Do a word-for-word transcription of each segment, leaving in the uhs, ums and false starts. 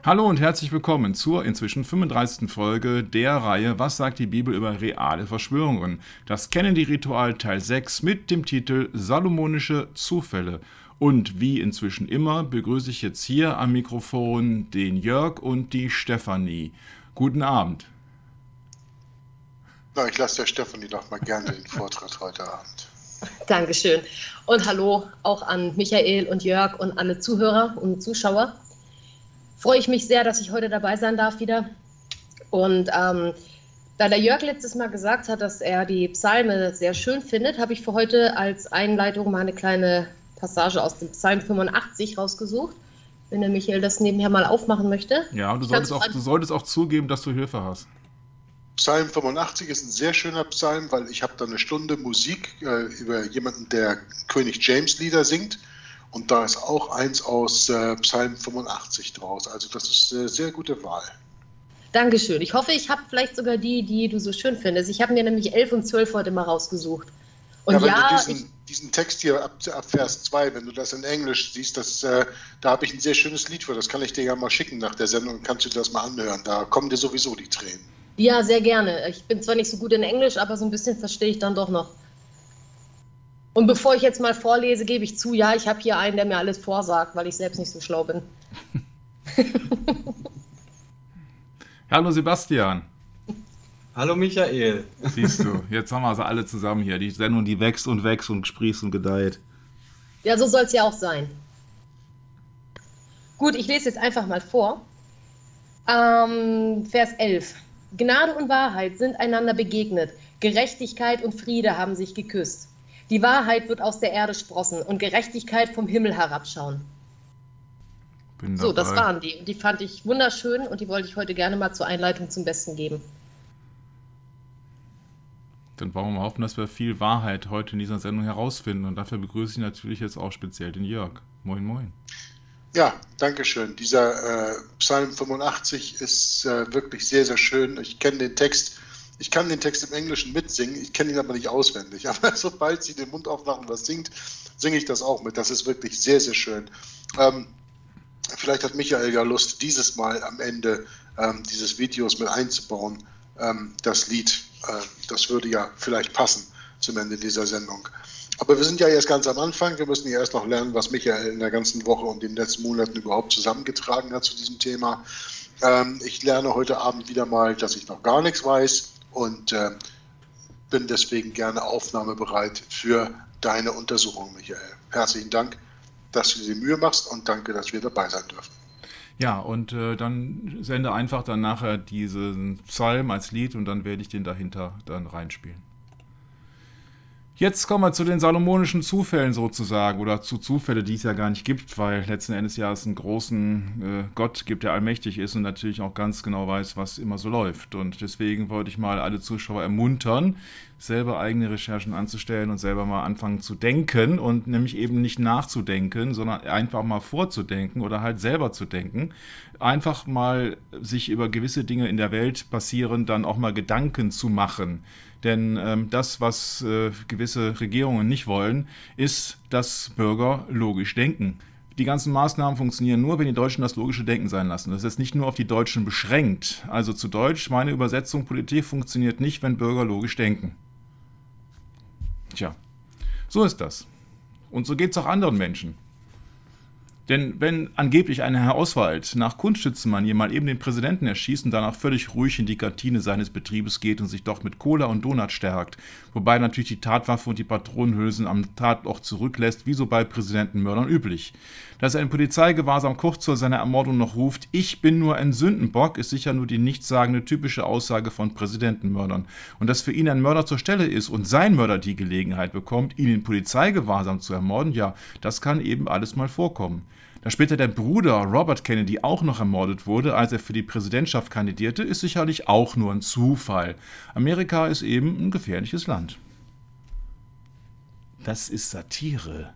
Hallo und herzlich willkommen zur inzwischen fünfunddreißigsten Folge der Reihe Was sagt die Bibel über reale Verschwörungen? Das Kennedy-Ritual Teil sechs mit dem Titel Salomonische Zufälle. Und wie inzwischen immer begrüße ich jetzt hier am Mikrofon den Jörg und die Stefanie. Guten Abend. Na, ich lasse der Stefanie doch mal gerne den Vortritt heute Abend. Dankeschön. Und hallo auch an Michael und Jörg und alle Zuhörer und Zuschauer. Freue ich mich sehr, dass ich heute dabei sein darf wieder. Und ähm, da der Jörg letztes Mal gesagt hat, dass er die Psalme sehr schön findet, habe ich für heute als Einleitung mal eine kleine Passage aus dem Psalm fünfundachtzig rausgesucht. Wenn der Michael das nebenher mal aufmachen möchte. Ja, und du solltest, auch, du solltest auch zugeben, dass du Hilfe hast. Psalm fünfundachtzig ist ein sehr schöner Psalm, weil ich habe da eine Stunde Musik äh, über jemanden, der König James Lieder singt. Und da ist auch eins aus äh, Psalm fünfundachtzig draus. Also das ist eine sehr gute Wahl. Dankeschön. Ich hoffe, ich habe vielleicht sogar die, die du so schön findest. Ich habe mir nämlich elf und zwölf heute mal rausgesucht. Und ja, wenn ja, du diesen, ich, diesen Text hier ab, ab Vers zwei, wenn du das in Englisch siehst, das, äh, da habe ich ein sehr schönes Lied für. Das kann ich dir ja mal schicken nach der Sendung. Kannst du dir das mal anhören. Da kommen dir sowieso die Tränen. Ja, sehr gerne. Ich bin zwar nicht so gut in Englisch, aber so ein bisschen verstehe ich dann doch noch. Und bevor ich jetzt mal vorlese, gebe ich zu, ja, ich habe hier einen, der mir alles vorsagt, weil ich selbst nicht so schlau bin. Hallo Sebastian. Hallo Michael. Siehst du, jetzt haben wir also alle zusammen hier. Die Sendung, die wächst und wächst und sprießt und gedeiht. Ja, so soll es ja auch sein. Gut, ich lese jetzt einfach mal vor. Ähm, Vers elf. Gnade und Wahrheit sind einander begegnet. Gerechtigkeit und Friede haben sich geküsst. Die Wahrheit wird aus der Erde sprossen und Gerechtigkeit vom Himmel herabschauen. Bin so, das dabei. waren die. Die fand ich wunderschön und die wollte ich heute gerne mal zur Einleitung zum Besten geben. Dann wollen wir mal hoffen, dass wir viel Wahrheit heute in dieser Sendung herausfinden. Und dafür begrüße ich natürlich jetzt auch speziell den Jörg. Moin, moin. Ja, danke schön. Dieser äh, Psalm fünfundachtzig ist äh, wirklich sehr, sehr schön. Ich kenne den Text. Ich kann den Text im Englischen mitsingen, ich kenne ihn aber nicht auswendig. Aber sobald sie den Mund aufmachen und was singt, singe ich das auch mit. Das ist wirklich sehr, sehr schön. Ähm, vielleicht hat Michael ja Lust, dieses Mal am Ende ähm, dieses Videos mit einzubauen. Ähm, das Lied, äh, das würde ja vielleicht passen zum Ende dieser Sendung. Aber wir sind ja erst ganz am Anfang. Wir müssen ja erst noch lernen, was Michael in der ganzen Woche und den letzten Monaten überhaupt zusammengetragen hat zu diesem Thema. Ähm, ich lerne heute Abend wieder mal, dass ich noch gar nichts weiß. Und äh, bin deswegen gerne aufnahmebereit für deine Untersuchung, Michael. Herzlichen Dank, dass du dir die Mühe machst und danke, dass wir dabei sein dürfen. Ja, und äh, dann sende einfach dann nachher diesen Psalm als Lied und dann werde ich den dahinter dann reinspielen. Jetzt kommen wir zu den salomonischen Zufällen sozusagen oder zu Zufälle, die es ja gar nicht gibt, weil letzten Endes ja es einen großen äh, Gott gibt, der allmächtig ist und natürlich auch ganz genau weiß, was immer so läuft. Und deswegen wollte ich mal alle Zuschauer ermuntern, selber eigene Recherchen anzustellen und selber mal anfangen zu denken und nämlich eben nicht nachzudenken, sondern einfach mal vorzudenken oder halt selber zu denken. Einfach mal sich über gewisse Dinge in der Welt passieren, dann auch mal Gedanken zu machen. Denn ähm, das, was äh, gewisse Regierungen nicht wollen, ist, dass Bürger logisch denken. Die ganzen Maßnahmen funktionieren nur, wenn die Deutschen das logische Denken sein lassen. Das ist nicht nur auf die Deutschen beschränkt. Also zu Deutsch, meine Übersetzung, Politik funktioniert nicht, wenn Bürger logisch denken. Tja, so ist das. Und so geht es auch anderen Menschen. Denn wenn angeblich ein Herr Oswald nach Kunstschützenmanier mal eben den Präsidenten erschießt und danach völlig ruhig in die Kantine seines Betriebes geht und sich dort mit Cola und Donut stärkt, wobei natürlich die Tatwaffe und die Patronenhülsen am Tatort zurücklässt, wie so bei Präsidentenmördern üblich. Dass er in Polizeigewahrsam kurz vor seiner Ermordung noch ruft, ich bin nur ein Sündenbock, ist sicher nur die nichtssagende typische Aussage von Präsidentenmördern. Und dass für ihn ein Mörder zur Stelle ist und sein Mörder die Gelegenheit bekommt, ihn in Polizeigewahrsam zu ermorden, ja, das kann eben alles mal vorkommen. Dass später der Bruder Robert Kennedy auch noch ermordet wurde, als er für die Präsidentschaft kandidierte, ist sicherlich auch nur ein Zufall. Amerika ist eben ein gefährliches Land. Das ist Satire.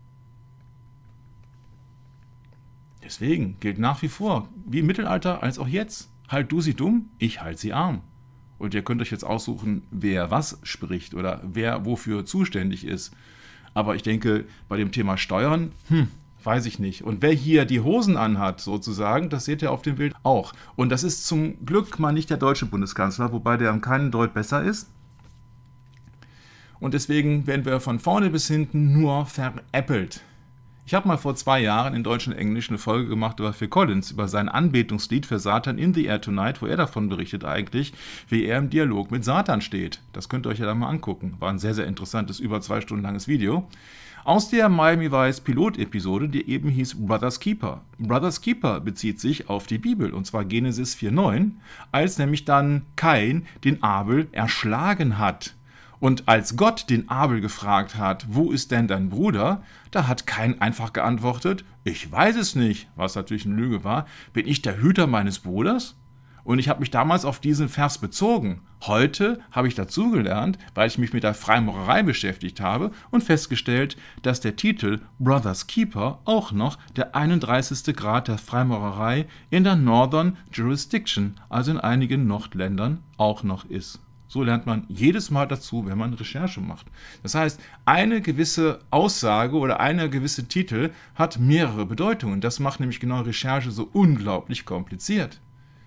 Deswegen gilt nach wie vor, wie im Mittelalter als auch jetzt, halt du sie dumm, ich halt sie arm. Und ihr könnt euch jetzt aussuchen, wer was spricht oder wer wofür zuständig ist. Aber ich denke, bei dem Thema Steuern, hm, weiß ich nicht. Und wer hier die Hosen anhat, sozusagen, das seht ihr auf dem Bild auch. Und das ist zum Glück mal nicht der deutsche Bundeskanzler, wobei der am keinen Deut besser ist. Und deswegen werden wir von vorne bis hinten nur veräppelt. Ich habe mal vor zwei Jahren in Deutsch und Englisch eine Folge gemacht über Phil Collins, über sein Anbetungslied für Satan In the Air Tonight, wo er davon berichtet eigentlich, wie er im Dialog mit Satan steht. Das könnt ihr euch ja dann mal angucken. War ein sehr, sehr interessantes, über zwei Stunden langes Video. Aus der Miami Vice Pilot-Episode, die eben hieß Brother's Keeper. Brother's Keeper bezieht sich auf die Bibel, und zwar Genesis vier neun, als nämlich dann Kain den Abel erschlagen hat. Und als Gott den Abel gefragt hat, wo ist denn dein Bruder, da hat Kain einfach geantwortet, ich weiß es nicht, was natürlich eine Lüge war, bin ich der Hüter meines Bruders? Und ich habe mich damals auf diesen Vers bezogen. Heute habe ich dazugelernt, weil ich mich mit der Freimaurerei beschäftigt habe und festgestellt, dass der Titel Brother's Keeper auch noch der einunddreißigste Grad der Freimaurerei in der Northern Jurisdiction, also in einigen Nordländern, auch noch ist. So lernt man jedes Mal dazu, wenn man Recherche macht. Das heißt, eine gewisse Aussage oder eine gewisse Titel hat mehrere Bedeutungen. Das macht nämlich genau Recherche so unglaublich kompliziert.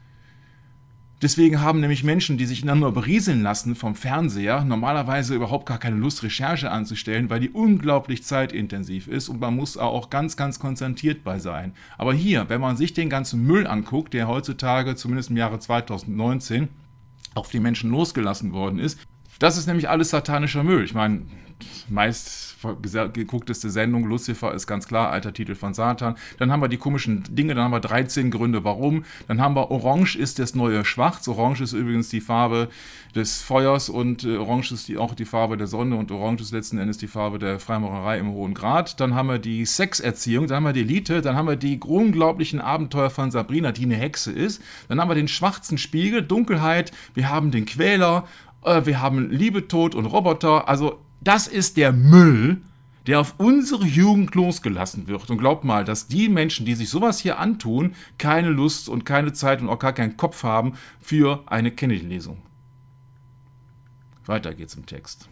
Deswegen haben nämlich Menschen, die sich dann nur berieseln lassen vom Fernseher, normalerweise überhaupt gar keine Lust, Recherche anzustellen, weil die unglaublich zeitintensiv ist und man muss auch ganz, ganz konzentriert bei sein. Aber hier, wenn man sich den ganzen Müll anguckt, der heutzutage, zumindest im Jahre zweitausendneunzehn, auf die Menschen losgelassen worden ist. Das ist nämlich alles satanischer Müll. Ich meine, meist geguckteste Sendung, Lucifer, ist ganz klar, alter Titel von Satan. Dann haben wir die komischen Dinge, dann haben wir dreizehn Gründe, warum. Dann haben wir Orange ist das neue Schwarz. Orange ist übrigens die Farbe des Feuers und äh, Orange ist die, auch die Farbe der Sonne und Orange ist letzten Endes die Farbe der Freimaurerei im hohen Grad. Dann haben wir die Sexerziehung, dann haben wir die Elite, dann haben wir die unglaublichen Abenteuer von Sabrina, die eine Hexe ist. Dann haben wir den schwarzen Spiegel, Dunkelheit, wir haben den Quäler, äh, wir haben Liebe, Tod und Roboter. Also das ist der Müll, der auf unsere Jugend losgelassen wird. Und glaubt mal, dass die Menschen, die sich sowas hier antun, keine Lust und keine Zeit und auch gar keinen Kopf haben für eine Kennedy-Lesung. Weiter geht's im Text.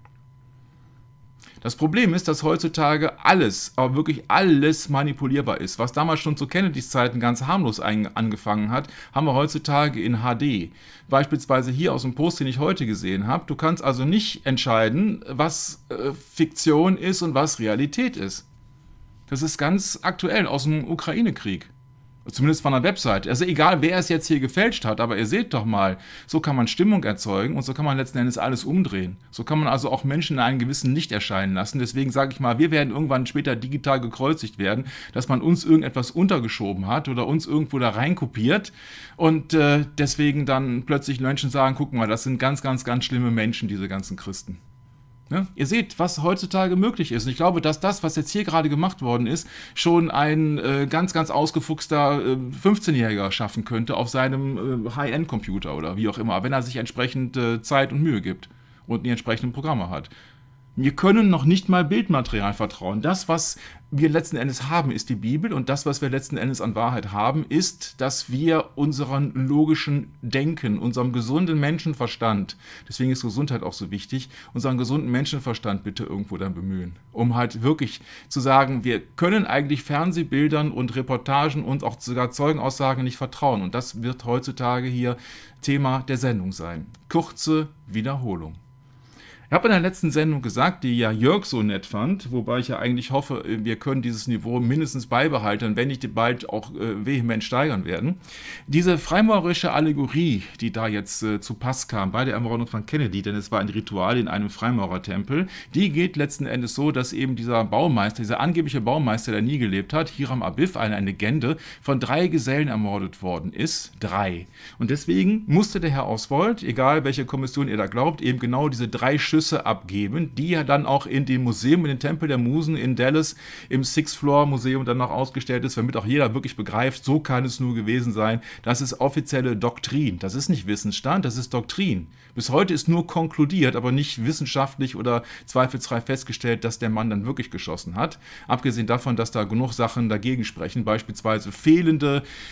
Das Problem ist, dass heutzutage alles, aber wirklich alles manipulierbar ist. Was damals schon zu Kennedys Zeiten ganz harmlos angefangen hat, haben wir heutzutage in H D. Beispielsweise hier aus dem Post, den ich heute gesehen habe. Du kannst also nicht entscheiden, was äh, Fiktion ist und was Realität ist. Das ist ganz aktuell aus dem Ukraine-Krieg. Zumindest von der Website. Also egal, wer es jetzt hier gefälscht hat, aber ihr seht doch mal, so kann man Stimmung erzeugen und so kann man letzten Endes alles umdrehen. So kann man also auch Menschen in einem gewissen Licht erscheinen lassen. Deswegen sage ich mal, wir werden irgendwann später digital gekreuzigt werden, dass man uns irgendetwas untergeschoben hat oder uns irgendwo da reinkopiert und äh, deswegen dann plötzlich Menschen sagen, guck mal, das sind ganz, ganz, ganz schlimme Menschen, diese ganzen Christen. Ne? Ihr seht, was heutzutage möglich ist. Und ich glaube, dass das, was jetzt hier gerade gemacht worden ist, schon ein äh, ganz, ganz ausgefuchster äh, fünfzehnjähriger schaffen könnte auf seinem äh, High-End-Computer oder wie auch immer, wenn er sich entsprechend äh, Zeit und Mühe gibt und die entsprechenden Programme hat. Wir können noch nicht mal Bildmaterial vertrauen. Das, was wir letzten Endes haben, ist die Bibel und das, was wir letzten Endes an Wahrheit haben, ist, dass wir unseren logischen Denken, unserem gesunden Menschenverstand, deswegen ist Gesundheit auch so wichtig, unseren gesunden Menschenverstand bitte irgendwo dann bemühen, um halt wirklich zu sagen, wir können eigentlich Fernsehbildern und Reportagen und auch sogar Zeugenaussagen nicht vertrauen und das wird heutzutage hier Thema der Sendung sein. Kurze Wiederholung. Ich habe in der letzten Sendung gesagt, die ja Jörg so nett fand, wobei ich ja eigentlich hoffe, wir können dieses Niveau mindestens beibehalten, wenn nicht bald auch äh, vehement steigern werden. Diese freimaurerische Allegorie, die da jetzt äh, zu Pass kam bei der Ermordung von Kennedy, denn es war ein Ritual in einem Freimaurertempel, die geht letzten Endes so, dass eben dieser Baumeister, dieser angebliche Baumeister, der nie gelebt hat, Hiram Abiff, eine, eine Legende, von drei Gesellen ermordet worden ist. Drei. Und deswegen musste der Herr Oswald, egal welche Kommission ihr da glaubt, eben genau diese drei Schüsse abgeben, die ja dann auch in dem Museum, in den Tempel der Musen in Dallas, im Sixth-Floor-Museum dann noch ausgestellt ist, damit auch jeder wirklich begreift, so kann es nur gewesen sein. Das ist offizielle Doktrin. Das ist nicht Wissensstand, das ist Doktrin. Bis heute ist nur konkludiert, aber nicht wissenschaftlich oder zweifelsfrei festgestellt, dass der Mann dann wirklich geschossen hat. Abgesehen davon, dass da genug Sachen dagegen sprechen, beispielsweise fehlende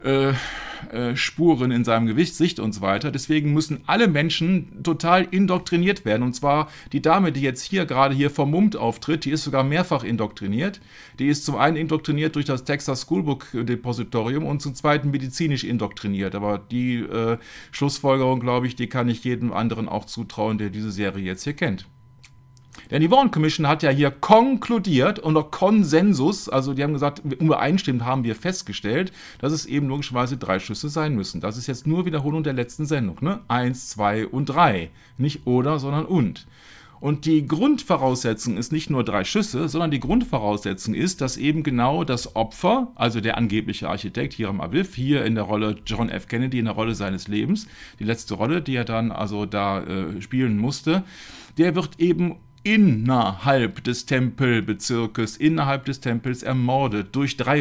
äh, äh, Spuren in seinem Gesicht und so weiter. Deswegen müssen alle Menschen total indoktriniert werden. Und zwar die Dame, die jetzt hier gerade hier vermummt auftritt, die ist sogar mehrfach indoktriniert. Die ist zum einen indoktriniert durch das Texas Schoolbook Depositorium und zum zweiten medizinisch indoktriniert. Aber die äh, Schlussfolgerung, glaube ich, die kann ich jedem anderen auch zutrauen, der diese Serie jetzt hier kennt. Denn die Warren Commission hat ja hier konkludiert, unter Konsensus, also die haben gesagt, übereinstimmend haben wir festgestellt, dass es eben logischerweise drei Schüsse sein müssen. Das ist jetzt nur Wiederholung der letzten Sendung, ne? Eins, zwei und drei. Nicht oder, sondern und. Und die Grundvoraussetzung ist nicht nur drei Schüsse, sondern die Grundvoraussetzung ist, dass eben genau das Opfer, also der angebliche Architekt Hiram Aviv, hier in der Rolle John F. Kennedy, in der Rolle seines Lebens, die letzte Rolle, die er dann also da äh, spielen musste, der wird eben innerhalb des Tempelbezirkes, innerhalb des Tempels ermordet durch drei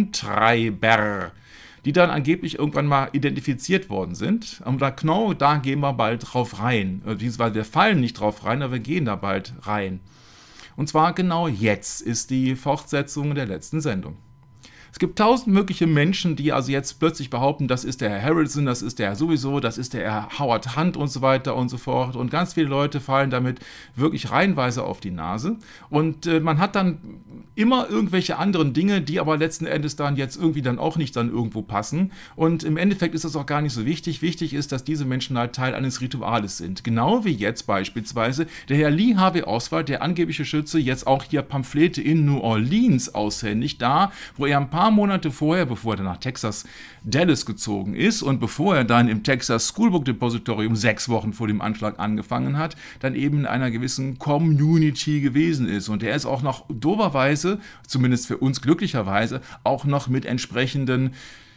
Rumtreiber, die dann angeblich irgendwann mal identifiziert worden sind. Und da, genau da gehen wir bald drauf rein. Beziehungsweise wir fallen nicht drauf rein, aber wir gehen da bald rein. Und zwar genau jetzt ist die Fortsetzung der letzten Sendung. Es gibt tausend mögliche Menschen, die also jetzt plötzlich behaupten, das ist der Herr Harrelson, das ist der Herr sowieso, das ist der Herr Howard Hunt und so weiter und so fort. Und ganz viele Leute fallen damit wirklich reihenweise auf die Nase. Und äh, man hat dann immer irgendwelche anderen Dinge, die aber letzten Endes dann jetzt irgendwie dann auch nicht dann irgendwo passen. Und im Endeffekt ist das auch gar nicht so wichtig. Wichtig ist, dass diese Menschen halt Teil eines Rituales sind. Genau wie jetzt beispielsweise der Herr Lee Harvey Oswald, der angebliche Schütze, jetzt auch hier Pamphlete in New Orleans aushändigt, da, wo er ein paar Monate vorher, bevor er nach Texas Dallas gezogen ist und bevor er dann im Texas Schoolbook Depositorium sechs Wochen vor dem Anschlag angefangen hat, dann eben in einer gewissen Community gewesen ist. Und er ist auch noch doberweise, zumindest für uns glücklicherweise, auch noch mit entsprechenden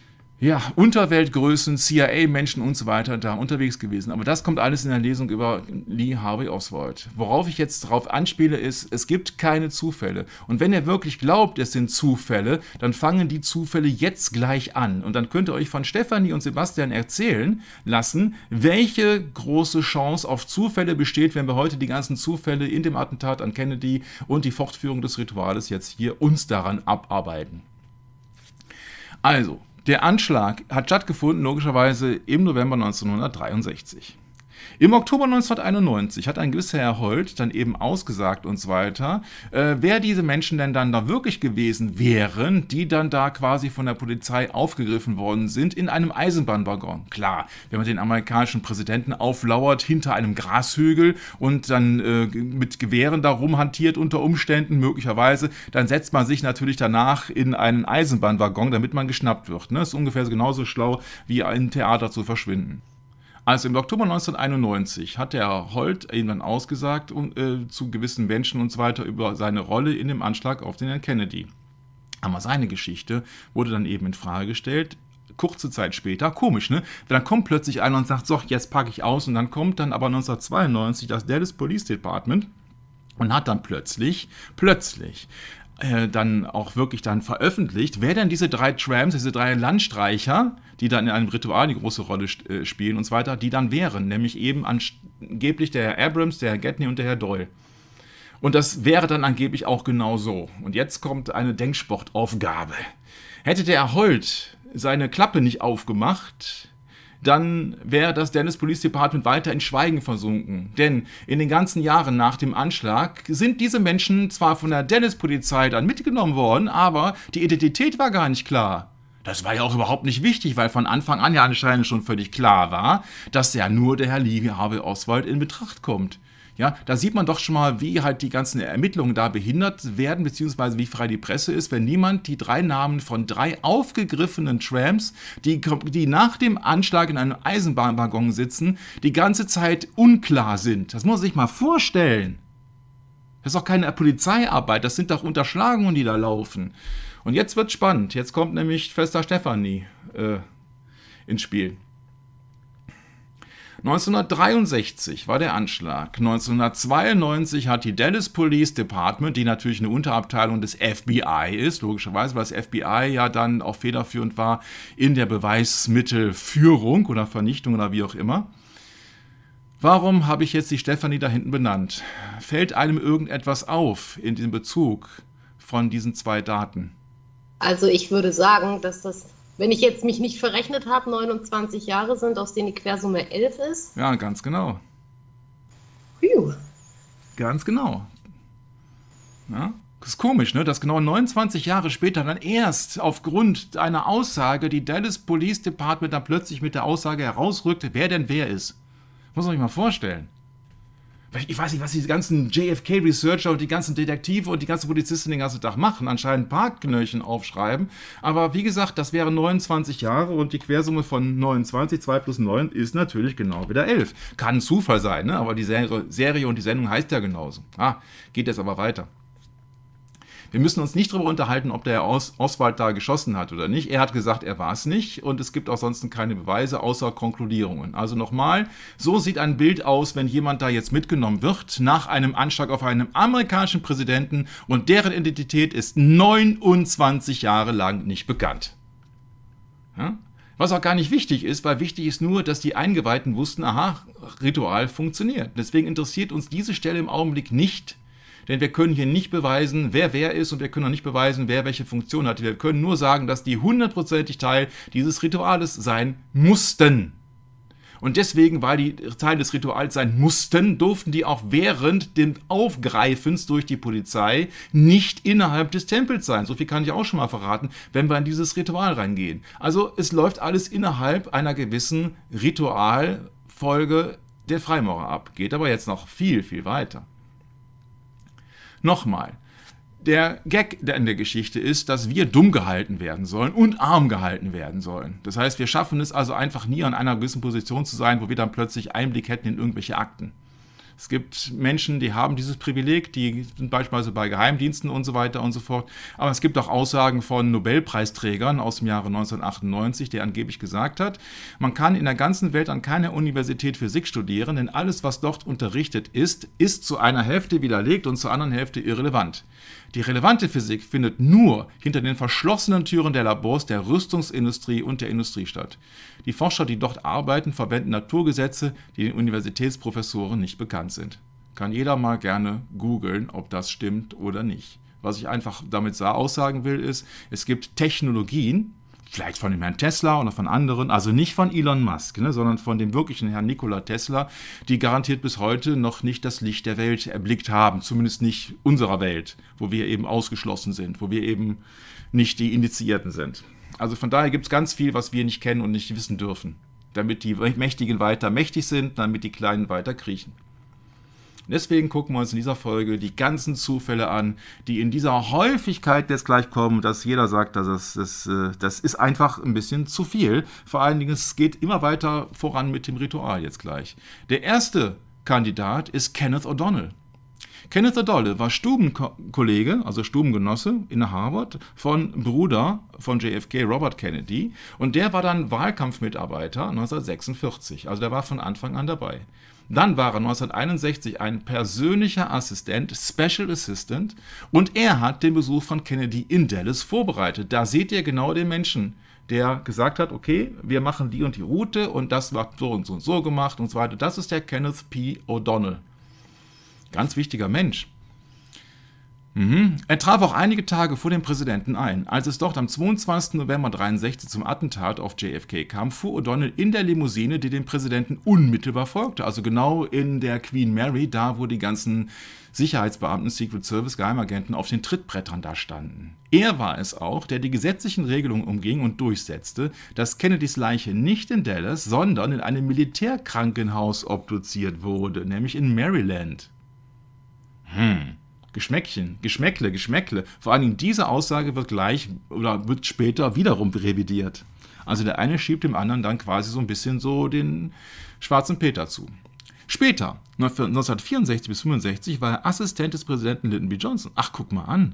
ja, Unterweltgrößen, C I A-Menschen und so weiter da unterwegs gewesen. Aber das kommt alles in der Lesung über Lee Harvey Oswald. Worauf ich jetzt darauf anspiele, ist, es gibt keine Zufälle. Und wenn ihr wirklich glaubt, es sind Zufälle, dann fangen die Zufälle jetzt gleich an. Und dann könnt ihr euch von Stefanie und Sebastian erzählen lassen, welche große Chance auf Zufälle besteht, wenn wir heute die ganzen Zufälle in dem Attentat an Kennedy und die Fortführung des Rituales jetzt hier uns daran abarbeiten. Also, der Anschlag hat stattgefunden, logischerweise im November neunzehnhundertdreiundsechzig. Im Oktober neunzehnhunderteinundneunzig hat ein gewisser Herr Holt dann eben ausgesagt und so weiter, äh, wer diese Menschen denn dann da wirklich gewesen wären, die dann da quasi von der Polizei aufgegriffen worden sind in einem Eisenbahnwaggon. Klar, wenn man den amerikanischen Präsidenten auflauert hinter einem Grashügel und dann äh, mit Gewehren da rumhantiert unter Umständen möglicherweise, dann setzt man sich natürlich danach in einen Eisenbahnwaggon, damit man geschnappt wird. Ne? Ist ungefähr genauso schlau, wie im Theater zu verschwinden. Also im Oktober neunzehnhunderteinundneunzig hat der Holt eben dann ausgesagt äh, zu gewissen Menschen und so weiter über seine Rolle in dem Anschlag auf den Herrn Kennedy. Aber seine Geschichte wurde dann eben in Frage gestellt. Kurze Zeit später, komisch, ne? Dann kommt plötzlich einer und sagt, so, jetzt packe ich aus. Und dann kommt dann aber neunzehnhundertzweiundneunzig das Dallas Police Department und hat dann plötzlich, plötzlich, dann auch wirklich dann veröffentlicht, wer denn diese drei Trams, diese drei Landstreicher, die dann in einem Ritual die große Rolle äh, spielen und so weiter, die dann wären, nämlich eben angeblich der Herr Abrams, der Herr Gedney und der Herr Doyle. Und das wäre dann angeblich auch genau so. Und jetzt kommt eine Denksportaufgabe. Hätte der Herr Holt seine Klappe nicht aufgemacht, dann wäre das Dallas Police Department weiter in Schweigen versunken. Denn in den ganzen Jahren nach dem Anschlag sind diese Menschen zwar von der Dallas-Polizei dann mitgenommen worden, aber die Identität war gar nicht klar. Das war ja auch überhaupt nicht wichtig, weil von Anfang an ja anscheinend schon völlig klar war, dass ja nur der Herr Lee Harvey Oswald in Betracht kommt. Ja, da sieht man doch schon mal, wie halt die ganzen Ermittlungen da behindert werden, beziehungsweise wie frei die Presse ist, wenn niemand die drei Namen von drei aufgegriffenen Trams, die, die nach dem Anschlag in einem Eisenbahnwaggon sitzen, die ganze Zeit unklar sind. Das muss man sich mal vorstellen. Das ist doch keine Polizeiarbeit, das sind doch Unterschlagungen, die da laufen. Und jetzt wird spannend. Jetzt kommt nämlich Schwester Stefanie äh, ins Spiel. neunzehnhundertdreiundsechzig war der Anschlag. neunzehnhundertzweiundneunzig hat die Dallas Police Department, die natürlich eine Unterabteilung des F B I ist, logischerweise, weil das F B I ja dann auch federführend war in der Beweismittelführung oder Vernichtung oder wie auch immer. Warum habe ich jetzt die Stefanie da hinten benannt? Fällt einem irgendetwas auf in dem Bezug von diesen zwei Daten? Also ich würde sagen, dass das Wenn ich jetzt mich nicht verrechnet habe, neunundzwanzig Jahre sind, aus denen die Quersumme elf ist. Ja, ganz genau. Phew. Ganz genau. Ja? Das ist komisch, ne? Dass genau neunundzwanzig Jahre später dann erst aufgrund einer Aussage die Dallas Police Department dann plötzlich mit der Aussage herausrückte, wer denn wer ist. Muss man sich mal vorstellen. Ich weiß nicht, was die ganzen J F K-Researcher und die ganzen Detektive und die ganzen Polizisten den ganzen Tag machen. Anscheinend Parkknöllchen aufschreiben. Aber wie gesagt, das wären neunundzwanzig Jahre und die Quersumme von neunundzwanzig, zwei plus neun ist natürlich genau wieder elf. Kann ein Zufall sein, ne? Aber die Serie und die Sendung heißt ja genauso. Ah, geht jetzt aber weiter. Wir müssen uns nicht darüber unterhalten, ob der Os Oswald da geschossen hat oder nicht. Er hat gesagt, er war es nicht und es gibt auch sonst keine Beweise außer Konkludierungen. Also nochmal, so sieht ein Bild aus, wenn jemand da jetzt mitgenommen wird nach einem Anschlag auf einen amerikanischen Präsidenten und deren Identität ist neunundzwanzig Jahre lang nicht bekannt. Ja? Was auch gar nicht wichtig ist, weil wichtig ist nur, dass die Eingeweihten wussten, aha, Ritual funktioniert. Deswegen interessiert uns diese Stelle im Augenblick nicht. Denn wir können hier nicht beweisen, wer wer ist und wir können auch nicht beweisen, wer welche Funktion hat. Wir können nur sagen, dass die hundertprozentig Teil dieses Rituales sein mussten. Und deswegen, weil die Teil des Rituals sein mussten, durften die auch während des Aufgreifens durch die Polizei nicht innerhalb des Tempels sein. So viel kann ich auch schon mal verraten, wenn wir in dieses Ritual reingehen. Also es läuft alles innerhalb einer gewissen Ritualfolge der Freimaurer ab. Geht aber jetzt noch viel, viel weiter. Nochmal, der Gag in der Geschichte ist, dass wir dumm gehalten werden sollen und arm gehalten werden sollen. Das heißt, wir schaffen es also einfach nie an einer gewissen Position zu sein, wo wir dann plötzlich Einblick hätten in irgendwelche Akten. Es gibt Menschen, die haben dieses Privileg, die sind beispielsweise bei Geheimdiensten und so weiter und so fort. Aber es gibt auch Aussagen von Nobelpreisträgern aus dem Jahre neunzehnhundertachtundneunzig, der angeblich gesagt hat, man kann in der ganzen Welt an keiner Universität Physik studieren, denn alles, was dort unterrichtet ist, ist zu einer Hälfte widerlegt und zur anderen Hälfte irrelevant. Die relevante Physik findet nur hinter den verschlossenen Türen der Labors der Rüstungsindustrie und der Industrie statt. Die Forscher, die dort arbeiten, verwenden Naturgesetze, die den Universitätsprofessoren nicht bekannt sind. Kann jeder mal gerne googeln, ob das stimmt oder nicht. Was ich einfach damit aussagen will, ist, es gibt Technologien, vielleicht von dem Herrn Tesla oder von anderen, also nicht von Elon Musk, ne, sondern von dem wirklichen Herrn Nikola Tesla, die garantiert bis heute noch nicht das Licht der Welt erblickt haben, zumindest nicht unserer Welt, wo wir eben ausgeschlossen sind, wo wir eben nicht die Initiierten sind. Also von daher gibt es ganz viel, was wir nicht kennen und nicht wissen dürfen, damit die Mächtigen weiter mächtig sind, damit die Kleinen weiter kriechen. Deswegen gucken wir uns in dieser Folge die ganzen Zufälle an, die in dieser Häufigkeit jetzt gleich kommen, dass jeder sagt, dass es, das, das ist einfach ein bisschen zu viel. Vor allen Dingen, es geht immer weiter voran mit dem Ritual jetzt gleich. Der erste Kandidat ist Kenneth O'Donnell. Kenneth O'Donnell war Stubenkollege, also Stubengenosse in Harvard von Bruder von J F K, Robert Kennedy, und der war dann Wahlkampfmitarbeiter neunzehnhundertsechsundvierzig, also der war von Anfang an dabei. Dann war er neunzehnhunderteinundsechzig ein persönlicher Assistent, Special Assistant, und er hat den Besuch von Kennedy in Dallas vorbereitet. Da seht ihr genau den Menschen, der gesagt hat, okay, wir machen die und die Route und das war so und so und so gemacht und so weiter. Das ist der Kenneth P. O'Donnell. Ganz wichtiger Mensch. Mhm. Er traf auch einige Tage vor dem Präsidenten ein. Als es dort am zweiundzwanzigsten November neunzehnhundertdreiundsechzig zum Attentat auf J F K kam, fuhr O'Donnell in der Limousine, die dem Präsidenten unmittelbar folgte. Also genau in der Queen Mary, da wo die ganzen Sicherheitsbeamten, Secret Service, Geheimagenten auf den Trittbrettern da standen. Er war es auch, der die gesetzlichen Regelungen umging und durchsetzte, dass Kennedys Leiche nicht in Dallas, sondern in einem Militärkrankenhaus obduziert wurde, nämlich in Maryland. Hm. Geschmäckchen, Geschmäckle, Geschmäckle. Vor allen Dingen diese Aussage wird gleich oder wird später wiederum revidiert. Also der eine schiebt dem anderen dann quasi so ein bisschen so den schwarzen Peter zu. Später, neunzehnhundertvierundsechzig bis fünfundsechzig, war er Assistent des Präsidenten Lyndon B. Johnson. Ach, guck mal an.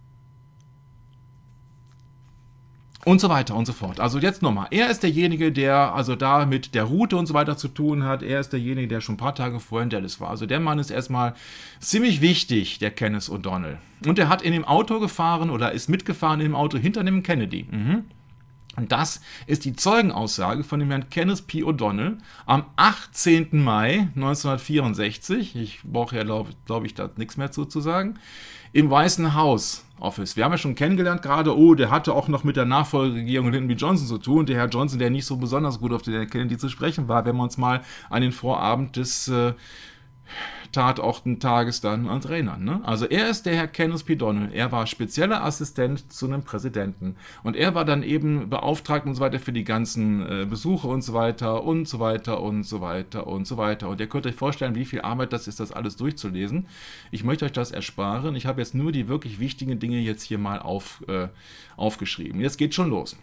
Und so weiter und so fort. Also jetzt nochmal, er ist derjenige, der also da mit der Route und so weiter zu tun hat. Er ist derjenige, der schon ein paar Tage vorher in Dallas war. Also der Mann ist erstmal ziemlich wichtig, der Kenneth O'Donnell. Und er hat in dem Auto gefahren oder ist mitgefahren in dem Auto hinter dem Kennedy. Mhm. Und das ist die Zeugenaussage von dem Herrn Kenneth P. O'Donnell am achtzehnten Mai neunzehnhundertvierundsechzig, ich brauche ja, glaube glaub ich, da nichts mehr zu, zu sagen, im Weißen Haus Office. Wir haben ja schon kennengelernt gerade, oh, der hatte auch noch mit der Nachfolgeregierung Lyndon B. Johnson zu tun, der Herr Johnson, der nicht so besonders gut auf den Kennedy zu sprechen war, wenn wir uns mal an den Vorabend des äh, Tatorten-Tages dann uns erinnern. Ne? Also er ist der Herr Kenneth P. O'Donnell, er war spezieller Assistent zu einem Präsidenten und er war dann eben beauftragt und so weiter für die ganzen äh, Besuche und so weiter und so weiter und so weiter und so weiter. Und ihr könnt euch vorstellen, wie viel Arbeit das ist, das alles durchzulesen. Ich möchte euch das ersparen. Ich habe jetzt nur die wirklich wichtigen Dinge jetzt hier mal auf, äh, aufgeschrieben. Jetzt geht schon los.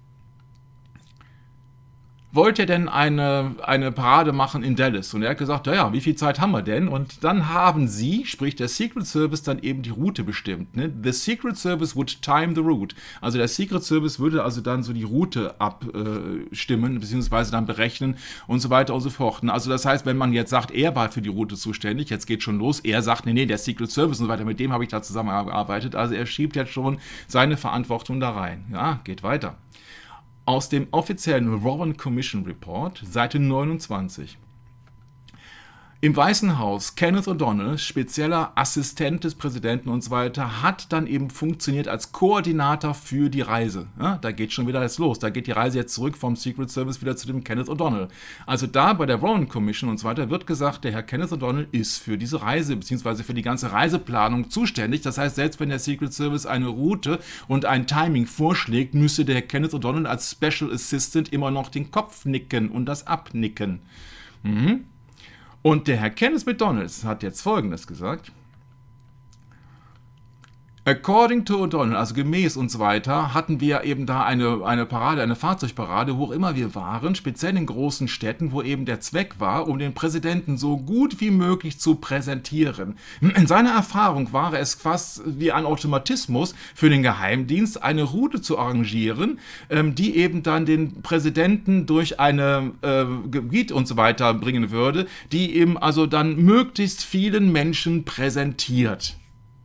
Wollt ihr denn eine, eine Parade machen in Dallas? Und er hat gesagt, naja, wie viel Zeit haben wir denn? Und dann haben sie, sprich der Secret Service, dann eben die Route bestimmt. Ne? The Secret Service would time the route. Also der Secret Service würde also dann so die Route abstimmen, beziehungsweise dann berechnen und so weiter und so fort. Also das heißt, wenn man jetzt sagt, er war für die Route zuständig, jetzt geht schon los, er sagt, nee, nee, der Secret Service und so weiter, mit dem habe ich da zusammengearbeitet. Also er schiebt jetzt schon seine Verantwortung da rein. Ja, geht weiter. Aus dem offiziellen Warren Commission Report, Seite neunundzwanzig. Im Weißen Haus, Kenneth O'Donnell, spezieller Assistent des Präsidenten und so weiter, hat dann eben funktioniert als Koordinator für die Reise. Ja, da geht schon wieder jetzt los. Da geht die Reise jetzt zurück vom Secret Service wieder zu dem Kenneth O'Donnell. Also da bei der Warren Commission und so weiter wird gesagt, der Herr Kenneth O'Donnell ist für diese Reise bzw. für die ganze Reiseplanung zuständig. Das heißt, selbst wenn der Secret Service eine Route und ein Timing vorschlägt, müsste der Herr Kenneth O'Donnell als Special Assistant immer noch den Kopf nicken und das abnicken. Mhm. Und der Herr Kenneth McDonald hat jetzt Folgendes gesagt. According to O'Donnell, also gemäß und so weiter, hatten wir eben da eine, eine Parade, eine Fahrzeugparade, wo auch immer wir waren, speziell in großen Städten, wo eben der Zweck war, um den Präsidenten so gut wie möglich zu präsentieren. In seiner Erfahrung war es fast wie ein Automatismus für den Geheimdienst, eine Route zu arrangieren, die eben dann den Präsidenten durch eine äh, Gebiet und so weiter bringen würde, die eben also dann möglichst vielen Menschen präsentiert.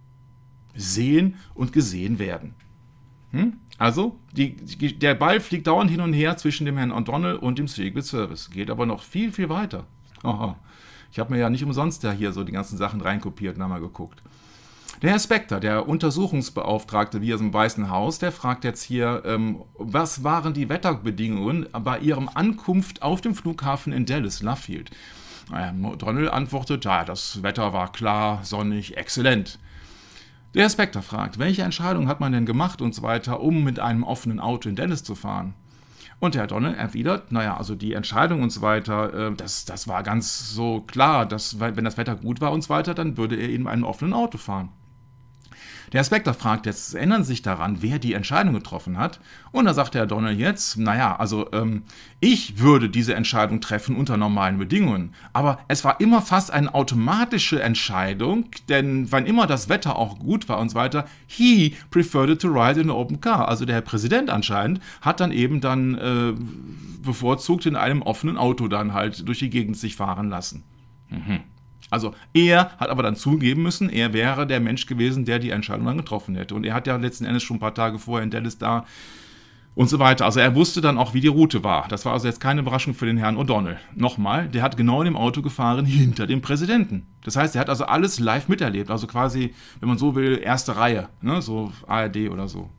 Sehen und gesehen werden. Hm? Also, die, die, der Ball fliegt dauernd hin und her zwischen dem Herrn O'Donnell und dem Secret Service. Geht aber noch viel, viel weiter. Aha. Ich habe mir ja nicht umsonst da hier so die ganzen Sachen reinkopiert und einmal geguckt. Der Herr Spector, der Untersuchungsbeauftragte wie aus dem Weißen Haus, der fragt jetzt hier, ähm, was waren die Wetterbedingungen bei ihrem Ankunft auf dem Flughafen in Dallas, Luffield? Naja, O'Donnell antwortet, ja, das Wetter war klar, sonnig, exzellent. Der Herr Spector fragt, welche Entscheidung hat man denn gemacht und so weiter, um mit einem offenen Auto in Dallas zu fahren? Und der Herr O'Donnell erwidert, naja, also die Entscheidung und so weiter, äh, das, das war ganz so klar, dass wenn das Wetter gut war und so weiter, dann würde er in einem offenen Auto fahren. Der Herr Spector fragt jetzt, erinnern Sie sich daran, wer die Entscheidung getroffen hat? Und da sagt der Herr O'Donnell jetzt, naja, also ähm, ich würde diese Entscheidung treffen unter normalen Bedingungen. Aber es war immer fast eine automatische Entscheidung, denn wann immer das Wetter auch gut war und so weiter, he preferred to ride in an open car. Also der Herr Präsident anscheinend hat dann eben dann äh, bevorzugt in einem offenen Auto dann halt durch die Gegend sich fahren lassen. Mhm. Also er hat aber dann zugeben müssen, er wäre der Mensch gewesen, der die Entscheidung dann getroffen hätte. Und er hat ja letzten Endes schon ein paar Tage vorher in Dallas da und so weiter. Also er wusste dann auch, wie die Route war. Das war also jetzt keine Überraschung für den Herrn O'Donnell. Nochmal, der hat genau in dem Auto gefahren hinter dem Präsidenten. Das heißt, er hat also alles live miterlebt. Also quasi, wenn man so will, erste Reihe, ne? So A R D oder so.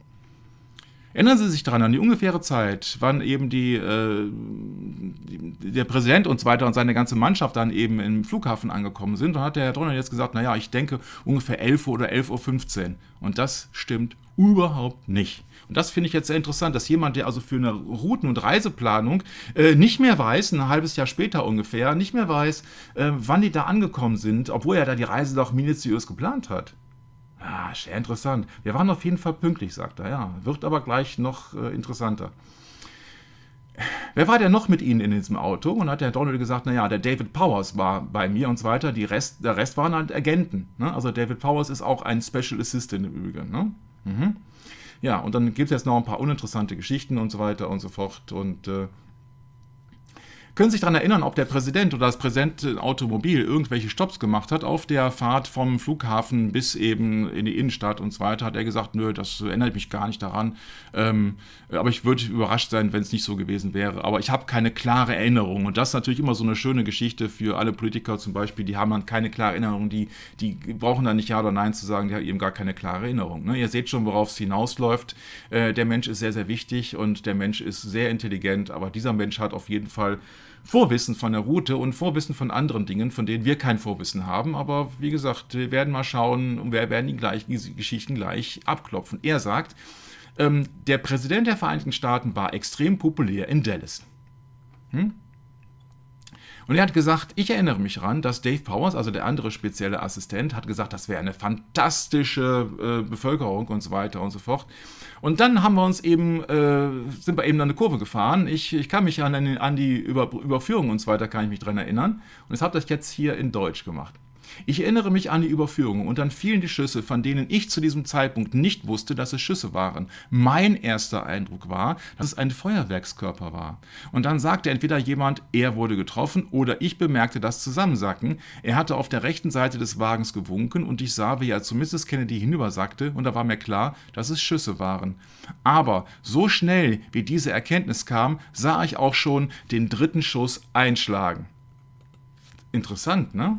Erinnern Sie sich daran, an die ungefähre Zeit, wann eben die, äh, die, der Präsident und so weiter und seine ganze Mannschaft dann eben im Flughafen angekommen sind. Dann hat der Herr O'Donnell jetzt gesagt, naja, ich denke ungefähr elf Uhr oder elf Uhr fünfzehn. Und das stimmt überhaupt nicht. Und das finde ich jetzt sehr interessant, dass jemand, der also für eine Routen- und Reiseplanung äh, nicht mehr weiß, ein halbes Jahr später ungefähr, nicht mehr weiß, äh, wann die da angekommen sind, obwohl er da die Reise doch minutiös geplant hat. Ja, sehr interessant. Wir waren auf jeden Fall pünktlich, sagt er. Ja, wird aber gleich noch äh, interessanter. Wer war denn noch mit Ihnen in diesem Auto? Und hat der O'Donnell gesagt, naja, der David Powers war bei mir und so weiter. Die Rest, der Rest waren halt Agenten. Ne? Also David Powers ist auch ein Special Assistant im Übrigen. Ne? Mhm. Ja, und dann gibt es jetzt noch ein paar uninteressante Geschichten und so weiter und so fort. Und äh, Können Sie sich daran erinnern, ob der Präsident oder das Präsidentenautomobil irgendwelche Stopps gemacht hat auf der Fahrt vom Flughafen bis eben in die Innenstadt und so weiter? Hat er gesagt, nö, das erinnert mich gar nicht daran. Ähm, aber ich würde überrascht sein, wenn es nicht so gewesen wäre. Aber ich habe keine klare Erinnerung. Und das ist natürlich immer so eine schöne Geschichte für alle Politiker zum Beispiel. Die haben dann keine klare Erinnerung. Die, die brauchen dann nicht Ja oder Nein zu sagen. Die haben eben gar keine klare Erinnerung. Ne? Ihr seht schon, worauf es hinausläuft. Äh, der Mensch ist sehr, sehr wichtig und der Mensch ist sehr intelligent. Aber dieser Mensch hat auf jeden Fall Vorwissen von der Route und Vorwissen von anderen Dingen, von denen wir kein Vorwissen haben. Aber wie gesagt, wir werden mal schauen und wir werden die gleichen Geschichten gleich abklopfen. Er sagt, ähm, der Präsident der Vereinigten Staaten war extrem populär in Dallas. Hm? Und er hat gesagt, ich erinnere mich daran, dass Dave Powers, also der andere spezielle Assistent, hat gesagt, das wäre eine fantastische äh, Bevölkerung und so weiter und so fort. Und dann haben wir uns eben, äh, sind wir eben an eine Kurve gefahren. Ich, ich kann mich an, an die Über, Überführung und so weiter, kann ich mich dran erinnern. Und das habe ich jetzt hier in Deutsch gemacht. Ich erinnere mich an die Überführung und dann fielen die Schüsse, von denen ich zu diesem Zeitpunkt nicht wusste, dass es Schüsse waren. Mein erster Eindruck war, dass es ein Feuerwerkskörper war. Und dann sagte entweder jemand, er wurde getroffen, oder ich bemerkte das Zusammensacken. Er hatte auf der rechten Seite des Wagens gewunken und ich sah, wie er zu Misses Kennedy hinübersackte, und da war mir klar, dass es Schüsse waren. Aber so schnell, wie diese Erkenntnis kam, sah ich auch schon den dritten Schuss einschlagen. Interessant, ne?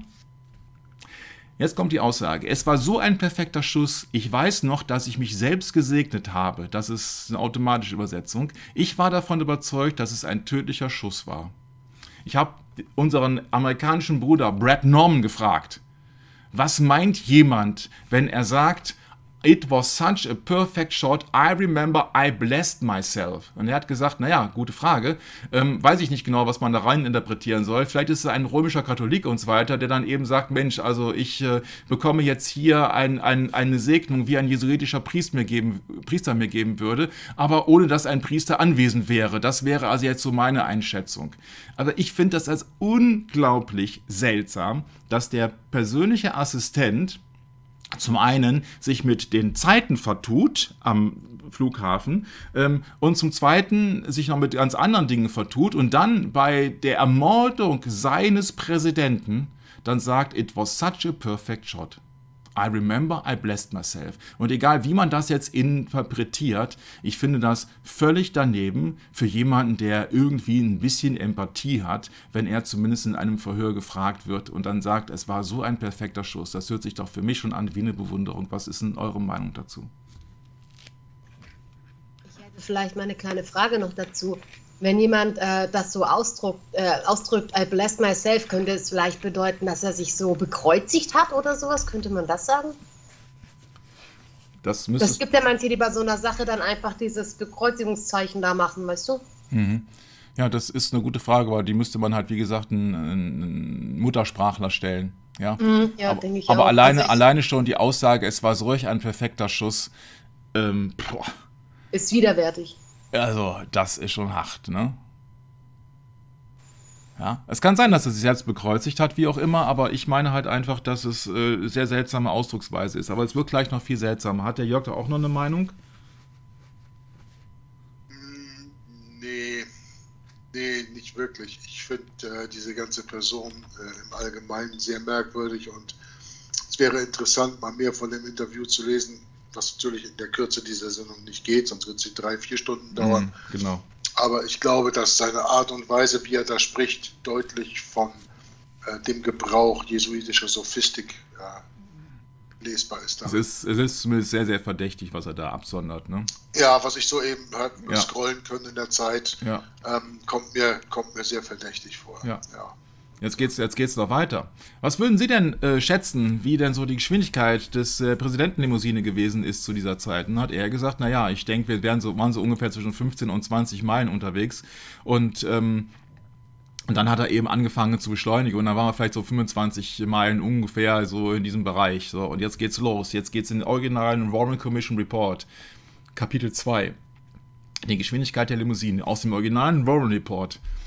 Jetzt kommt die Aussage. Es war so ein perfekter Schuss. Ich weiß noch, dass ich mich selbst gesegnet habe. Das ist eine automatische Übersetzung. Ich war davon überzeugt, dass es ein tödlicher Schuss war. Ich habe unseren amerikanischen Bruder Brad Norman gefragt, was meint jemand, wenn er sagt, it was such a perfect shot, I remember I blessed myself. Und er hat gesagt, naja, gute Frage, ähm, weiß ich nicht genau, was man da rein interpretieren soll. Vielleicht ist es ein römischer Katholik und so weiter, der dann eben sagt, Mensch, also ich äh, bekomme jetzt hier ein, ein, eine Segnung, wie ein jesuitischer Priester mir, geben, Priester mir geben würde, aber ohne, dass ein Priester anwesend wäre. Das wäre also jetzt so meine Einschätzung. Aber ich finde das als unglaublich seltsam, dass der persönliche Assistent zum einen sich mit den Zeiten vertut am Flughafen ähm, und zum zweiten sich noch mit ganz anderen Dingen vertut und dann bei der Ermordung seines Präsidenten dann sagt, it was such a perfect shot. I remember, I blessed myself. Und egal, wie man das jetzt interpretiert, ich finde das völlig daneben für jemanden, der irgendwie ein bisschen Empathie hat, wenn er zumindest in einem Verhör gefragt wird und dann sagt, es war so ein perfekter Schuss. Das hört sich doch für mich schon an wie eine Bewunderung. Was ist denn eure Meinung dazu? Ich hätte vielleicht mal eine kleine Frage noch dazu. Wenn jemand äh, das so ausdrückt, äh, ausdrückt, I blessed myself, könnte es vielleicht bedeuten, dass er sich so bekreuzigt hat oder sowas? Könnte man das sagen? Das, das gibt ja manche, die bei so einer Sache dann einfach dieses Bekreuzigungszeichen da machen, weißt du? Mhm. Ja, das ist eine gute Frage, aber die müsste man halt, wie gesagt, einen, einen Muttersprachler stellen. Ja, mhm, ja aber, denke ich aber auch. alleine, also alleine schon die Aussage, es war solch ein perfekter Schuss, ähm, ist widerwärtig. Also, das ist schon hart, ne? Ja, es kann sein, dass er sich selbst bekreuzigt hat, wie auch immer, aber ich meine halt einfach, dass es äh, sehr seltsame Ausdrucksweise ist. Aber es wird gleich noch viel seltsamer. Hat der Jörg da auch noch eine Meinung? Nee, nee, nicht wirklich. Ich finde äh, diese ganze Person äh, im Allgemeinen sehr merkwürdig und es wäre interessant, mal mehr von dem Interview zu lesen, was natürlich in der Kürze dieser Sendung nicht geht, sonst wird sie drei, vier Stunden dauern. Mhm, genau. Aber ich glaube, dass seine Art und Weise, wie er da spricht, deutlich von äh, dem Gebrauch jesuitischer Sophistik ja, lesbar ist. Es ist. Es ist zumindest sehr, sehr verdächtig, was er da absondert. Ne? Ja, was ich soeben habe ja. scrollen können in der Zeit, ja. ähm, kommt, mir, kommt mir sehr verdächtig vor. Ja. Ja. Jetzt geht's, jetzt geht's noch weiter. Was würden Sie denn äh, schätzen, wie denn so die Geschwindigkeit des äh, Präsidentenlimousine gewesen ist zu dieser Zeit? Und hat er gesagt, naja, ich denke, wir wären so, waren so ungefähr zwischen fünfzehn und zwanzig Meilen unterwegs. Und, ähm, und dann hat er eben angefangen zu beschleunigen. Und dann waren wir vielleicht so fünfundzwanzig Meilen ungefähr so in diesem Bereich. So, und jetzt geht's los. Jetzt geht's in den originalen Warren Commission Report, Kapitel zwei. Die Geschwindigkeit der Limousine aus dem originalen Warren Report.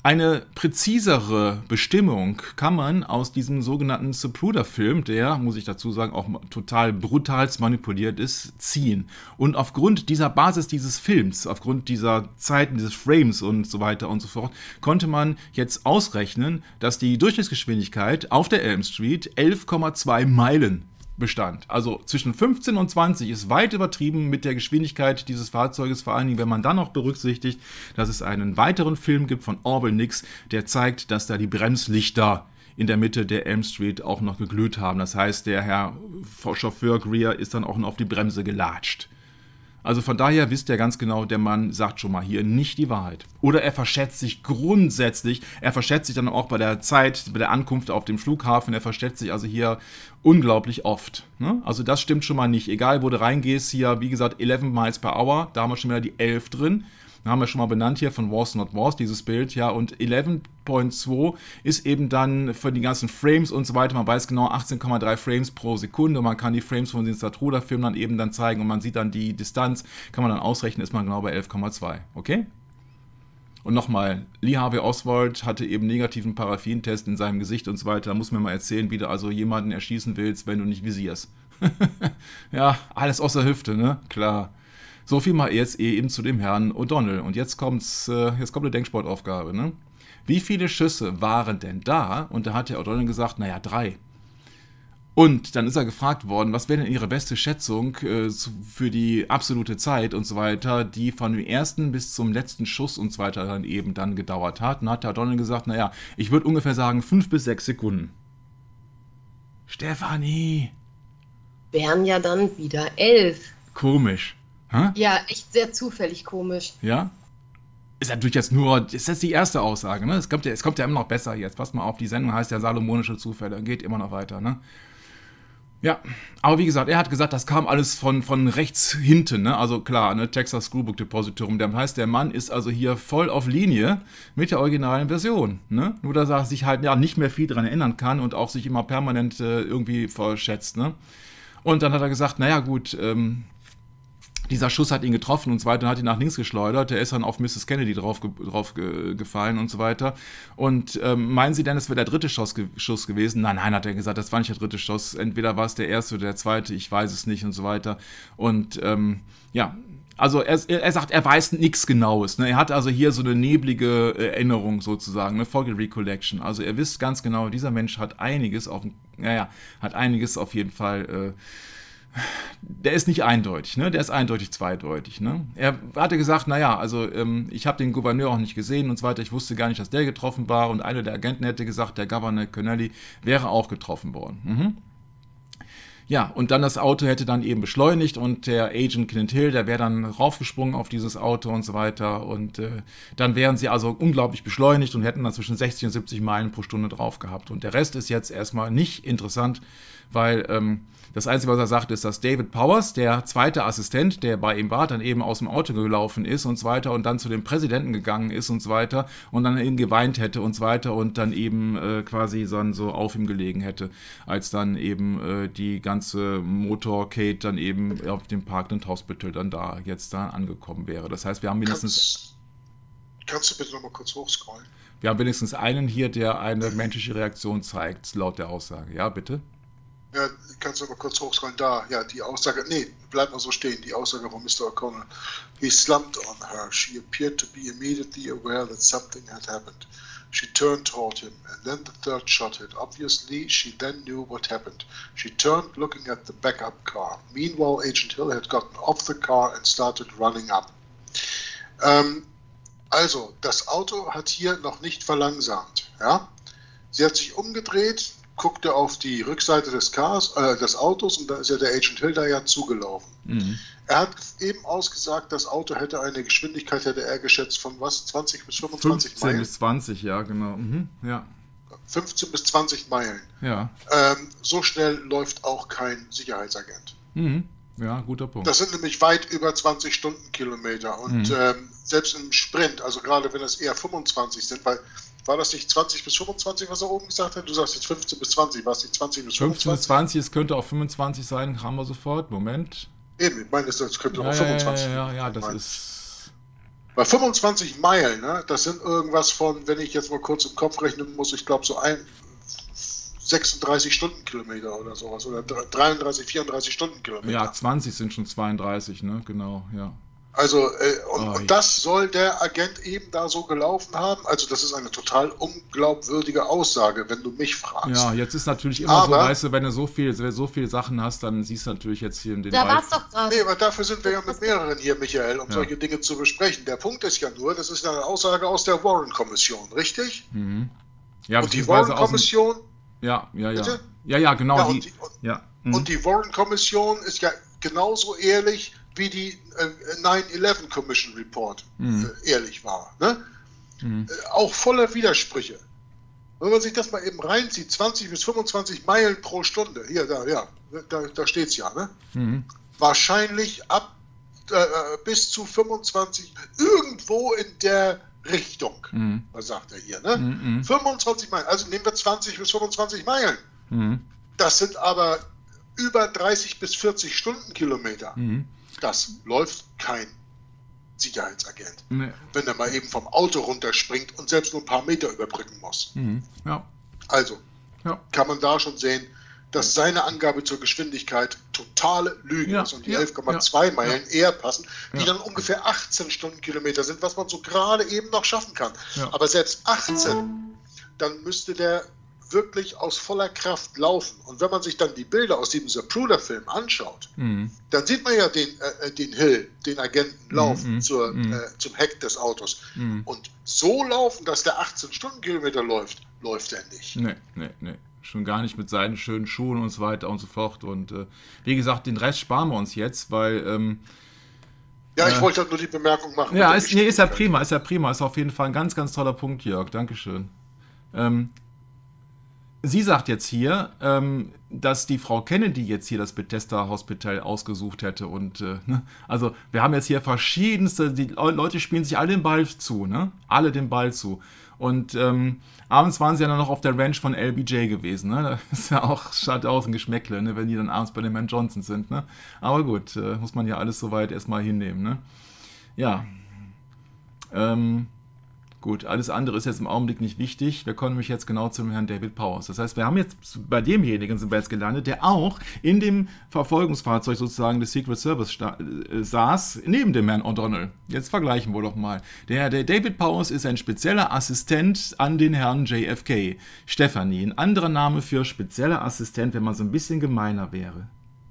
Eine präzisere Bestimmung kann man aus diesem sogenannten Zapruder-Film, der, muss ich dazu sagen, auch total brutalst manipuliert ist, ziehen. Und aufgrund dieser Basis dieses Films, aufgrund dieser Zeiten, dieses Frames und so weiter und so fort, konnte man jetzt ausrechnen, dass die Durchschnittsgeschwindigkeit auf der Elm Street elf Komma zwei Meilen bestand. Also zwischen fünfzehn und zwanzig ist weit übertrieben mit der Geschwindigkeit dieses Fahrzeuges, vor allen Dingen, wenn man dann noch berücksichtigt, dass es einen weiteren Film gibt von Orville Nix, der zeigt, dass da die Bremslichter in der Mitte der Elm Street auch noch geglüht haben. Das heißt, der Herr Chauffeur Greer ist dann auch noch auf die Bremse gelatscht. Also von daher wisst ihr ganz genau, der Mann sagt schon mal hier nicht die Wahrheit. Oder er verschätzt sich grundsätzlich, er verschätzt sich dann auch bei der Zeit, bei der Ankunft auf dem Flughafen, er verschätzt sich also hier unglaublich oft. Ne? Also das stimmt schon mal nicht. Egal, wo du reingehst, hier, wie gesagt, elf Miles per Hour, da haben wir schon wieder die elf drin. Da haben wir schon mal benannt hier von Wars Not Wars, dieses Bild, ja, und elf Komma zwei ist eben dann für die ganzen Frames und so weiter, man weiß genau, achtzehn Komma drei Frames pro Sekunde, man kann die Frames von den Zapruder-Filmen dann eben dann zeigen und man sieht dann die Distanz, kann man dann ausrechnen, ist man genau bei elf Komma zwei, okay? Und nochmal, Lee Harvey Oswald hatte eben negativen Paraffintest in seinem Gesicht und so weiter, da muss man mal erzählen, wie du also jemanden erschießen willst, wenn du nicht visierst. Ja, alles aus der Hüfte, ne? Klar. So viel mal jetzt eben zu dem Herrn O'Donnell. Und jetzt kommt's, äh, jetzt kommt eine Denksportaufgabe, ne? Wie viele Schüsse waren denn da? Und da hat der O'Donnell gesagt, naja, drei. Und dann ist er gefragt worden, was wäre denn Ihre beste Schätzung äh, zu, für die absolute Zeit und so weiter, die von dem ersten bis zum letzten Schuss und so weiter dann eben dann gedauert hat. Und hat der O'Donnell gesagt, naja, ich würde ungefähr sagen fünf bis sechs Sekunden. Stefanie! Wären ja dann wieder elf. Komisch. Hä? Ja, echt sehr zufällig komisch. Ja? Ist natürlich jetzt nur, ist jetzt die erste Aussage, ne? Es kommt ja, es kommt ja immer noch besser jetzt. Pass mal auf, die Sendung heißt ja Salomonische Zufälle, geht immer noch weiter, ne? Ja, aber wie gesagt, er hat gesagt, das kam alles von, von rechts hinten, ne? Also klar, ne? Texas Screwbook Depository. Das heißt, der Mann ist also hier voll auf Linie mit der originalen Version, ne? Nur, dass er sich halt ja nicht mehr viel dran erinnern kann und auch sich immer permanent äh, irgendwie verschätzt, ne? Und dann hat er gesagt, naja gut, ähm, dieser Schuss hat ihn getroffen und so weiter und hat ihn nach links geschleudert. Der ist dann auf Missus Kennedy drauf, drauf ge, gefallen und so weiter. Und ähm, meinen Sie denn, es wäre der dritte Schuss, ge, Schuss gewesen? Nein, nein, hat er gesagt, das war nicht der dritte Schuss. Entweder war es der erste oder der zweite, ich weiß es nicht und so weiter. Und ähm, ja, also er, er sagt, er weiß nichts Genaues. Ne? Er hat also hier so eine neblige Erinnerung sozusagen, eine Foggy Recollection. Also er wisst ganz genau, dieser Mensch hat einiges auf, naja, hat einiges auf jeden Fall. Äh, Der ist nicht eindeutig, ne? Der ist eindeutig zweideutig. Ne? Er hatte gesagt, naja, also ähm, ich habe den Gouverneur auch nicht gesehen und so weiter, ich wusste gar nicht, dass der getroffen war und einer der Agenten hätte gesagt, der Governor Connelly wäre auch getroffen worden. Mhm. Ja, und dann das Auto hätte dann eben beschleunigt und der Agent Clint Hill, der wäre dann raufgesprungen auf dieses Auto und so weiter und äh, dann wären sie also unglaublich beschleunigt und hätten dann zwischen sechzig und siebzig Meilen pro Stunde drauf gehabt. Und der Rest ist jetzt erstmal nicht interessant, weil ähm, das Einzige, was er sagt, ist, dass David Powers, der zweite Assistent, der bei ihm war, dann eben aus dem Auto gelaufen ist und so weiter und dann zu dem Präsidenten gegangen ist und so weiter und dann eben geweint hätte und so weiter und dann eben äh, quasi dann so auf ihm gelegen hätte, als dann eben äh, die ganze Motorcade dann eben auf dem Parkland Hospital dann da jetzt da angekommen wäre. Das heißt, wir haben mindestens... Kannst, kannst du bitte nochmal kurz hochscrollen? Wir haben wenigstens einen hier, der eine menschliche Reaktion zeigt, laut der Aussage. Ja, bitte? Ja, kannst du mal kurz hochscrollen, da, ja, die Aussage, nee, bleib mal so stehen, die Aussage von Mister O'Connell. He slumped on her. She appeared to be immediately aware that something had happened. She turned toward him, and then the third shot hit. Obviously, she then knew what happened. She turned, looking at the backup car. Meanwhile, Agent Hill had gotten off the car and started running up. Ähm, also, das Auto hat hier noch nicht verlangsamt, ja? Sie hat sich umgedreht, guckte auf die Rückseite des Cars, äh, des Autos und da ist ja der Agent Hill da ja zugelaufen. Mhm. Er hat eben ausgesagt, das Auto hätte eine Geschwindigkeit, hätte er geschätzt, von was? zwanzig bis fünfundzwanzig fünfzehn Meilen? bis zwanzig, ja, genau. Mhm, ja. fünfzehn bis zwanzig Meilen. Ja. Ähm, so schnell läuft auch kein Sicherheitsagent. Mhm. Ja, guter Punkt. Das sind nämlich weit über zwanzig Stundenkilometer und mhm. ähm, selbst im Sprint, also gerade wenn es eher fünfundzwanzig sind, weil war das nicht zwanzig bis fünfundzwanzig, was er oben gesagt hat? Du sagst jetzt fünfzehn bis zwanzig, war es nicht zwanzig bis fünfundzwanzig? fünfzehn bis zwanzig, es könnte auch fünfundzwanzig sein, haben wir sofort. Moment. Eben, ich meine, es könnte ja, auch fünfundzwanzig sein. Ja, ja, ja, das ist... Bei fünfundzwanzig Meilen, ne, das sind irgendwas von, wenn ich jetzt mal kurz im Kopf rechnen muss, ich glaube so ein sechsunddreißig Stundenkilometer oder sowas oder dreiunddreißig, vierunddreißig Stundenkilometer. Ja, zwanzig sind schon zweiunddreißig, ne? Genau, ja. Also, äh, und, Oh, und das soll der Agent eben da so gelaufen haben. Also, das ist eine total unglaubwürdige Aussage, wenn du mich fragst. Ja, jetzt ist natürlich immer aber, so, weißt du, wenn du so viel, so viele Sachen hast, dann siehst du natürlich jetzt hier in den Da war es doch gerade. Nee, aber dafür sind wir ja mit mehreren hier, Michael, um ja. solche Dinge zu besprechen. Der Punkt ist ja nur, das ist eine Aussage aus der Warren-Kommission, richtig? Mhm. Ja, und die Warren-Kommission... Ja, ja, ja. Bitte? Ja, ja, genau. Ja, die, und, die, und, ja. Mhm. und die Warren-Kommission ist ja genauso ehrlich, wie die äh, nine eleven Commission Report mhm. äh, ehrlich war. Ne? Mhm. Äh, auch voller Widersprüche. Wenn man sich das mal eben reinzieht, zwanzig bis fünfundzwanzig Meilen pro Stunde, hier, da, ja, da, da steht es ja, ne? Mhm. Wahrscheinlich ab äh, bis zu fünfundzwanzig, irgendwo in der Richtung, mhm. was sagt er hier, ne? Mhm. fünfundzwanzig Meilen, also nehmen wir zwanzig bis fünfundzwanzig Meilen. Mhm. Das sind aber über dreißig bis vierzig Stundenkilometer. Mhm. Das läuft kein Sicherheitsagent. Nee. Wenn er mal eben vom Auto runterspringt und selbst nur ein paar Meter überbrücken muss. Mhm. Ja. Also ja. kann man da schon sehen, dass seine Angabe zur Geschwindigkeit totale Lüge ja. ist und die ja. elf Komma zwei ja. Meilen ja. eher passen, die ja. dann ungefähr achtzehn Stundenkilometer sind, was man so gerade eben noch schaffen kann. Ja. Aber selbst achtzehn, dann müsste der wirklich aus voller Kraft laufen. Und wenn man sich dann die Bilder aus diesem Zapruder-Film anschaut, mhm. dann sieht man ja den, äh, den Hill, den Agenten laufen mhm. zur, mhm. äh, zum Heck des Autos. Mhm. Und so laufen, dass der achtzehn Stundenkilometer läuft, läuft er nicht. Nee, nee, nee. Schon gar nicht mit seinen schönen Schuhen und so weiter und so fort. Und äh, wie gesagt, den Rest sparen wir uns jetzt, weil... Ähm, ja, ich äh, wollte halt nur die Bemerkung machen. Ja, ist, nee, ist ja prima, ist ja prima. Ist auf jeden Fall ein ganz, ganz toller Punkt, Jörg. Dankeschön. Ähm, sie sagt jetzt hier, ähm, dass die Frau Kennedy jetzt hier das Bethesda Hospital ausgesucht hätte. Und äh, ne? Also wir haben jetzt hier verschiedenste, die Leute spielen sich alle den Ball zu, ne? Alle den Ball zu. Und ähm, abends waren sie ja dann noch auf der Ranch von L B J gewesen. Ne? Das ist ja auch, schaut aus ein Geschmäckle, ne? Wenn die dann abends bei dem Herrn Johnson sind. Ne? Aber gut, äh, muss man ja alles soweit erstmal hinnehmen. Ne? Ja. Ähm, gut, alles andere ist jetzt im Augenblick nicht wichtig. Wir kommen nämlich jetzt genau zum Herrn David Powers. Das heißt, wir haben jetzt bei demjenigen sind wir jetzt gelandet, der auch in dem Verfolgungsfahrzeug sozusagen des Secret Service äh, saß, neben dem Herrn O'Donnell. Jetzt vergleichen wir doch mal. Der, der David Powers ist ein spezieller Assistent an den Herrn J F K. Stephanie, ein anderer Name für spezieller Assistent, wenn man so ein bisschen gemeiner wäre.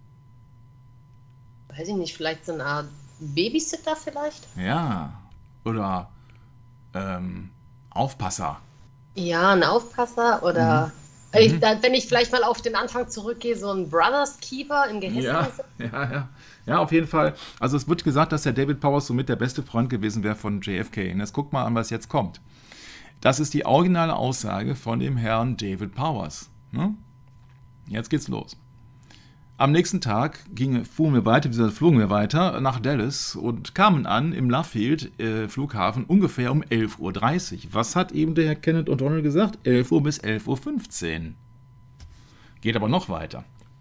Weiß ich nicht, vielleicht so eine Art Babysitter vielleicht? Ja, oder ähm, Aufpasser. Ja, ein Aufpasser oder... Mhm. Ich, da, wenn ich vielleicht mal auf den Anfang zurückgehe, so ein Brothers Keeper im Gehäuse. Ja, ja, ja. Ja, auf jeden Fall. Also es wird gesagt, dass der David Powers somit der beste Freund gewesen wäre von J F K. Und jetzt guck mal an, was jetzt kommt. Das ist die originale Aussage von dem Herrn David Powers. Ne? Jetzt geht's los. Am nächsten Tag ging, fuhren wir weiter, flogen wir weiter nach Dallas und kamen an im Love-Field äh, Flughafen ungefähr um elf Uhr dreißig. Was hat eben der Herr Kenneth O'Donnell gesagt? elf Uhr bis elf Uhr fünfzehn. Geht aber noch weiter.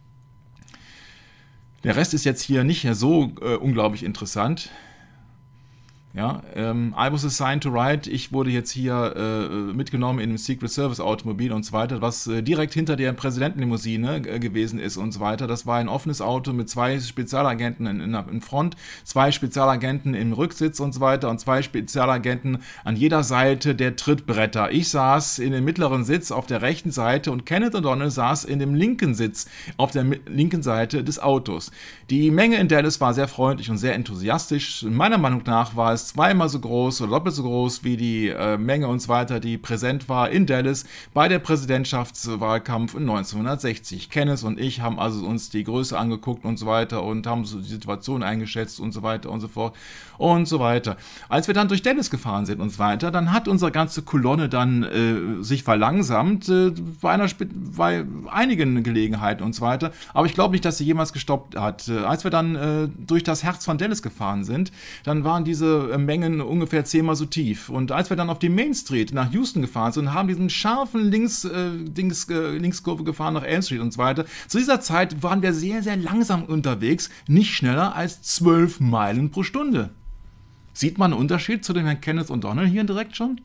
Der Rest ist jetzt hier nicht so äh, unglaublich interessant. Ja, ähm, I was assigned to ride. Ich wurde jetzt hier äh, mitgenommen in einem Secret Service Automobil und so weiter, was äh, direkt hinter der Präsidentenlimousine äh, gewesen ist und so weiter. Das war ein offenes Auto mit zwei Spezialagenten in, in, in Front, zwei Spezialagenten im Rücksitz und so weiter und zwei Spezialagenten an jeder Seite der Trittbretter. Ich saß in dem mittleren Sitz auf der rechten Seite und Kenneth O'Donnell saß in dem linken Sitz auf der linken Seite des Autos. Die Menge in Dallas war sehr freundlich und sehr enthusiastisch. Meiner Meinung nach war es zweimal so groß oder doppelt so groß wie die äh, Menge und so weiter, die präsent war in Dallas bei der Präsidentschaftswahlkampf in neunzehnhundertsechzig. Kenneth und ich haben also uns die Größe angeguckt und so weiter und haben so die Situation eingeschätzt und so weiter und so fort und so weiter. Als wir dann durch Dallas gefahren sind und so weiter, dann hat unsere ganze Kolonne dann äh, sich verlangsamt äh, bei, einer, bei einigen Gelegenheiten und so weiter, aber ich glaube nicht, dass sie jemals gestoppt hat. Äh, als wir dann äh, durch das Herz von Dallas gefahren sind, dann waren diese äh, Mengen ungefähr zehnmal so tief. Und als wir dann auf die Main Street nach Houston gefahren sind, haben diesen scharfen Links, äh, Dings, äh, Linkskurve gefahren nach Elm Street und so weiter. Zu dieser Zeit waren wir sehr, sehr langsam unterwegs, nicht schneller als zwölf Meilen pro Stunde. Sieht man einen Unterschied zu dem Herrn Kenneth O'Donnell hier direkt schon?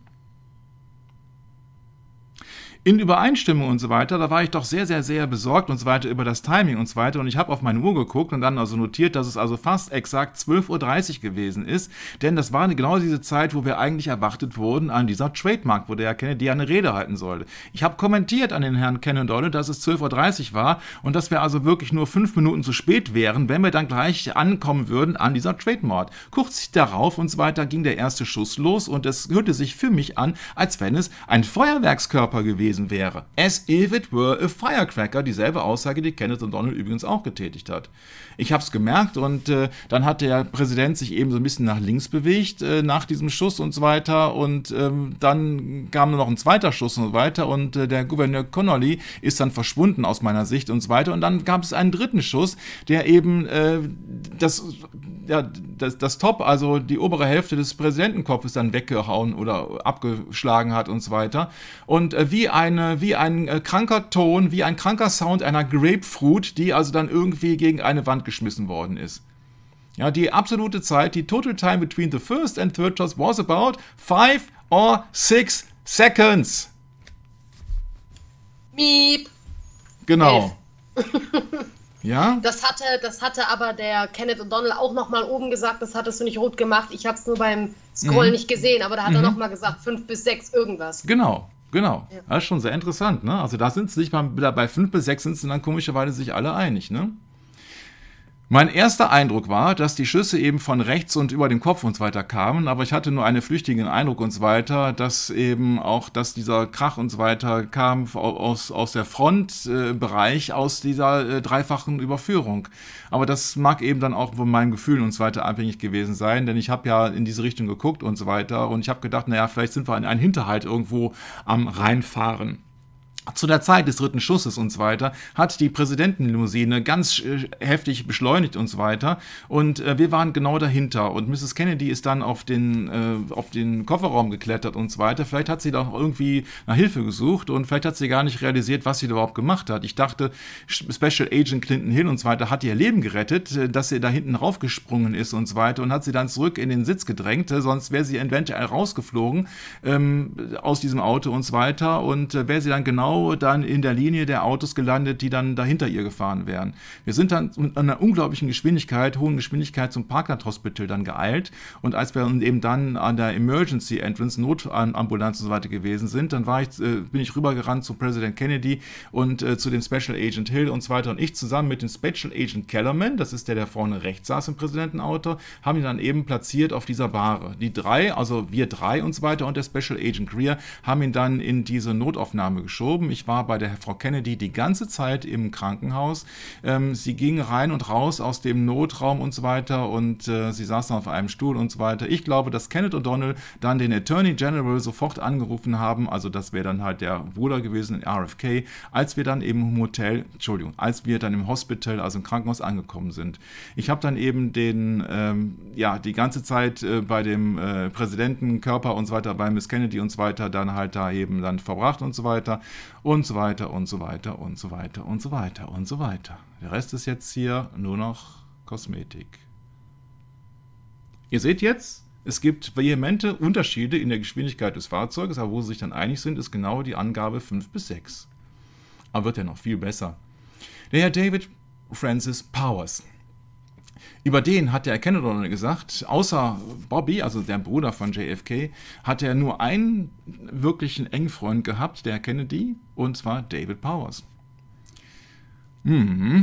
In Übereinstimmung und so weiter, da war ich doch sehr, sehr, sehr besorgt und so weiter über das Timing und so weiter und ich habe auf meine Uhr geguckt und dann also notiert, dass es also fast exakt zwölf Uhr dreißig gewesen ist, denn das war genau diese Zeit, wo wir eigentlich erwartet wurden an dieser Trademark, wo der Herr Kennedy eine Rede halten sollte. Ich habe kommentiert an den Herrn Kenneth O'Donnell, dass es zwölf Uhr dreißig war und dass wir also wirklich nur fünf Minuten zu spät wären, wenn wir dann gleich ankommen würden an dieser Trademark. Kurz darauf und so weiter ging der erste Schuss los und es hörte sich für mich an, als wenn es ein Feuerwerkskörper gewesen wäre. As if it were a firecracker, dieselbe Aussage, die Kenneth O'Donnell übrigens auch getätigt hat. Ich habe es gemerkt und äh, dann hat der Präsident sich eben so ein bisschen nach links bewegt äh, nach diesem Schuss und so weiter und ähm, dann kam nur noch ein zweiter Schuss und so weiter und äh, der Gouverneur Connolly ist dann verschwunden aus meiner Sicht und so weiter und dann gab es einen dritten Schuss, der eben äh, das, ja, das, das Top, also die obere Hälfte des Präsidentenkopfes dann weggehauen oder abgeschlagen hat und so weiter und äh, wie eine, wie ein äh, kranker Ton, wie ein kranker Sound einer Grapefruit, die also dann irgendwie gegen eine Wand geschmissen worden ist. Ja, die absolute Zeit, die total time between the first and third shots was about five or six seconds. Miep. Genau. Ja? Das hatte, das hatte aber der Kenneth O'Donnell auch nochmal oben gesagt, das hattest du nicht rot gemacht, ich habe es nur beim Scrollen mhm. nicht gesehen, aber da hat mhm. er nochmal gesagt, fünf bis sechs irgendwas. Genau. Genau, ja. Das ist schon sehr interessant, ne? Also da sind sie sich mal, bei fünf bis sechs sind sie dann komischerweise sich alle einig, ne? Mein erster Eindruck war, dass die Schüsse eben von rechts und über dem Kopf und so weiter kamen, aber ich hatte nur einen flüchtigen Eindruck und so weiter, dass eben auch, dass dieser Krach und so weiter kam aus, aus der Frontbereich, äh, aus dieser äh, dreifachen Überführung. Aber das mag eben dann auch von meinen Gefühlen und so weiter abhängig gewesen sein, denn ich habe ja in diese Richtung geguckt und so weiter und ich habe gedacht, naja, vielleicht sind wir in einem Hinterhalt irgendwo am Reinfahren. Zu der Zeit des dritten Schusses und so weiter hat die Präsidentenlimousine ganz äh, heftig beschleunigt und so weiter und äh, wir waren genau dahinter und Misses Kennedy ist dann auf den, äh, auf den Kofferraum geklettert und so weiter. Vielleicht hat sie da irgendwie nach Hilfe gesucht und vielleicht hat sie gar nicht realisiert, was sie da überhaupt gemacht hat. Ich dachte, Special Agent Clinton Hill und so weiter hat ihr Leben gerettet, äh, dass sie da hinten raufgesprungen ist und so weiter und hat sie dann zurück in den Sitz gedrängt, äh, sonst wäre sie eventuell rausgeflogen ähm, aus diesem Auto und so weiter und äh, wäre sie dann genau dann in der Linie der Autos gelandet, die dann dahinter ihr gefahren wären. Wir sind dann mit einer unglaublichen Geschwindigkeit, hohen Geschwindigkeit zum Parkland Hospital dann geeilt und als wir eben dann an der Emergency Entrance, Notambulanz und so weiter gewesen sind, dann war ich, äh, bin ich rübergerannt zu Präsident Kennedy und äh, zu dem Special Agent Hill und so weiter und ich zusammen mit dem Special Agent Kellerman, das ist der, der vorne rechts saß im Präsidentenauto, haben ihn dann eben platziert auf dieser Bahre. Die drei, also wir drei und so weiter und der Special Agent Greer haben ihn dann in diese Notaufnahme geschoben. Ich war bei der Frau Kennedy die ganze Zeit im Krankenhaus. Ähm, sie ging rein und raus aus dem Notraum und so weiter und äh, sie saß dann auf einem Stuhl und so weiter. Ich glaube, dass Kenneth O'Donnell dann den Attorney General sofort angerufen haben, also das wäre dann halt der Bruder gewesen in R F K, als wir dann eben im Hotel, Entschuldigung, als wir dann im Hospital, also im Krankenhaus angekommen sind. Ich habe dann eben den, ähm, ja, die ganze Zeit äh, bei dem äh, Präsidentenkörper und so weiter, bei Miss Kennedy und so weiter, dann halt da eben dann verbracht und so weiter. Und so weiter und so weiter und so weiter und so weiter und so weiter. Der Rest ist jetzt hier nur noch Kosmetik. Ihr seht jetzt, es gibt vehemente Unterschiede in der Geschwindigkeit des Fahrzeuges, aber wo sie sich dann einig sind, ist genau die Angabe fünf bis sechs. Aber wird ja noch viel besser. Der Herr David Francis Powers. Über den hat der Kenneth O'Donnell gesagt, außer Bobby, also der Bruder von J F K, hat er nur einen wirklichen Engfreund gehabt, der Kennedy, und zwar David Powers. Mhm.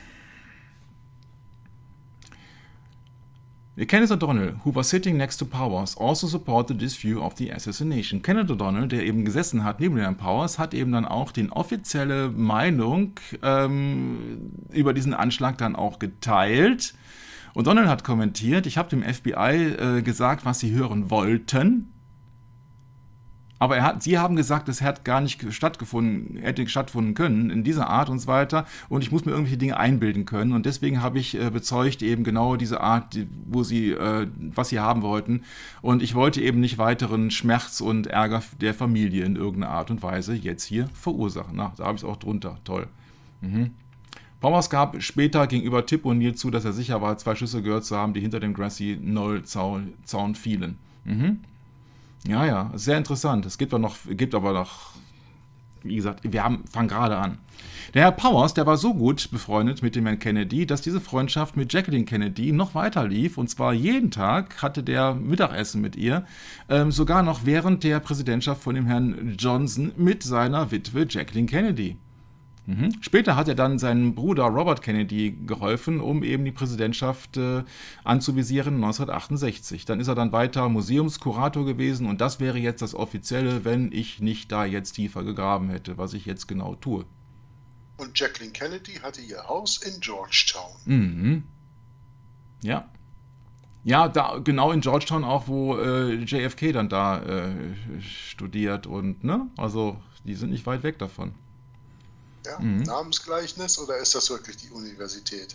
Kenneth O'Donnell, who was sitting next to Powers, also supported this view of the assassination. Kenneth O'Donnell, der eben gesessen hat neben Herrn Powers, hat eben dann auch die offizielle Meinung ähm, über diesen Anschlag dann auch geteilt. O'Donnell hat kommentiert, ich habe dem F B I äh, gesagt, was sie hören wollten. Aber er hat, sie haben gesagt, es hat gar nicht stattgefunden, hätte stattfinden können in dieser Art und so weiter. Und ich muss mir irgendwelche Dinge einbilden können. Und deswegen habe ich äh, bezeugt eben genau diese Art, die, wo sie, äh, was sie haben wollten. Und ich wollte eben nicht weiteren Schmerz und Ärger der Familie in irgendeiner Art und Weise jetzt hier verursachen. Na, da habe ich es auch drunter. Toll. Mhm. Powers gab später gegenüber Tip O'Neill zu, dass er sicher war, zwei Schüsse gehört zu haben, die hinter dem Grassy-Knoll-Zaun Zaun fielen. Mhm. Ja, ja, sehr interessant. Es gibt aber noch, gibt aber noch, wie gesagt, wir haben, fangen gerade an. Der Herr Powers, der war so gut befreundet mit dem Herrn Kennedy, dass diese Freundschaft mit Jacqueline Kennedy noch weiter lief. Und zwar jeden Tag hatte der Mittagessen mit ihr, ähm, sogar noch während der Präsidentschaft von dem Herrn Johnson mit seiner Witwe Jacqueline Kennedy. Mhm. Später hat er dann seinem Bruder Robert Kennedy geholfen, um eben die Präsidentschaft äh, anzuvisieren neunzehnhundertachtundsechzig. Dann ist er dann weiter Museumskurator gewesen und das wäre jetzt das Offizielle, wenn ich nicht da jetzt tiefer gegraben hätte, was ich jetzt genau tue. Und Jacqueline Kennedy hatte ihr Haus in Georgetown. Mhm. Ja. Ja, da, genau in Georgetown auch, wo äh, J F K dann da äh, studiert und, ne? Also, die sind nicht weit weg davon. Ja, mhm. Namensgleichnis oder ist das wirklich die Universität?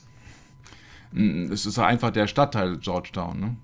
Es ist einfach der Stadtteil Georgetown, ne?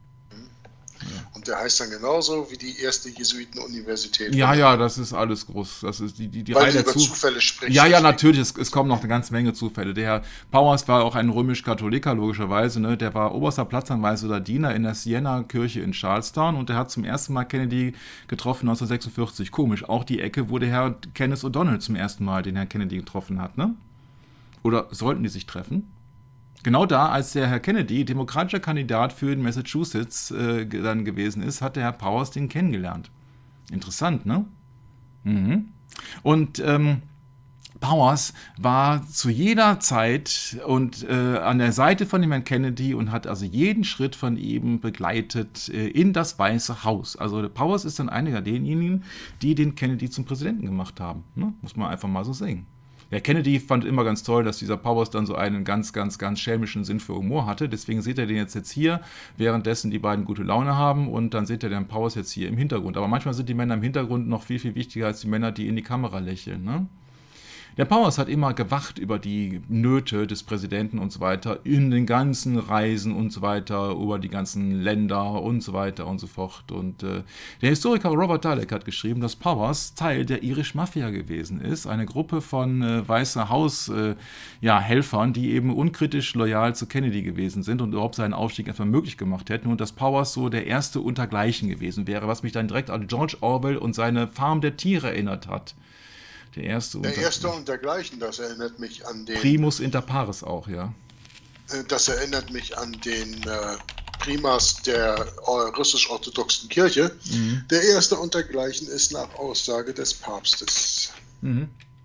Und der heißt dann genauso wie die erste Jesuiten-Universität. Ja, ja, das ist alles groß. Das ist die, die, die Weil Reihe du der über Zu Zufälle sprichst. Ja, ja, natürlich. Es, es kommen noch eine ganze Menge Zufälle. Der Herr Powers war auch ein römisch-Katholiker, logischerweise. Ne? Der war oberster Platzanweiser oder Diener in der Siena-Kirche in Charlestown und der hat zum ersten Mal Kennedy getroffen neunzehnhundertsechsundvierzig. Komisch, auch die Ecke, wo der Herr Kenneth O'Donnell zum ersten Mal den Herrn Kennedy getroffen hat. Ne? Oder sollten die sich treffen? Genau da, als der Herr Kennedy demokratischer Kandidat für den Massachusetts äh, dann gewesen ist, hat der Herr Powers den kennengelernt. Interessant, ne? Mhm. Und ähm, Powers war zu jeder Zeit und äh, an der Seite von dem Herrn Kennedy und hat also jeden Schritt von ihm begleitet äh, in das Weiße Haus. Also der Powers ist dann einer derjenigen, die den Kennedy zum Präsidenten gemacht haben. Ne? Muss man einfach mal so sehen. Der Kennedy fand immer ganz toll, dass dieser Powers dann so einen ganz, ganz, ganz schelmischen Sinn für Humor hatte. Deswegen seht ihr den jetzt, jetzt hier, währenddessen die beiden gute Laune haben und dann seht ihr den Powers jetzt hier im Hintergrund. Aber manchmal sind die Männer im Hintergrund noch viel, viel wichtiger als die Männer, die in die Kamera lächeln, ne? Der Powers hat immer gewacht über die Nöte des Präsidenten und so weiter, in den ganzen Reisen und so weiter, über die ganzen Länder und so weiter und so fort. Und äh, der Historiker Robert Dalek hat geschrieben, dass Powers Teil der Irish Mafia gewesen ist, eine Gruppe von äh, Weißer Haus äh, ja, Helfern, die eben unkritisch loyal zu Kennedy gewesen sind und überhaupt seinen Aufstieg einfach möglich gemacht hätten und dass Powers so der erste untergleichen gewesen wäre, was mich dann direkt an George Orwell und seine Farm der Tiere erinnert hat. Der erste, der unter erste und dergleichen, das erinnert mich an den... Primus inter pares auch, ja. Das erinnert mich an den äh, Primas der äh, russisch-orthodoxen Kirche. Mhm. Der erste und dergleichen ist nach Aussage des Papstes. Mhm.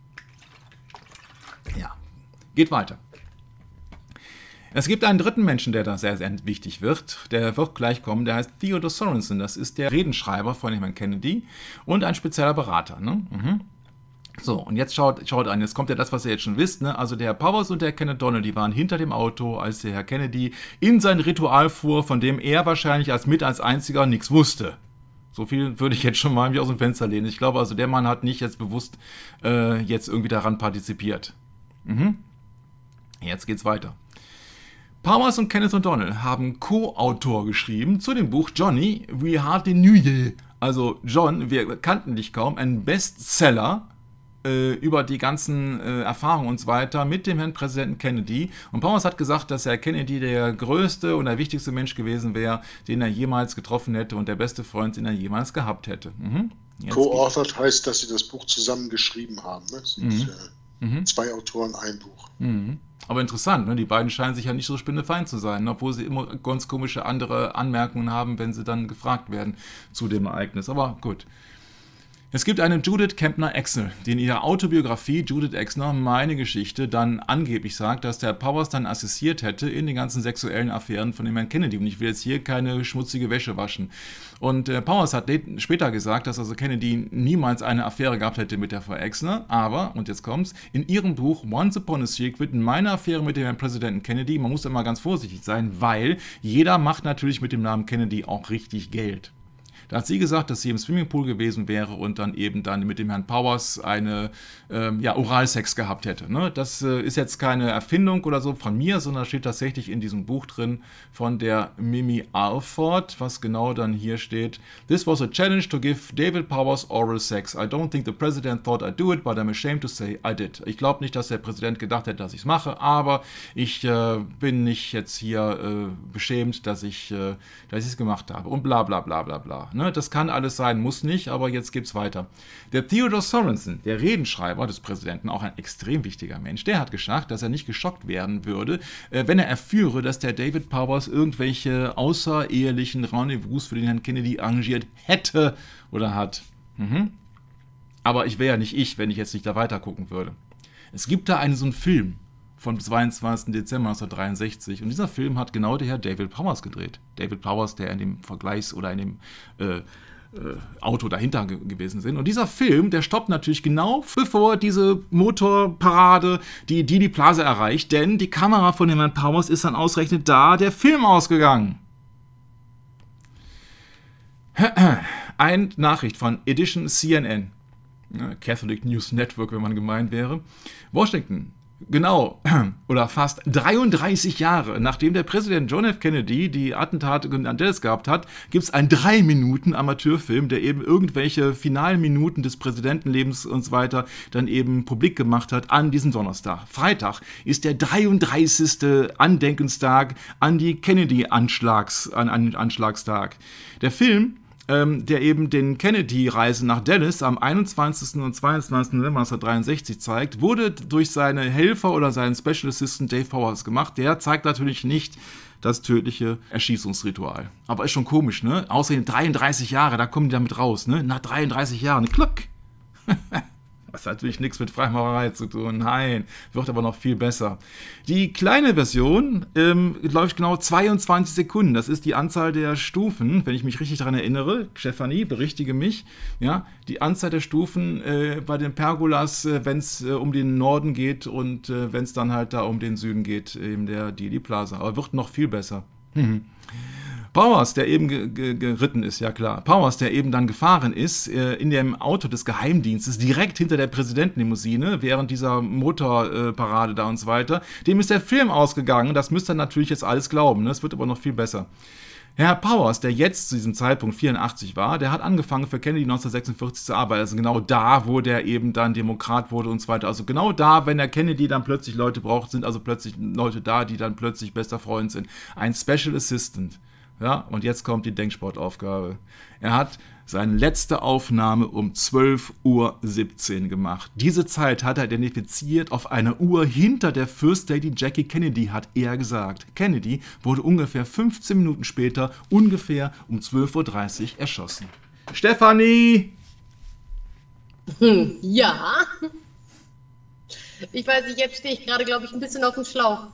Ja, geht weiter. Es gibt einen dritten Menschen, der da sehr, sehr wichtig wird. Der wird gleich kommen, der heißt Theodore Sorensen. Das ist der Redenschreiber von Herrn Kennedy und ein spezieller Berater, ne? Mhm. So, und jetzt schaut, schaut an, jetzt kommt ja das, was ihr jetzt schon wisst, ne? Also der Herr Powers und der Kenneth O'Donnell, die waren hinter dem Auto, als der Herr Kennedy in sein Ritual fuhr, von dem er wahrscheinlich als mit als einziger nichts wusste. So viel würde ich jetzt schon mal mich aus dem Fenster lehnen. Ich glaube also, der Mann hat nicht jetzt bewusst äh, jetzt irgendwie daran partizipiert. Mhm. Jetzt geht's weiter. Powers und Kenneth O'Donnell haben Co-Autor geschrieben zu dem Buch Johnny, We Hardly Knew You. Also John, wir kannten dich kaum, ein Bestseller über die ganzen äh, Erfahrungen und so weiter mit dem Herrn Präsidenten Kennedy. Und Powers hat gesagt, dass Herr Kennedy der größte und der wichtigste Mensch gewesen wäre, den er jemals getroffen hätte und der beste Freund, den er jemals gehabt hätte. Mhm. Co-authored heißt, dass sie das Buch zusammen geschrieben haben. Ne? Es sind mhm. äh, mhm. zwei Autoren, ein Buch. Mhm. Aber interessant, ne? Die beiden scheinen sich ja nicht so spinnefeind zu sein, obwohl sie immer ganz komische andere Anmerkungen haben, wenn sie dann gefragt werden zu dem Ereignis. Aber gut. Es gibt eine Judith Kempner Exner, die in ihrer Autobiografie Judith Exner, meine Geschichte, dann angeblich sagt, dass der Powers dann assistiert hätte in den ganzen sexuellen Affären von dem Herrn Kennedy. Und ich will jetzt hier keine schmutzige Wäsche waschen. Und äh, Powers hat später gesagt, dass also Kennedy niemals eine Affäre gehabt hätte mit der Frau Exner. Aber, und jetzt kommt's, in ihrem Buch Once Upon a Secret, meine Affäre mit dem Herrn Präsidenten Kennedy, man muss immer ganz vorsichtig sein, weil jeder macht natürlich mit dem Namen Kennedy auch richtig Geld. Da hat sie gesagt, dass sie im Swimmingpool gewesen wäre und dann eben dann mit dem Herrn Powers eine ähm, ja, Oralsex gehabt hätte. Ne? Das äh, ist jetzt keine Erfindung oder so von mir, sondern steht tatsächlich in diesem Buch drin von der Mimi Alford, was genau dann hier steht. This was a challenge to give David Powers oral sex. I don't think the president thought I'd do it, but I'm ashamed to say I did. Ich glaube nicht, dass der Präsident gedacht hätte, dass ich es mache, aber ich äh, bin nicht jetzt hier äh, beschämt, dass ich äh, dass ich es gemacht habe und bla bla bla bla bla. Ne? Das kann alles sein, muss nicht, aber jetzt geht's weiter. Der Theodore Sorensen, der Redenschreiber des Präsidenten, auch ein extrem wichtiger Mensch, der hat gesagt, dass er nicht geschockt werden würde, äh, wenn er erführe, dass der David Powers irgendwelche außerehelichen Rendezvous für den Herrn Kennedy arrangiert hätte oder hat. Mhm. Aber ich wäre ja nicht ich, wenn ich jetzt nicht da weiter gucken würde. Es gibt da einen so einen Film vom zweiundzwanzigsten Dezember neunzehnhundertdreiundsechzig und dieser Film hat genau der Herr David Powers gedreht. David Powers, der in dem Vergleichs- oder in dem äh, äh, Auto dahinter ge gewesen sind. Und dieser Film, der stoppt natürlich genau bevor diese Motorparade die Dealey Plaza erreicht, denn die Kamera von dem Herrn Powers ist dann ausgerechnet da der Film ausgegangen. Eine Nachricht von Edition C N N, Catholic News Network, wenn man gemeint wäre. Washington. Genau, oder fast dreiunddreißig Jahre, nachdem der Präsident John F. Kennedy die Attentate an Dallas gehabt hat, gibt es einen drei Minuten Amateurfilm, der eben irgendwelche finalen Minuten des Präsidentenlebens und so weiter dann eben publik gemacht hat an diesem Donnerstag. Freitag ist der dreiunddreißigste Andenkenstag an die Kennedy-Anschlags, an, an Anschlagstag. Der Film, Ähm, der eben den Kennedy-Reise nach Dallas am einundzwanzigsten und zweiundzwanzigsten November neunzehnhundertdreiundsechzig zeigt, wurde durch seine Helfer oder seinen Special Assistant Dave Powers gemacht. Der zeigt natürlich nicht das tödliche Erschießungsritual. Aber ist schon komisch, ne? Außerdem dreiunddreißig Jahre, da kommen die damit raus, ne? Nach dreiunddreißig Jahren, klack! Das hat natürlich nichts mit Freimaurerei zu tun. Nein, wird aber noch viel besser. Die kleine Version ähm, läuft genau zweiundzwanzig Sekunden. Das ist die Anzahl der Stufen, wenn ich mich richtig daran erinnere. Stefanie, berichtige mich. Ja, die Anzahl der Stufen äh, bei den Pergolas, äh, wenn es äh, um den Norden geht und äh, wenn es dann halt da um den Süden geht, in der Dealey Plaza. Aber wird noch viel besser. Mhm. Powers, der eben ge ge geritten ist, ja klar. Powers, der eben dann gefahren ist, äh, in dem Auto des Geheimdienstes, direkt hinter der Präsidentenlimousine, während dieser Motorparade äh, da und so weiter, dem ist der Film ausgegangen. Das müsst ihr natürlich jetzt alles glauben, ne? Das wird aber noch viel besser. Herr Powers, der jetzt zu diesem Zeitpunkt vierundachtzig war, der hat angefangen für Kennedy neunzehnhundertsechsundvierzig zu arbeiten. Also genau da, wo der eben dann Demokrat wurde und so weiter. Also genau da, wenn der Kennedy dann plötzlich Leute braucht, sind also plötzlich Leute da, die dann plötzlich bester Freund sind. Ein Special Assistant. Ja, und jetzt kommt die Denksportaufgabe. Er hat seine letzte Aufnahme um zwölf Uhr siebzehn gemacht. Diese Zeit hat er identifiziert auf einer Uhr hinter der First Lady Jackie Kennedy, hat er gesagt. Kennedy wurde ungefähr fünfzehn Minuten später, ungefähr um zwölf Uhr dreißig erschossen. Stefanie! Hm, ja. Ich weiß nicht, jetzt stehe ich gerade, glaube ich, ein bisschen auf dem Schlauch.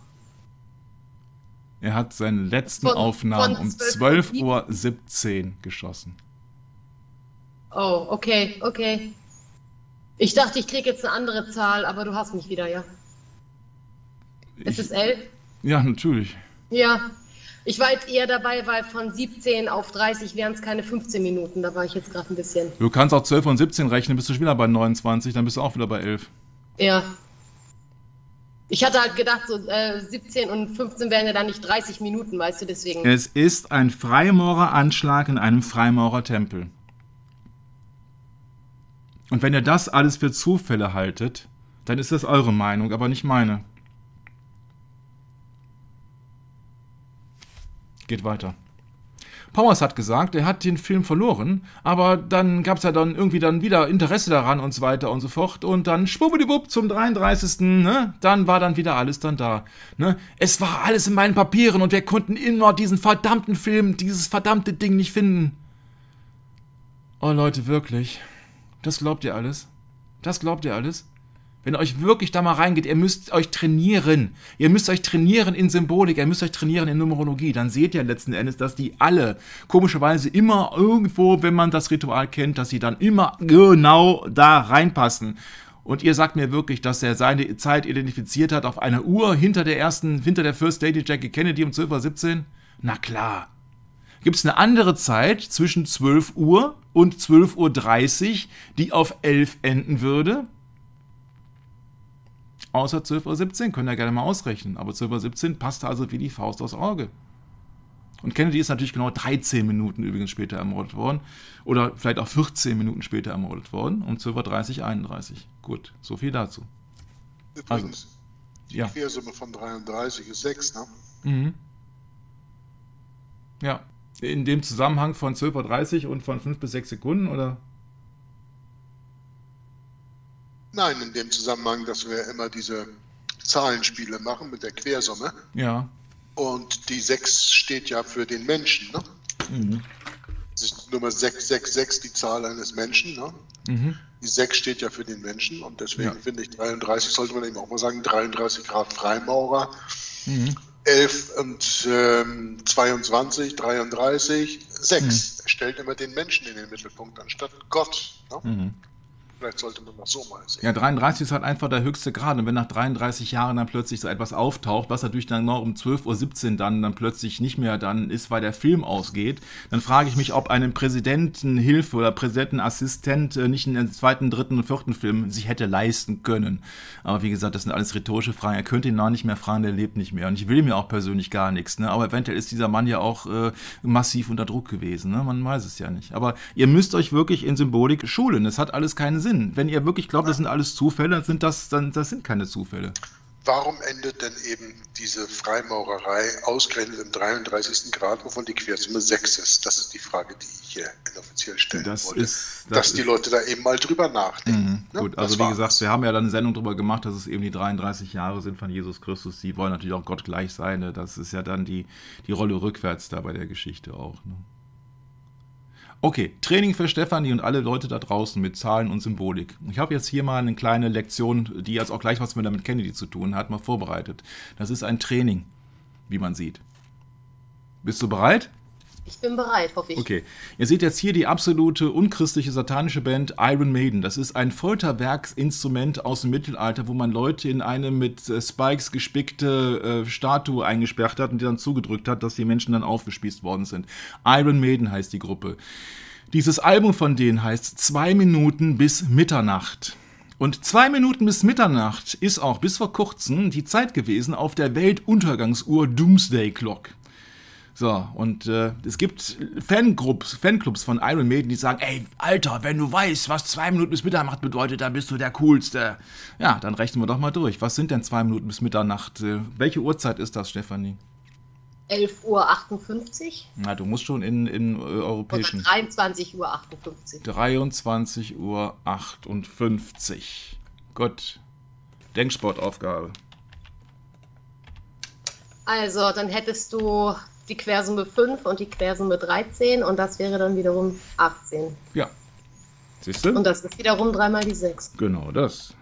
Er hat seine letzten Von- Aufnahmen von um zwölf Uhr siebzehn geschossen. Oh, okay, okay. Ich dachte, ich kriege jetzt eine andere Zahl, aber du hast mich wieder, ja. Es ist elf? Ja, natürlich. Ja. Ich war jetzt eher dabei, weil von siebzehn auf dreißig wären es keine fünfzehn Minuten. Da war ich jetzt gerade ein bisschen. Du kannst auch zwölf und siebzehn rechnen, bist du schon wieder bei neunundzwanzig, dann bist du auch wieder bei elf. Ja. Ich hatte halt gedacht, so äh, siebzehn und fünfzehn wären ja dann nicht dreißig Minuten, weißt du, deswegen. Es ist ein Freimaureranschlag in einem Freimaurertempel. Und wenn ihr das alles für Zufälle haltet, dann ist das eure Meinung, aber nicht meine. Geht weiter. Powers hat gesagt, er hat den Film verloren, aber dann gab es ja dann irgendwie dann wieder Interesse daran und so weiter und so fort und dann schwuppdiwupp zum dreiunddreißigsten Ne? Dann war dann wieder alles dann da. Ne? Es war alles in meinen Papieren und wir konnten immer diesen verdammten Film, dieses verdammte Ding nicht finden. Oh Leute, wirklich? Das glaubt ihr alles? Das glaubt ihr alles? Wenn ihr euch wirklich da mal reingeht, ihr müsst euch trainieren. Ihr müsst euch trainieren in Symbolik, ihr müsst euch trainieren in Numerologie. Dann seht ihr letzten Endes, dass die alle komischerweise immer irgendwo, wenn man das Ritual kennt, dass sie dann immer genau da reinpassen. Und ihr sagt mir wirklich, dass er seine Zeit identifiziert hat auf einer Uhr hinter der ersten, hinter der First Lady Jackie Kennedy um zwölf Uhr siebzehn? Na klar. Gibt es eine andere Zeit zwischen zwölf Uhr und zwölf Uhr dreißig, die auf elf enden würde? Außer zwölf Uhr siebzehn, könnt ihr gerne mal ausrechnen. Aber zwölf Uhr siebzehn passt also wie die Faust aufs Auge. Und Kennedy ist natürlich genau dreizehn Minuten übrigens später ermordet worden. Oder vielleicht auch vierzehn Minuten später ermordet worden. Um zwölf Uhr dreißig, einunddreißig. Gut, so viel dazu. Übrigens, Also, die ja. Quersumme von dreiunddreißig ist sechs, ne? Mhm. Ja, in dem Zusammenhang von zwölf Uhr dreißig und von fünf bis sechs Sekunden, oder? Nein, in dem Zusammenhang, dass wir immer diese Zahlenspiele machen mit der Quersumme. Ja. Und die sechs steht ja für den Menschen, ne? Mhm. Das ist Nummer sechs sechs sechs, die Zahl eines Menschen, ne? Mhm. Die sechs steht ja für den Menschen und deswegen Ja. finde ich dreiunddreißig, sollte man eben auch mal sagen, dreiunddreißig Grad Freimaurer, Mhm. elf und ähm, zweiundzwanzig, dreiunddreißig, sechs. Er stellt immer den Menschen in den Mittelpunkt anstatt Gott. Ne? Mhm. Vielleicht sollte man das so mal sehen. Ja, dreiunddreißig ist halt einfach der höchste Grad. Und wenn nach dreiunddreißig Jahren dann plötzlich so etwas auftaucht, was natürlich dann noch um zwölf Uhr siebzehn dann, dann plötzlich nicht mehr dann ist, weil der Film ausgeht, dann frage ich mich, ob einem Präsidentenhilfe oder Präsidentenassistent äh, nicht in den zweiten, dritten und vierten Film sich hätte leisten können. Aber wie gesagt, das sind alles rhetorische Fragen. Er könnte ihn noch nicht mehr fragen, der lebt nicht mehr. Und ich will mir auch persönlich gar nichts. Ne? Aber eventuell ist dieser Mann ja auch äh, massiv unter Druck gewesen. Ne? Man weiß es ja nicht. Aber ihr müsst euch wirklich in Symbolik schulen. Es hat alles keinen Sinn. Wenn ihr wirklich glaubt, das sind alles Zufälle, dann sind das, dann, das sind keine Zufälle. Warum endet denn eben diese Freimaurerei ausgerechnet im dreiunddreißigsten Grad, wovon die Quersumme sechs ist? Das ist die Frage, die ich hier inoffiziell stellen Das wollte. ist, das dass ist, die Leute da eben mal drüber nachdenken. Mhm, ne? gut, also Das wie war's. gesagt, wir haben ja dann eine Sendung darüber gemacht, dass es eben die dreiunddreißig Jahre sind von Jesus Christus. Die wollen natürlich auch Gott gleich sein. Ne? Das ist ja dann die, die Rolle rückwärts da bei der Geschichte auch. Ne? Okay, Training für Stefanie und alle Leute da draußen mit Zahlen und Symbolik. Ich habe jetzt hier mal eine kleine Lektion, die jetzt auch gleich was mit damit Kennedy zu tun hat, mal vorbereitet. Das ist ein Training, wie man sieht. Bist du bereit? Ich bin bereit, hoffe ich. Okay, ihr seht jetzt hier die absolute unchristliche satanische Band Iron Maiden. Das ist ein Folterwerksinstrument aus dem Mittelalter, wo man Leute in eine mit äh, Spikes gespickte äh, Statue eingesperrt hat und die dann zugedrückt hat, dass die Menschen dann aufgespießt worden sind. Iron Maiden heißt die Gruppe. Dieses Album von denen heißt Zwei Minuten bis Mitternacht. Und zwei Minuten bis Mitternacht ist auch bis vor kurzem die Zeit gewesen auf der Weltuntergangsuhr Doomsday Clock. So, und äh, es gibt Fanclubs, Fanclubs von Iron Maiden, die sagen, ey, Alter, wenn du weißt, was zwei Minuten bis Mitternacht bedeutet, dann bist du der Coolste. Ja, dann rechnen wir doch mal durch. Was sind denn zwei Minuten bis Mitternacht? Äh, welche Uhrzeit ist das, Stefanie? elf Uhr achtundfünfzig Na, du musst schon in, in äh, oder europäischen... dreiundzwanzig Uhr achtundfünfzig. dreiundzwanzig Uhr achtundfünfzig. Gut. Denksportaufgabe. Also, dann hättest du die Quersumme fünf und die Quersumme dreizehn und das wäre dann wiederum achtzehn. Ja. Siehst du? Und das ist wiederum dreimal die sechs. Genau das.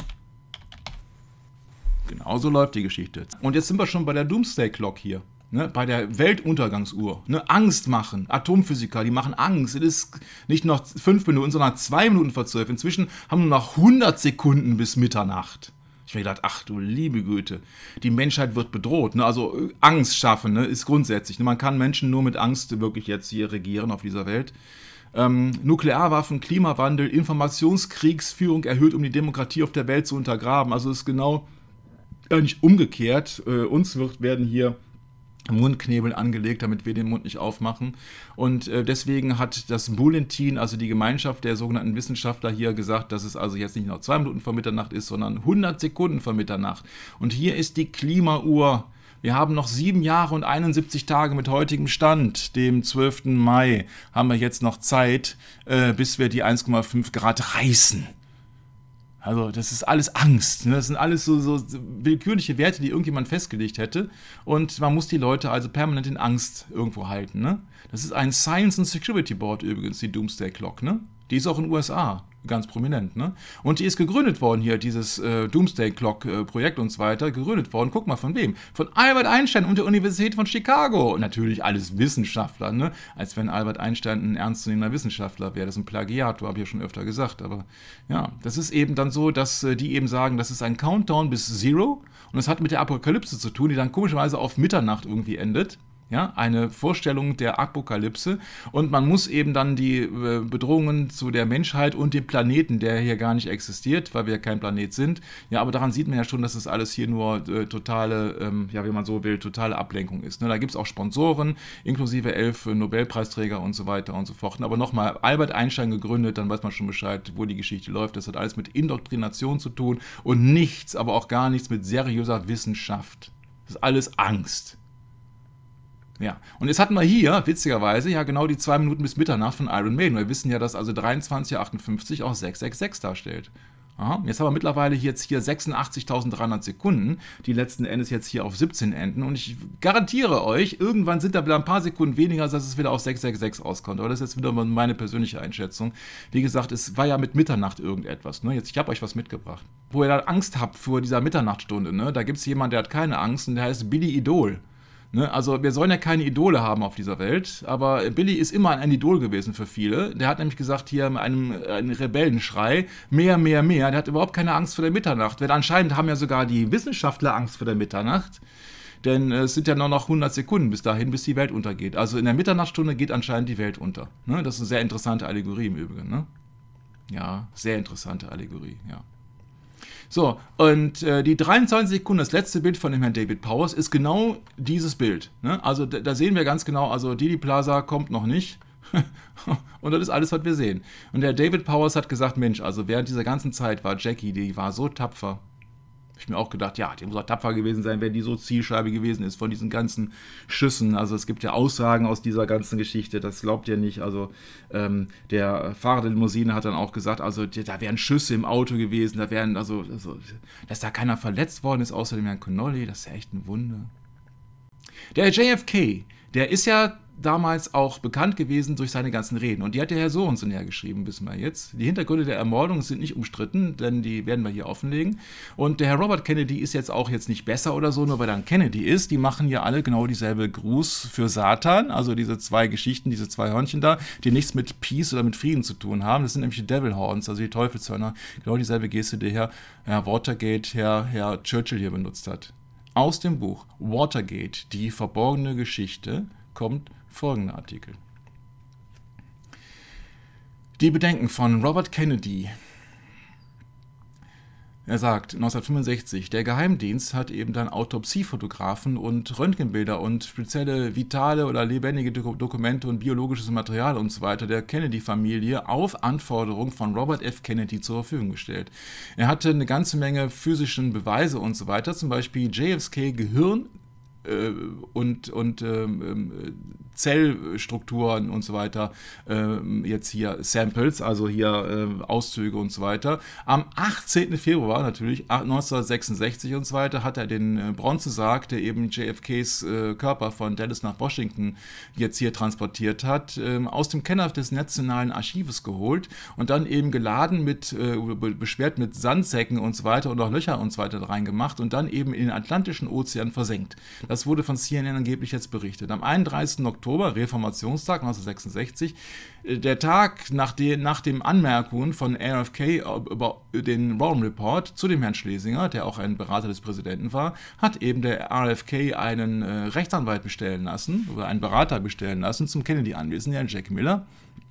Genauso läuft die Geschichte. Und jetzt sind wir schon bei der Doomsday Clock hier. Ne, bei der Weltuntergangsuhr. Ne, Angst machen. Atomphysiker, die machen Angst. Es ist nicht noch fünf Minuten, sondern zwei Minuten vor zwölf. Inzwischen haben wir noch hundert Sekunden bis Mitternacht. Ich habe gedacht, ach du liebe Güte, die Menschheit wird bedroht. Ne? Also äh, Angst schaffen, ne, ist grundsätzlich. Ne? Man kann Menschen nur mit Angst wirklich jetzt hier regieren auf dieser Welt. Ähm, Nuklearwaffen, Klimawandel, Informationskriegsführung erhöht, um die Demokratie auf der Welt zu untergraben. Also es ist genau eigentlich umgekehrt. Äh, uns wird, werden hier Mundknebel angelegt, damit wir den Mund nicht aufmachen. Und äh, deswegen hat das Bulletin, also die Gemeinschaft der sogenannten Wissenschaftler hier gesagt, dass es also jetzt nicht noch zwei Minuten vor Mitternacht ist, sondern hundert Sekunden vor Mitternacht. Und hier ist die Klimauhr. Wir haben noch sieben Jahre und einundsiebzig Tage mit heutigem Stand, dem zwölften Mai, haben wir jetzt noch Zeit, äh, bis wir die eins Komma fünf Grad reißen. Also das ist alles Angst. Ne? Das sind alles so, so willkürliche Werte, die irgendjemand festgelegt hätte. Und man muss die Leute also permanent in Angst irgendwo halten. Ne? Das ist ein Science and Security Board übrigens, die Doomsday Clock. Ne? Die ist auch in den U S A ganz prominent. Ne? Und die ist gegründet worden hier, dieses äh, Doomsday Clock äh, Projekt und so weiter, gegründet worden. Guck mal, von wem? Von Albert Einstein und der Universität von Chicago. Und natürlich alles Wissenschaftler, ne? Als wenn Albert Einstein ein ernstzunehmender Wissenschaftler wäre. Das ist ein Plagiator, habe ich ja schon öfter gesagt. Aber ja, das ist eben dann so, dass äh, die eben sagen, das ist ein Countdown bis Zero. Und das hat mit der Apokalypse zu tun, die dann komischerweise auf Mitternacht irgendwie endet. Ja, eine Vorstellung der Apokalypse, und man muss eben dann die äh, Bedrohungen zu der Menschheit und dem Planeten, der hier gar nicht existiert, weil wir kein Planet sind, ja, aber daran sieht man ja schon, dass das alles hier nur äh, totale, ähm, ja, wie man so will, totale Ablenkung ist. Ne? Da gibt es auch Sponsoren, inklusive elf äh, Nobelpreisträger und so weiter und so fort. Aber nochmal, Albert Einstein gegründet, dann weiß man schon Bescheid, wo die Geschichte läuft. Das hat alles mit Indoktrination zu tun und nichts, aber auch gar nichts mit seriöser Wissenschaft. Das ist alles Angst. Ja, und jetzt hatten wir hier, witzigerweise, ja genau die zwei Minuten bis Mitternacht von Iron Maiden. Wir wissen ja, dass also dreiundzwanzig achtundfünfzig auch sechs sechs sechs darstellt. Aha, jetzt haben wir mittlerweile jetzt hier sechsundachtzigtausenddreihundert Sekunden, die letzten Endes jetzt hier auf siebzehn enden. Und ich garantiere euch, irgendwann sind da wieder ein paar Sekunden weniger, dass es wieder auf sechs sechs sechs auskommt. Aber das ist jetzt wieder meine persönliche Einschätzung. Wie gesagt, es war ja mit Mitternacht irgendetwas. Ne? Jetzt, ich habe euch was mitgebracht. Wo ihr da Angst habt vor dieser Mitternachtsstunde, ne? Da gibt es jemanden, der hat keine Angst, und der heißt Billy Idol. Ne, also wir sollen ja keine Idole haben auf dieser Welt, aber Billy ist immer ein Idol gewesen für viele. Der hat nämlich gesagt, hier mit einem, einem Rebellenschrei, mehr, mehr, mehr. Der hat überhaupt keine Angst vor der Mitternacht. Denn anscheinend haben ja sogar die Wissenschaftler Angst vor der Mitternacht. Denn es sind ja nur noch hundert Sekunden bis dahin, bis die Welt untergeht. Also in der Mitternachtstunde geht anscheinend die Welt unter. Ne, das ist eine sehr interessante Allegorie im Übrigen. Ne? Ja, sehr interessante Allegorie, ja. So, und äh, die dreiundzwanzig Sekunden, das letzte Bild von dem Herrn David Powers, ist genau dieses Bild. Ne? Also da, da sehen wir ganz genau, also Dealey Plaza kommt noch nicht. Und das ist alles, was wir sehen. Und der David Powers hat gesagt, Mensch, also während dieser ganzen Zeit war Jackie, die war so tapfer. Habe ich mir auch gedacht, ja, die muss auch tapfer gewesen sein, wenn die so Zielscheibe gewesen ist von diesen ganzen Schüssen. Also es gibt ja Aussagen aus dieser ganzen Geschichte, das glaubt ihr nicht. Also ähm, der Fahrer der Limousine hat dann auch gesagt, also da wären Schüsse im Auto gewesen, da wären, also, also dass da keiner verletzt worden ist, außer dem Herrn Connolly, das ist ja echt ein Wunder. Der J F K, der ist ja damals auch bekannt gewesen durch seine ganzen Reden. Und die hat der Herr Sorensen hergeschrieben, wissen wir jetzt. Die Hintergründe der Ermordung sind nicht umstritten, denn die werden wir hier offenlegen. Und der Herr Robert Kennedy ist jetzt auch jetzt nicht besser oder so, nur weil er ein Kennedy ist. Die machen ja alle genau dieselbe Gruß für Satan, also diese zwei Geschichten, diese zwei Hörnchen da, die nichts mit Peace oder mit Frieden zu tun haben. Das sind nämlich die Devil Horns, also die Teufelshörner. Genau dieselbe Geste, die Herr, Herr Watergate, Herr, Herr Churchill hier benutzt hat. Aus dem Buch Watergate, die verborgene Geschichte, kommt folgender Artikel. Die Bedenken von Robert Kennedy. Er sagt, neunzehnhundertfünfundsechzig, der Geheimdienst hat eben dann Autopsiefotografen und Röntgenbilder und spezielle vitale oder lebendige Dokumente und biologisches Material und so weiter der Kennedy-Familie auf Anforderung von Robert F. Kennedy zur Verfügung gestellt. Er hatte eine ganze Menge physischen Beweise und so weiter, zum Beispiel J F K Gehirn und, und ähm, Zellstrukturen und so weiter, ähm, jetzt hier Samples, also hier äh, Auszüge und so weiter. Am achtzehnten Februar natürlich, neunzehnhundertsechsundsechzig und so weiter, hat er den äh, Bronzesarg, der eben J F Ks äh, Körper von Dallas nach Washington jetzt hier transportiert hat, äh, aus dem Keller des Nationalen Archives geholt und dann eben geladen mit, äh, beschwert mit Sandsäcken und so weiter und auch Löcher und so weiter reingemacht und dann eben in den Atlantischen Ozean versenkt. Das wurde von C N N angeblich jetzt berichtet. Am einunddreißigsten Oktober, Reformationstag neunzehnhundertsechsundsechzig, der Tag nach, de, nach den Anmerkungen von R F K über den Warren Report zu dem Herrn Schlesinger, der auch ein Berater des Präsidenten war, hat eben der R F K einen äh, Rechtsanwalt bestellen lassen, oder einen Berater bestellen lassen zum Kennedy-Anwesen, Herrn Jack Miller.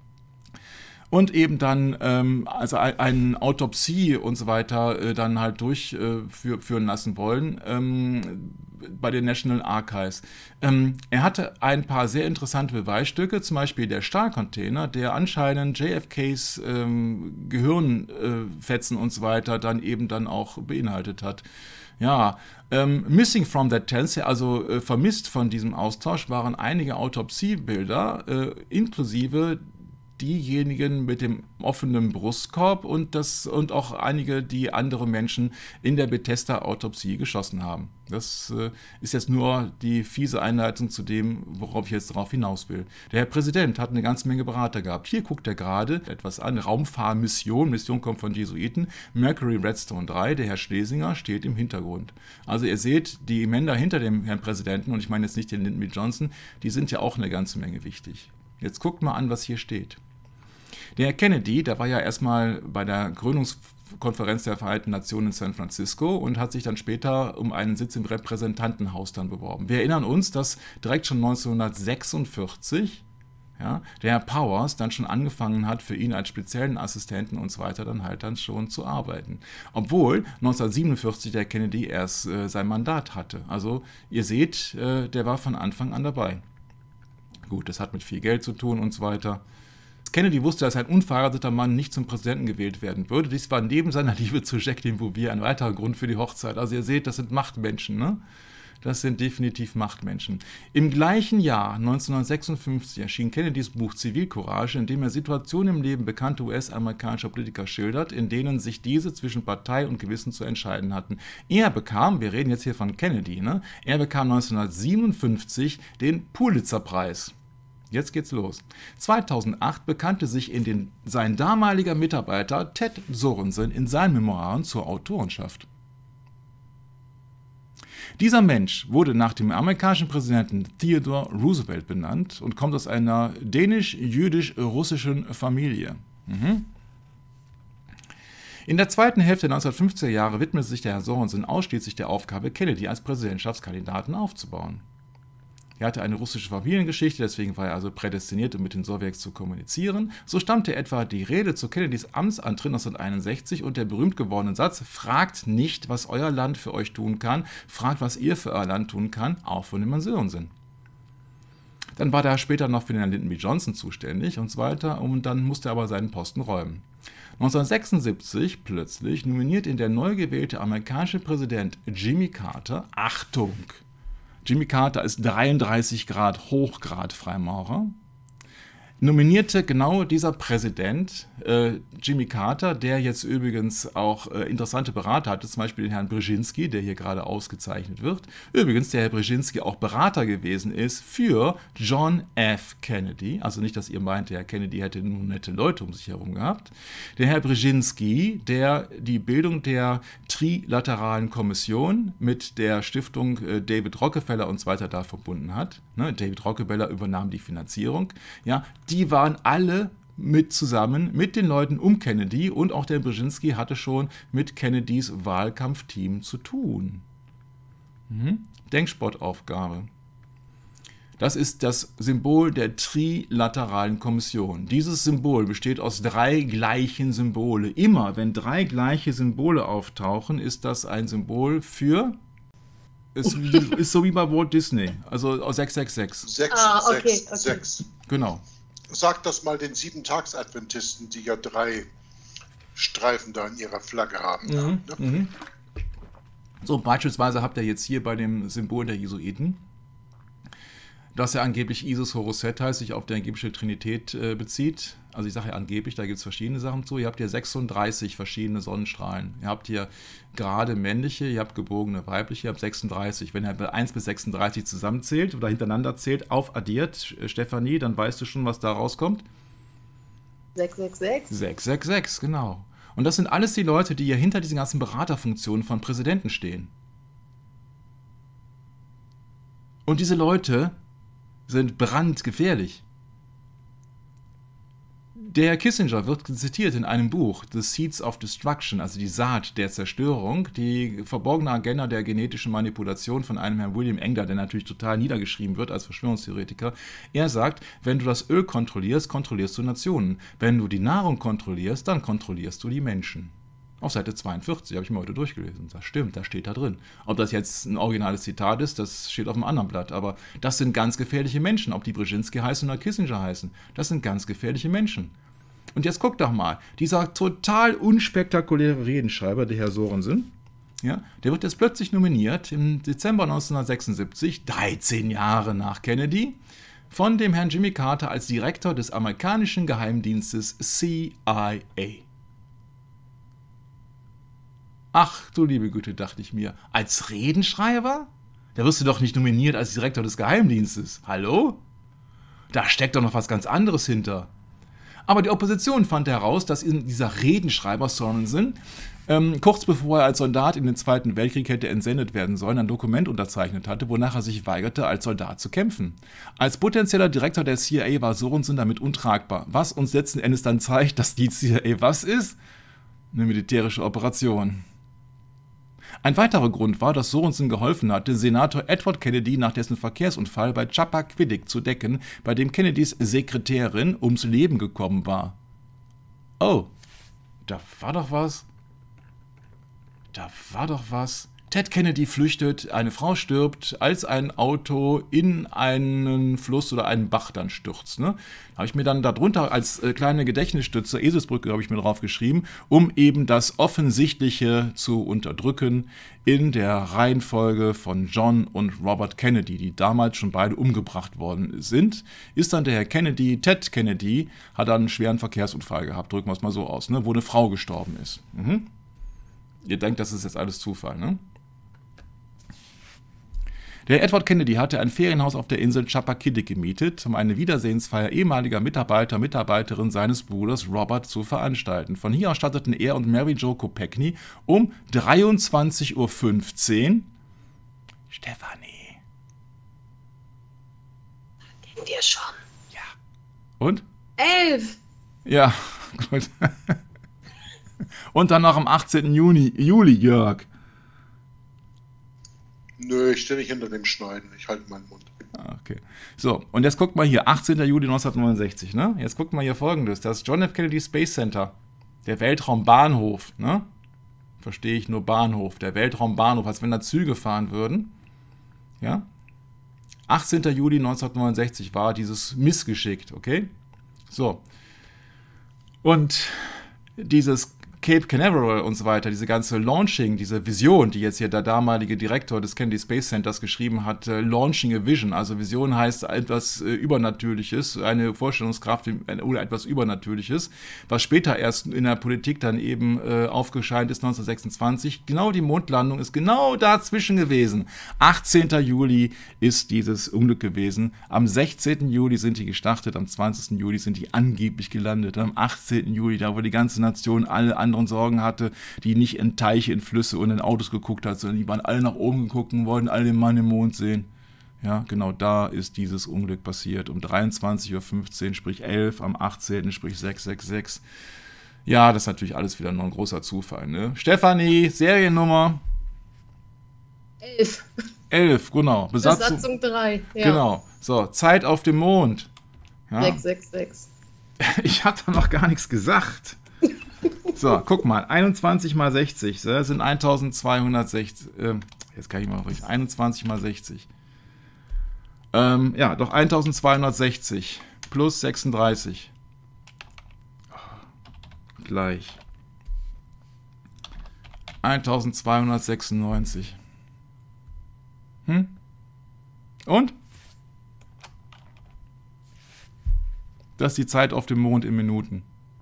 Und eben dann ähm, also eine Autopsie und so weiter äh, dann halt durchführen äh, lassen wollen ähm, bei den National Archives. Ähm, er hatte ein paar sehr interessante Beweisstücke, zum Beispiel der Stahlcontainer, der anscheinend J F Ks ähm, Gehirnfetzen äh, und so weiter dann eben dann auch beinhaltet hat. Ja, ähm, missing from that tense, also äh, vermisst von diesem Austausch, waren einige Autopsiebilder, äh, inklusive diejenigen mit dem offenen Brustkorb und, das, und auch einige, die andere Menschen in der Bethesda-Autopsie geschossen haben. Das äh, ist jetzt nur die fiese Einleitung zu dem, worauf ich jetzt darauf hinaus will. Der Herr Präsident hat eine ganze Menge Berater gehabt. Hier guckt er gerade etwas an. Raumfahrmission, Mission kommt von Jesuiten. Mercury Redstone drei, der Herr Schlesinger steht im Hintergrund. Also ihr seht, die Männer hinter dem Herrn Präsidenten, und ich meine jetzt nicht den Lyndon B. Johnson, die sind ja auch eine ganze Menge wichtig. Jetzt guckt mal an, was hier steht. Der Herr Kennedy, der war ja erstmal bei der Gründungs Konferenz der Vereinten Nationen in San Francisco und hat sich dann später um einen Sitz im Repräsentantenhaus dann beworben. Wir erinnern uns, dass direkt schon neunzehnhundertsechsundvierzig ja, der Herr Powers dann schon angefangen hat, für ihn als speziellen Assistenten und so weiter dann halt dann schon zu arbeiten. Obwohl neunzehnhundertsiebenundvierzig der Kennedy erst äh, sein Mandat hatte. Also ihr seht, äh, der war von Anfang an dabei. Gut, das hat mit viel Geld zu tun und so weiter. Kennedy wusste, dass ein unverheirateter Mann nicht zum Präsidenten gewählt werden würde. Dies war neben seiner Liebe zu Jacqueline Bouvier ein weiterer Grund für die Hochzeit. Also ihr seht, das sind Machtmenschen, ne? Das sind definitiv Machtmenschen. Im gleichen Jahr, neunzehnhundertsechsundfünfzig, erschien Kennedys Buch Zivilcourage, in dem er Situationen im Leben bekannter U S-amerikanischer Politiker schildert, in denen sich diese zwischen Partei und Gewissen zu entscheiden hatten. Er bekam, wir reden jetzt hier von Kennedy, ne? Er bekam neunzehnhundertsiebenundfünfzig den Pulitzer-Preis. Jetzt geht's los. zweitausendacht bekannte sich in den, sein damaliger Mitarbeiter Ted Sorensen in seinen Memoiren zur Autorenschaft. Dieser Mensch wurde nach dem amerikanischen Präsidenten Theodore Roosevelt benannt und kommt aus einer dänisch-jüdisch-russischen Familie. Mhm. In der zweiten Hälfte der neunzehnhundertfünfziger Jahre widmete sich der Herr Sorensen ausschließlich der Aufgabe, Kennedy als Präsidentschaftskandidaten aufzubauen. Er hatte eine russische Familiengeschichte, deswegen war er also prädestiniert, um mit den Sowjets zu kommunizieren. So stammte etwa die Rede zu Kennedys Amtsantritt neunzehnhunderteinundsechzig und der berühmt gewordene Satz: Fragt nicht, was euer Land für euch tun kann, fragt, was ihr für euer Land tun kann, auch von dem Herrn Sorensen. Dann war er später noch für den Herrn Lyndon B. Johnson zuständig und so weiter, und dann musste er aber seinen Posten räumen. neunzehnhundertsechsundsiebzig plötzlich nominiert ihn der neu gewählte amerikanische Präsident Jimmy Carter, Achtung, Jimmy Carter ist dreiunddreißig Grad Hochgrad-Freimaurer, nominierte genau dieser Präsident äh, Jimmy Carter, der jetzt übrigens auch äh, interessante Berater hatte, zum Beispiel den Herrn Brzezinski, der hier gerade ausgezeichnet wird. Übrigens, der Herr Brzezinski auch Berater gewesen ist für John F. Kennedy, also nicht, dass ihr meint, der Herr Kennedy hätte nur nette Leute um sich herum gehabt. Der Herr Brzezinski, der die Bildung der Trilateralen Kommission mit der Stiftung äh, David Rockefeller und so weiter da verbunden hat. Ne, David Rockefeller übernahm die Finanzierung. Ja, die waren alle mit zusammen mit den Leuten um Kennedy, und auch der Brzezinski hatte schon mit Kennedys Wahlkampfteam zu tun. Mhm. Denksportaufgabe. Das ist das Symbol der Trilateralen Kommission. Dieses Symbol besteht aus drei gleichen Symbole. Immer, wenn drei gleiche Symbole auftauchen, ist das ein Symbol für... Ist, ist so wie bei Walt Disney, also aus sechs sechs sechs. sechs Ah, okay, sechs okay. sechs. Genau. Sag das mal den Sieben-Tags-Adventisten, die ja drei Streifen da in ihrer Flagge haben. Mhm, Ne? mhm. So, beispielsweise habt ihr jetzt hier bei dem Symbol der Jesuiten, dass er angeblich Isis Horus Set heißt, sich auf die angebliche Trinität äh, bezieht. Also ich sage ja angeblich, da gibt es verschiedene Sachen zu. Ihr habt hier sechsunddreißig verschiedene Sonnenstrahlen. Ihr habt hier gerade männliche, ihr habt gebogene weibliche, ihr habt sechsunddreißig. Wenn ihr eins bis sechsunddreißig zusammenzählt oder hintereinander zählt, aufaddiert, äh, Stefanie, dann weißt du schon, was da rauskommt. sechs sechs sechs. sechs sechs sechs, genau. Und das sind alles die Leute, die hier hinter diesen ganzen Beraterfunktionen von Präsidenten stehen. Und diese Leute sind brandgefährlich. Der Herr Kissinger wird zitiert in einem Buch, The Seeds of Destruction, also die Saat der Zerstörung, die verborgene Agenda der genetischen Manipulation von einem Herrn William Engler, der natürlich total niedergeschrieben wird als Verschwörungstheoretiker. Er sagt, wenn du das Öl kontrollierst, kontrollierst du Nationen. Wenn du die Nahrung kontrollierst, dann kontrollierst du die Menschen. Auf Seite zweiundvierzig, habe ich mir heute durchgelesen. Das stimmt, das steht da drin. Ob das jetzt ein originales Zitat ist, das steht auf einem anderen Blatt. Aber das sind ganz gefährliche Menschen, ob die Brzezinski heißen oder Kissinger heißen. Das sind ganz gefährliche Menschen. Und jetzt guck doch mal, dieser total unspektakuläre Redenschreiber, der Herr Sorensen, ja, der wird jetzt plötzlich nominiert im Dezember neunzehnhundertsechsundsiebzig, dreizehn Jahre nach Kennedy, von dem Herrn Jimmy Carter als Direktor des amerikanischen Geheimdienstes C I A. Ach du liebe Güte, dachte ich mir, als Redenschreiber? Da wirst du doch nicht nominiert als Direktor des Geheimdienstes. Hallo? Da steckt doch noch was ganz anderes hinter. Aber die Opposition fand heraus, dass dieser Redenschreiber Sorensen, ähm, kurz bevor er als Soldat in den Zweiten Weltkrieg hätte entsendet werden sollen, ein Dokument unterzeichnet hatte, wonach er sich weigerte, als Soldat zu kämpfen. Als potenzieller Direktor der C I A war Sorensen damit untragbar, was uns letzten Endes dann zeigt, dass die C I A was ist? eine militärische Operation. Ein weiterer Grund war, dass Sorensen geholfen hatte, Senator Edward Kennedy nach dessen Verkehrsunfall bei Chappaquiddick zu decken, bei dem Kennedys Sekretärin ums Leben gekommen war. Oh, da war doch was. Da war doch was. Ted Kennedy flüchtet, eine Frau stirbt, als ein Auto in einen Fluss oder einen Bach dann stürzt. Ne? Habe ich mir dann darunter als äh, kleine Gedächtnisstütze, Eselsbrücke habe ich mir drauf geschrieben, um eben das Offensichtliche zu unterdrücken in der Reihenfolge von John und Robert Kennedy, die damals schon beide umgebracht worden sind. Ist dann der Herr Kennedy, Ted Kennedy, hat dann einen schweren Verkehrsunfall gehabt, drücken wir es mal so aus, ne? Wo eine Frau gestorben ist. Mhm. Ihr denkt, das ist jetzt alles Zufall, ne? Der Edward Kennedy hatte ein Ferienhaus auf der Insel Chappaquiddick gemietet, um eine Wiedersehensfeier ehemaliger Mitarbeiter, Mitarbeiterin seines Bruders Robert zu veranstalten. Von hier aus starteten er und Mary Jo Kopechne um dreiundzwanzig Uhr fünfzehn. Stefanie. Kennen wir schon. Ja. Und? Elf. Ja, gut. Und dann noch am achtzehnten Juni, Juli, Jörg. Nö, ich stehe nicht hinter dem Schneiden. Ich halte meinen Mund. Okay. So, und jetzt guckt mal hier, achtzehnten Juli neunzehnhundertneunundsechzig, ne? Jetzt guckt mal hier Folgendes. Das John F. Kennedy Space Center, der Weltraumbahnhof, ne? Verstehe ich nur Bahnhof, der Weltraumbahnhof, als wenn da Züge fahren würden. Ja? achtzehnten Juli neunzehnhundertneunundsechzig war dieses missgeschickt, okay? So. Und dieses Cape Canaveral und so weiter, diese ganze Launching, diese Vision, die jetzt hier der damalige Direktor des Kennedy Space Centers geschrieben hat, äh, Launching a Vision, also Vision heißt etwas äh, Übernatürliches, eine Vorstellungskraft oder etwas Übernatürliches, was später erst in der Politik dann eben äh, aufgescheint ist, neunzehnhundertsechsundzwanzig. Genau die Mondlandung ist genau dazwischen gewesen. achtzehnten Juli ist dieses Unglück gewesen. Am sechzehnten Juli sind die gestartet, am zwanzigsten Juli sind die angeblich gelandet, am achtzehnten Juli, da wo die ganze Nation alle anderen Sorgen hatte, die nicht in Teiche, in Flüsse und in Autos geguckt hat, sondern die waren alle nach oben geguckt und wollten alle den Mann im Mond sehen. Ja, genau da ist dieses Unglück passiert. Um dreiundzwanzig Uhr fünfzehn, sprich elf, am achtzehnten sprich sechs sechs sechs. Ja, das ist natürlich alles wieder nur ein großer Zufall, ne? Stefanie, Seriennummer? Elf. Elf, genau. Besatzung, Besatzung drei. Ja. Genau. So, Zeit auf dem Mond. Ja. sechs sechs sechs. Ich hatte noch gar nichts gesagt. So, guck mal, einundzwanzig mal sechzig, das sind eintausendzweihundertsechzig, äh, jetzt kann ich mal richtig, einundzwanzig mal sechzig. Ähm, ja, doch eintausendzweihundertsechzig plus sechsunddreißig. Oh, gleich. eintausendzweihundertsechsundneunzig. Hm? Und? Das ist die Zeit auf dem Mond in Minuten.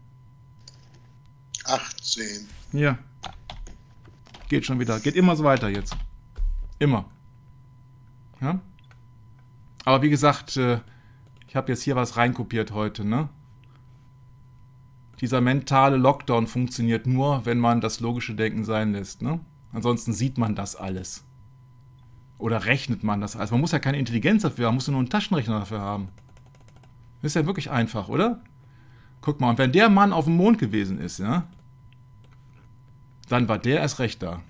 achtzehn. Ja. Geht schon wieder. Geht immer so weiter jetzt. Immer. Ja? Aber wie gesagt, ich habe jetzt hier was reinkopiert heute, ne? Dieser mentale Lockdown funktioniert nur, wenn man das logische Denken sein lässt, ne? Ansonsten sieht man das alles. Oder rechnet man das alles. Man muss ja keine Intelligenz dafür haben, man muss nur einen Taschenrechner dafür haben. Das ist ja wirklich einfach, oder? Guck mal, und wenn der Mann auf dem Mond gewesen ist, ja, dann war der erst recht da.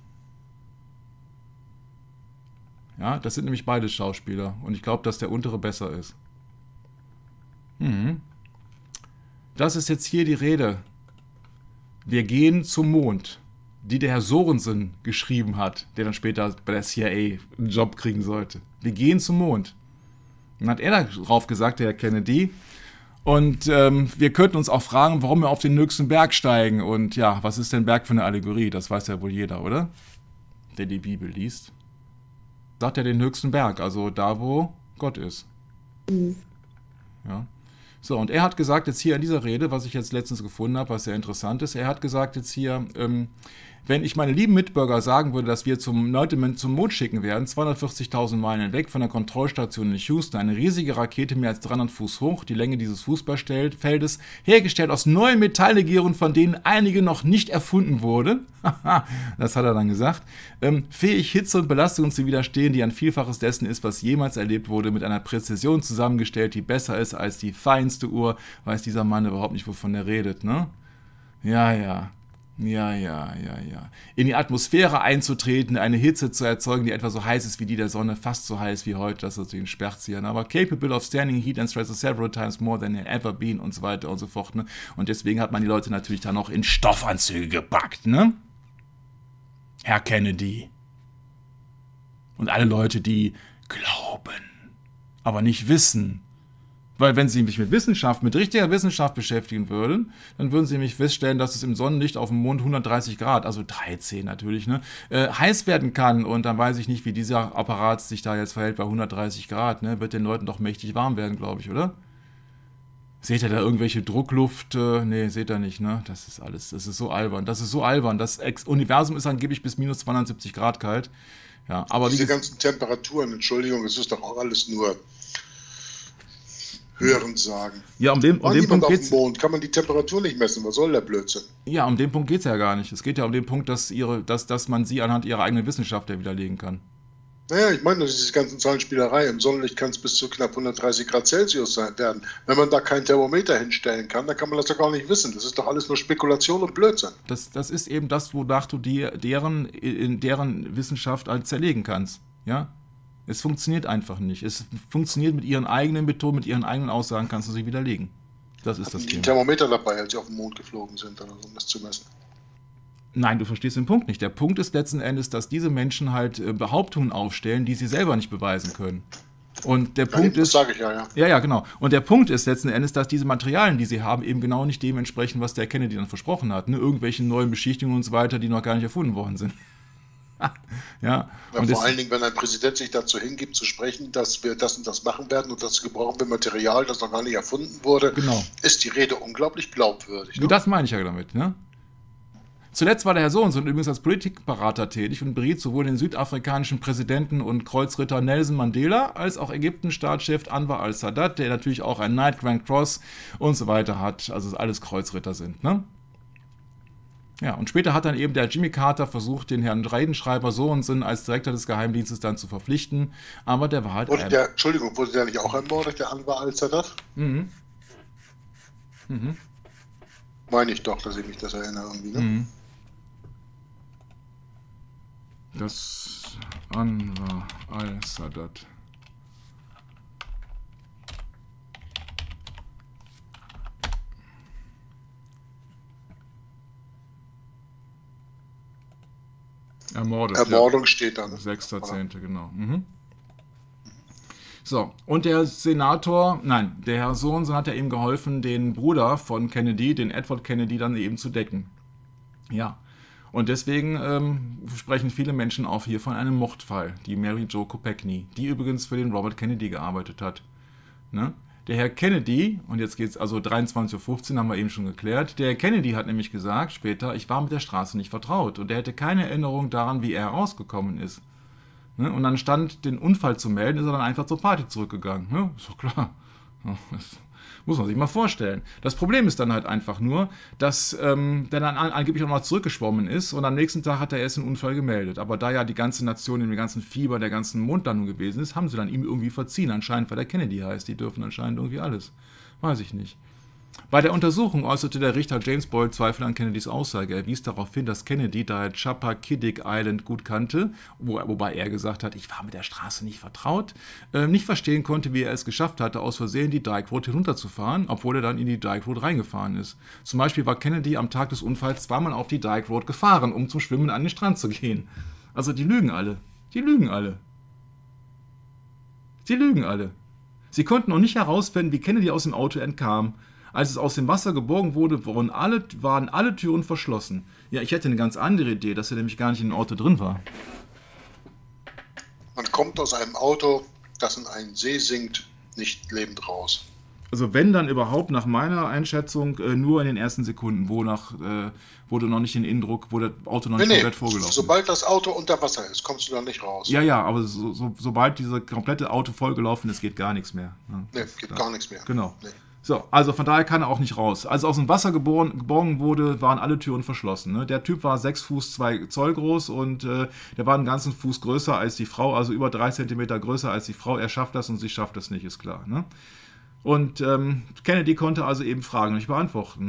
Ja, das sind nämlich beide Schauspieler. Und ich glaube, dass der untere besser ist. Mhm. Das ist jetzt hier die Rede. Wir gehen zum Mond, die der Herr Sorensen geschrieben hat, der dann später bei der C I A einen Job kriegen sollte. Wir gehen zum Mond. Dann hat er darauf gesagt, der Herr Kennedy. Und ähm, wir könnten uns auch fragen, warum wir auf den höchsten Berg steigen. Und ja, was ist denn Berg für eine Allegorie? Das weiß ja wohl jeder, oder? Der die Bibel liest. Sagt er den höchsten Berg, also da, wo Gott ist. Mhm. Ja. So, und er hat gesagt jetzt hier in dieser Rede, was ich jetzt letztens gefunden habe, was sehr interessant ist, er hat gesagt jetzt hier, ähm, wenn ich meine lieben Mitbürger sagen würde, dass wir zum Leute zum Mond schicken werden, zweihundertvierzigtausend Meilen weg von der Kontrollstation in Houston, eine riesige Rakete mehr als dreihundert Fuß hoch, die Länge dieses Fußballfeldes, hergestellt aus neuen Metalllegierungen, von denen einige noch nicht erfunden wurden, das hat er dann gesagt, ähm, fähig Hitze und Belastung zu widerstehen, die ein Vielfaches dessen ist, was jemals erlebt wurde, mit einer Präzision zusammengestellt, die besser ist als die feinste Uhr, weiß dieser Mann überhaupt nicht, wovon er redet, ne? Ja, ja. Ja, ja, ja, ja. In die Atmosphäre einzutreten, eine Hitze zu erzeugen, die etwa so heiß ist wie die der Sonne, fast so heiß wie heute, das ist natürlich ein Sperrzieher, aber capable of standing heat and stress several times more than ever been und so weiter und so fort. Ne? Und deswegen hat man die Leute natürlich dann auch in Stoffanzüge gepackt, ne? Herr Kennedy. Und alle Leute, die glauben, aber nicht wissen. Weil wenn Sie sich mit Wissenschaft, mit richtiger Wissenschaft beschäftigen würden, dann würden Sie nämlich feststellen, dass es im Sonnenlicht auf dem Mond hundertdreißig Grad, also dreizehn natürlich, ne, äh, heiß werden kann. Und dann weiß ich nicht, wie dieser Apparat sich da jetzt verhält bei hundertdreißig Grad. Ne? Wird den Leuten doch mächtig warm werden, glaube ich, oder? Seht ihr da irgendwelche Druckluft? Äh, nee, seht ihr nicht, ne? Das ist alles, das ist so albern. Das ist so albern. Das Ex- Universum ist angeblich bis minus zweihundertsiebzig Grad kalt. Ja, aber diese wie ganzen Temperaturen, Entschuldigung, es ist doch auch alles nur Hören sagen. Ja, um den, um War den niemand Punkt auf geht's. dem Mond, kann man die Temperatur nicht messen, was soll der Blödsinn? Ja, um den Punkt geht es ja gar nicht. Es geht ja um den Punkt, dass, ihre, dass, dass man sie anhand ihrer eigenen Wissenschaft ja widerlegen kann. Naja, ich meine, diese ganzen Zahlenspielerei, im Sonnenlicht kann es bis zu knapp hundertdreißig Grad Celsius sein, werden. Wenn man da kein Thermometer hinstellen kann, dann kann man das doch gar nicht wissen. Das ist doch alles nur Spekulation und Blödsinn. Das, das ist eben das, wonach du die, deren, in deren Wissenschaft halt zerlegen kannst. Ja? Es funktioniert einfach nicht. Es funktioniert mit ihren eigenen Methoden, mit ihren eigenen Aussagen kannst du sie widerlegen. Das ist das Hatten die Thema. ein Thermometer dabei, als sie auf den Mond geflogen sind, oder so, um das zu messen? Nein, du verstehst den Punkt nicht. Der Punkt ist letzten Endes, dass diese Menschen halt äh, Behauptungen aufstellen, die sie selber nicht beweisen können. Und der Ja, Punkt das ist, sage ich ja, ja. ja, ja, genau. Und der Punkt ist letzten Endes, dass diese Materialien, die sie haben, eben genau nicht dem entsprechen, was der Kennedy dann versprochen hat. Ne? Irgendwelche neuen Beschichtungen und so weiter, die noch gar nicht erfunden worden sind. ja. Ja, Und vor das, allen Dingen, wenn ein Präsident sich dazu hingibt, zu sprechen, dass wir das und das machen werden und dazu gebrauchen wir Material, das noch gar nicht erfunden wurde, genau. ist die Rede unglaublich glaubwürdig. Ne? Das meine ich ja damit, ne? Zuletzt war der Herr Sorenson übrigens als Politikberater tätig und beriet sowohl den südafrikanischen Präsidenten und Kreuzritter Nelson Mandela als auch Ägypten-Staatschef Anwar al-Sadat, der natürlich auch ein Knight Grand Cross und so weiter hat, also alles Kreuzritter sind, ne? Ja, und später hat dann eben der Jimmy Carter versucht, den Herrn Redenschreiber Sorenson als Direktor des Geheimdienstes dann zu verpflichten, aber der war halt... Wurde der, Entschuldigung, wurde der nicht auch ermordet, der Anwar al-Sadat? Mhm. Mhm. Meine ich doch, dass ich mich das erinnere irgendwie, ne? Mhm. Das Anwar al-Sadat. Ermordet. Ermordung ja. steht da. Ne? sechster zehnter genau. Mhm. So, und der Senator, nein, der Herr Sorenson hat ja ihm geholfen, den Bruder von Kennedy, den Edward Kennedy, dann eben zu decken. Ja. Und deswegen ähm, sprechen viele Menschen auch hier von einem Mordfall, die Mary Jo Kopechne, die übrigens für den Robert Kennedy gearbeitet hat. Ne? Der Herr Kennedy, und jetzt geht es also dreiundzwanzig Uhr fünfzehn, haben wir eben schon geklärt, der Herr Kennedy hat nämlich gesagt später, ich war mit der Straße nicht vertraut und er hätte keine Erinnerung daran, wie er rausgekommen ist. Ne? Und dann stand, den Unfall zu melden, ist er dann einfach zur Party zurückgegangen. Ne? Ist doch klar. Das muss man sich mal vorstellen. Das Problem ist dann halt einfach nur, dass ähm, der dann an, angeblich auch noch zurückgeschwommen ist und am nächsten Tag hat er erst den Unfall gemeldet. Aber da ja die ganze Nation in dem ganzen Fieber, der ganzen Mondlandung gewesen ist, haben sie dann ihm irgendwie verziehen. Anscheinend, weil der Kennedy heißt. Die dürfen anscheinend irgendwie alles. Weiß ich nicht. Bei der Untersuchung äußerte der Richter James Boyle Zweifel an Kennedys Aussage. Er wies darauf hin, dass Kennedy daher Chappaquiddick Island gut kannte, wo, wobei er gesagt hat, ich war mit der Straße nicht vertraut, äh, nicht verstehen konnte, wie er es geschafft hatte, aus Versehen die Dyke Road hinunterzufahren, obwohl er dann in die Dyke Road reingefahren ist. Zum Beispiel war Kennedy am Tag des Unfalls zweimal auf die Dyke Road gefahren, um zum Schwimmen an den Strand zu gehen. Also die lügen alle. Die lügen alle. Die lügen alle. Sie konnten noch nicht herausfinden, wie Kennedy aus dem Auto entkam. Als es aus dem Wasser geborgen wurde, waren alle, waren alle Türen verschlossen. Ja, ich hätte eine ganz andere Idee, dass er nämlich gar nicht in dem Auto drin war. Man kommt aus einem Auto, das in einen See sinkt, nicht lebend raus. Also wenn dann überhaupt nach meiner Einschätzung äh, nur in den ersten Sekunden, wo, nach, äh, wo du noch nicht den Indruck, wo das Auto noch nicht nee, komplett nee. vorgelaufen ist. Sobald das Auto unter Wasser ist, kommst du da nicht raus. Ja, ja, aber so, so, sobald dieses komplette Auto vollgelaufen ist, geht gar nichts mehr. Ja, nee, geht da. gar nichts mehr. Genau. Nee. So, also von daher kann er auch nicht raus. Als aus dem Wasser geboren, geborgen wurde, waren alle Türen verschlossen. Ne? Der Typ war sechs Fuß zwei Zoll groß und äh, der war einen ganzen Fuß größer als die Frau, also über drei Zentimeter größer als die Frau. Er schafft das und sie schafft das nicht, ist klar. Ne? Und ähm, Kennedy konnte also eben Fragen nicht beantworten. Ne?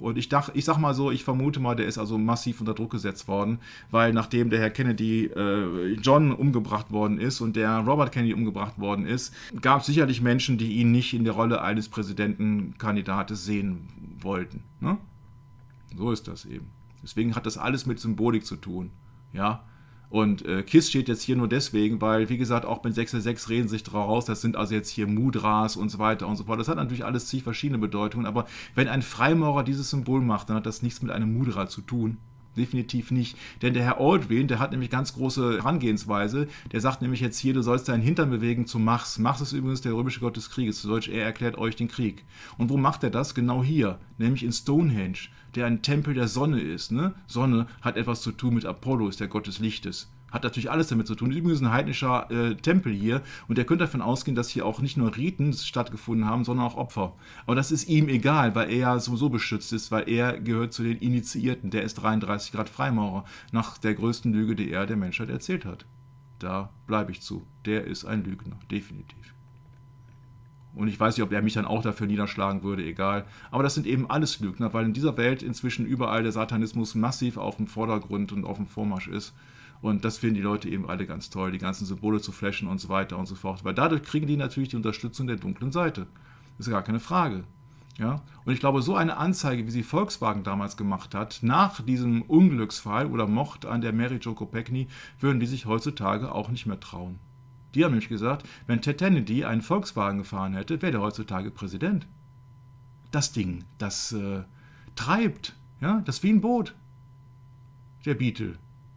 Und ich dachte, ich sag mal so, ich vermute mal, der ist also massiv unter Druck gesetzt worden, weil nachdem der Herr Kennedy äh, John umgebracht worden ist und der Robert Kennedy umgebracht worden ist, gab es sicherlich Menschen, die ihn nicht in der Rolle eines Präsidentenkandidates sehen wollten. Ne? So ist das eben. Deswegen hat das alles mit Symbolik zu tun. Ja. Und äh, KISS steht jetzt hier nur deswegen, weil, wie gesagt, auch mit sechs sechs reden sich daraus, das sind also jetzt hier Mudras und so weiter und so fort. Das hat natürlich alles zig verschiedene Bedeutungen, aber wenn ein Freimaurer dieses Symbol macht, dann hat das nichts mit einem Mudra zu tun. Definitiv nicht. Denn der Herr Aldrin, der hat nämlich ganz große Herangehensweise, der sagt nämlich jetzt hier, du sollst deinen Hintern bewegen zu Mars. Mars ist übrigens der römische Gott des Krieges, zu Deutsch, er erklärt euch den Krieg. Und wo macht er das? Genau hier, nämlich in Stonehenge, der ein Tempel der Sonne ist. Ne? Sonne hat etwas zu tun mit Apollo, ist der Gott des Lichtes. Hat natürlich alles damit zu tun. Übrigens ein heidnischer äh, Tempel hier und ihr könnt davon ausgehen, dass hier auch nicht nur Riten stattgefunden haben, sondern auch Opfer. Aber das ist ihm egal, weil er ja sowieso beschützt ist, weil er gehört zu den Initiierten. Der ist dreiunddreißig Grad Freimaurer, nach der größten Lüge, die er der Menschheit erzählt hat. Da bleibe ich zu. Der ist ein Lügner, definitiv. Und ich weiß nicht, ob er mich dann auch dafür niederschlagen würde, egal. Aber das sind eben alles Lügner, weil in dieser Welt inzwischen überall der Satanismus massiv auf dem Vordergrund und auf dem Vormarsch ist. Und das finden die Leute eben alle ganz toll, die ganzen Symbole zu flashen und so weiter und so fort. Weil dadurch kriegen die natürlich die Unterstützung der dunklen Seite. Das ist gar keine Frage. Ja? Und ich glaube, so eine Anzeige, wie sie Volkswagen damals gemacht hat, nach diesem Unglücksfall oder Mord an der Mary Jo Kopechne, würden die sich heutzutage auch nicht mehr trauen. Die haben nämlich gesagt, wenn Ted Kennedy einen Volkswagen gefahren hätte, wäre der heutzutage Präsident. Das Ding, das äh, treibt, ja, das ist wie ein Boot. Der Beetle.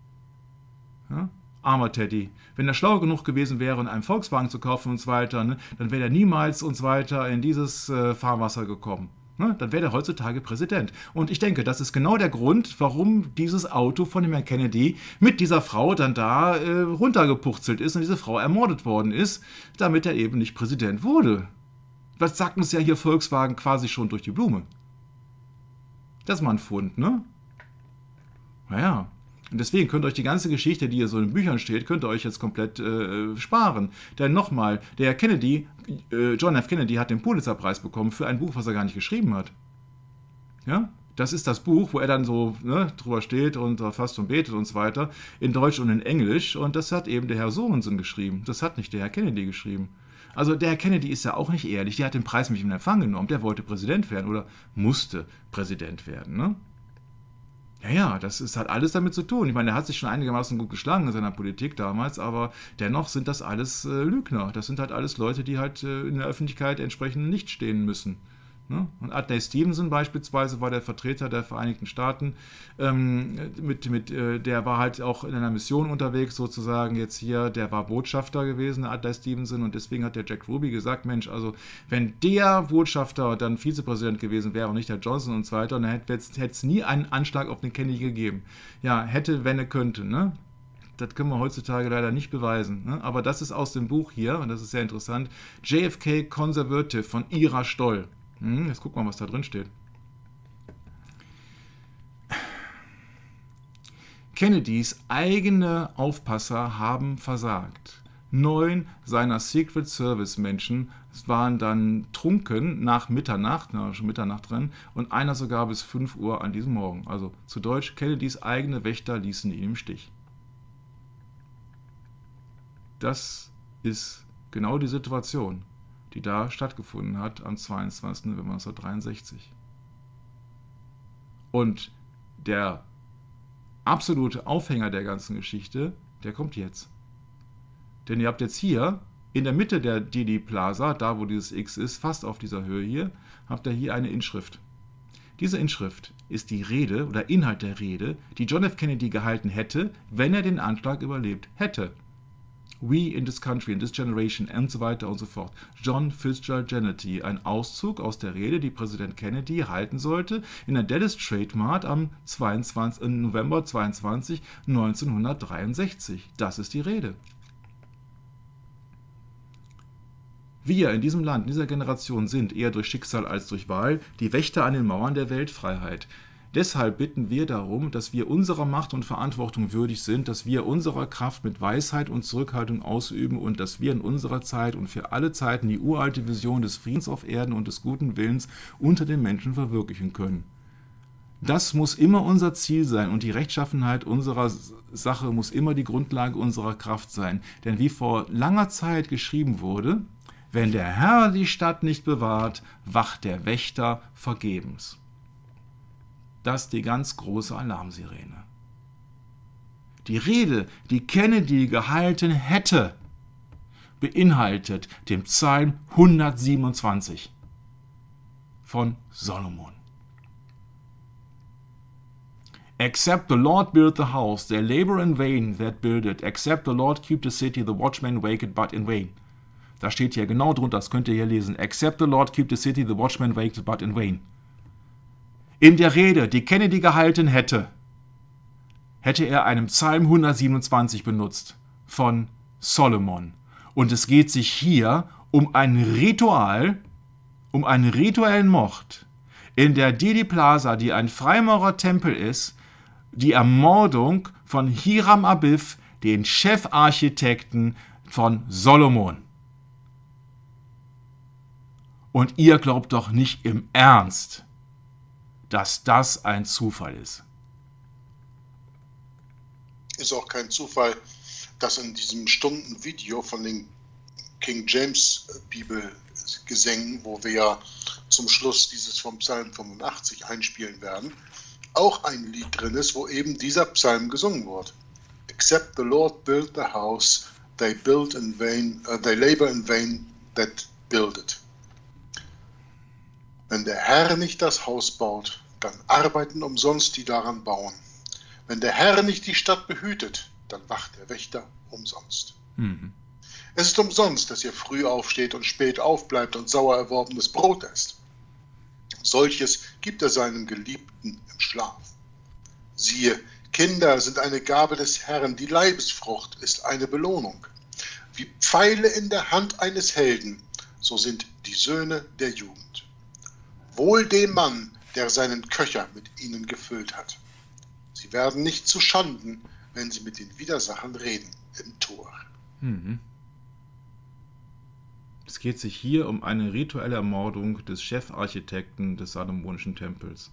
Ja? Armer Teddy. Wenn er schlau genug gewesen wäre, einen Volkswagen zu kaufen und so weiter, ne, dann wäre er niemals und so weiter in dieses äh, Fahrwasser gekommen. Ne? Dann wäre er heutzutage Präsident. Und ich denke, das ist genau der Grund, warum dieses Auto von dem Herrn Kennedy mit dieser Frau dann da äh, runtergepurzelt ist und diese Frau ermordet worden ist, damit er eben nicht Präsident wurde. Was sagt uns ja hier Volkswagen quasi schon durch die Blume? Das ist mal ein Fund, ne? Naja. Und deswegen könnt ihr euch die ganze Geschichte, die hier so in Büchern steht, könnt ihr euch jetzt komplett äh, sparen. Denn nochmal, der Kennedy, äh, John F. Kennedy hat den Pulitzerpreis bekommen für ein Buch, was er gar nicht geschrieben hat. Ja? Das ist das Buch, wo er dann so ne, drüber steht und uh, fasst und betet und so weiter, in Deutsch und in Englisch. Und das hat eben der Herr Sorensen geschrieben. Das hat nicht der Herr Kennedy geschrieben. Also der Herr Kennedy ist ja auch nicht ehrlich. Der hat den Preis nicht in Empfang genommen. Der wollte Präsident werden oder musste Präsident werden, ne? Ja, ja, das ist, hat alles damit zu tun. Ich meine, er hat sich schon einigermaßen gut geschlagen in seiner Politik damals, aber dennoch sind das alles äh, Lügner. Das sind halt alles Leute, die halt äh, in der Öffentlichkeit entsprechend nicht stehen müssen. Ne? Und Adlai Stevenson beispielsweise war der Vertreter der Vereinigten Staaten, ähm, mit, mit, äh, der war halt auch in einer Mission unterwegs sozusagen jetzt hier, der war Botschafter gewesen, der Adlai Stevenson, und deswegen hat der Jack Ruby gesagt, Mensch, also wenn der Botschafter dann Vizepräsident gewesen wäre und nicht der Johnson und so weiter, dann hätte es nie einen Anschlag auf den Kennedy gegeben. Ja, hätte, wenn er könnte, ne? Das können wir heutzutage leider nicht beweisen. Ne? Aber das ist aus dem Buch hier, und das ist sehr interessant, J F K Conservative von Ira Stoll. Hm, jetzt gucken wir mal, was da drin steht. Kennedys eigene Aufpasser haben versagt. Neun seiner Secret Service Menschen waren dann trunken nach Mitternacht, na, schon Mitternacht drin, und einer sogar bis fünf Uhr an diesem Morgen. Also zu Deutsch, Kennedys eigene Wächter ließen ihn im Stich. Das ist genau die Situation, die da stattgefunden hat am zweiundzwanzigsten November neunzehnhundertdreiundsechzig. Und der absolute Aufhänger der ganzen Geschichte, der kommt jetzt. Denn ihr habt jetzt hier, in der Mitte der Dealey Plaza, da wo dieses X ist, fast auf dieser Höhe hier, habt ihr hier eine Inschrift. Diese Inschrift ist die Rede oder Inhalt der Rede, die John F. Kennedy gehalten hätte, wenn er den Anschlag überlebt hätte. We in this country, in this generation und so weiter und so fort. John Fitzgerald Kennedy, ein Auszug aus der Rede, die Präsident Kennedy halten sollte, in der Dallas Trade Mart am zweiundzwanzigsten November zweiundzwanzig neunzehnhundertdreiundsechzig. Das ist die Rede. Wir in diesem Land, in dieser Generation sind, eher durch Schicksal als durch Wahl, die Wächter an den Mauern der Weltfreiheit. Deshalb bitten wir darum, dass wir unserer Macht und Verantwortung würdig sind, dass wir unserer Kraft mit Weisheit und Zurückhaltung ausüben und dass wir in unserer Zeit und für alle Zeiten die uralte Vision des Friedens auf Erden und des guten Willens unter den Menschen verwirklichen können. Das muss immer unser Ziel sein und die Rechtschaffenheit unserer Sache muss immer die Grundlage unserer Kraft sein. Denn wie vor langer Zeit geschrieben wurde, wenn der Herr die Stadt nicht bewahrt, wacht der Wächter vergebens. Das ist die ganz große Alarmsirene. Die Rede, die Kennedy gehalten hätte, beinhaltet den Psalm hundertsiebenundzwanzig von Solomon. Except the Lord build the house, they labor in vain that build it. Except the Lord keep the city, the watchman waketh but in vain. Da steht hier genau drunter, das könnt ihr hier lesen. Except the Lord keep the city, the watchman waketh but in vain. In der Rede, die Kennedy gehalten hätte, hätte er einen Psalm hundertsiebenundzwanzig benutzt von Solomon. Und es geht sich hier um ein Ritual, um einen rituellen Mord, in der Dealey Plaza, die ein Freimaurertempel ist, die Ermordung von Hiram Abiff, den Chefarchitekten von Solomon. Und ihr glaubt doch nicht im Ernst, dass das ein Zufall ist. Ist auch kein Zufall, dass in diesem Stundenvideo von den King James Bibelgesängen, wo wir ja zum Schluss dieses vom Psalm fünfundachtzig einspielen werden, auch ein Lied drin ist, wo eben dieser Psalm gesungen wird. Except the Lord build the house, they build in vain, uh, they labor in vain that build it. Wenn der Herr nicht das Haus baut, dann arbeiten umsonst die daran bauen. Wenn der Herr nicht die Stadt behütet, dann wacht der Wächter umsonst. Mhm. Es ist umsonst, dass ihr früh aufsteht und spät aufbleibt und sauer erworbenes Brot esst. Solches gibt er seinem Geliebten im Schlaf. Siehe, Kinder sind eine Gabe des Herrn, die Leibesfrucht ist eine Belohnung. Wie Pfeile in der Hand eines Helden, so sind die Söhne der Jugend. Wohl dem Mann, der seinen Köcher mit ihnen gefüllt hat. Sie werden nicht zu Schanden, wenn sie mit den Widersachern reden im Tor. Mhm. Es geht sich hier um eine rituelle Ermordung des Chefarchitekten des Salomonischen Tempels.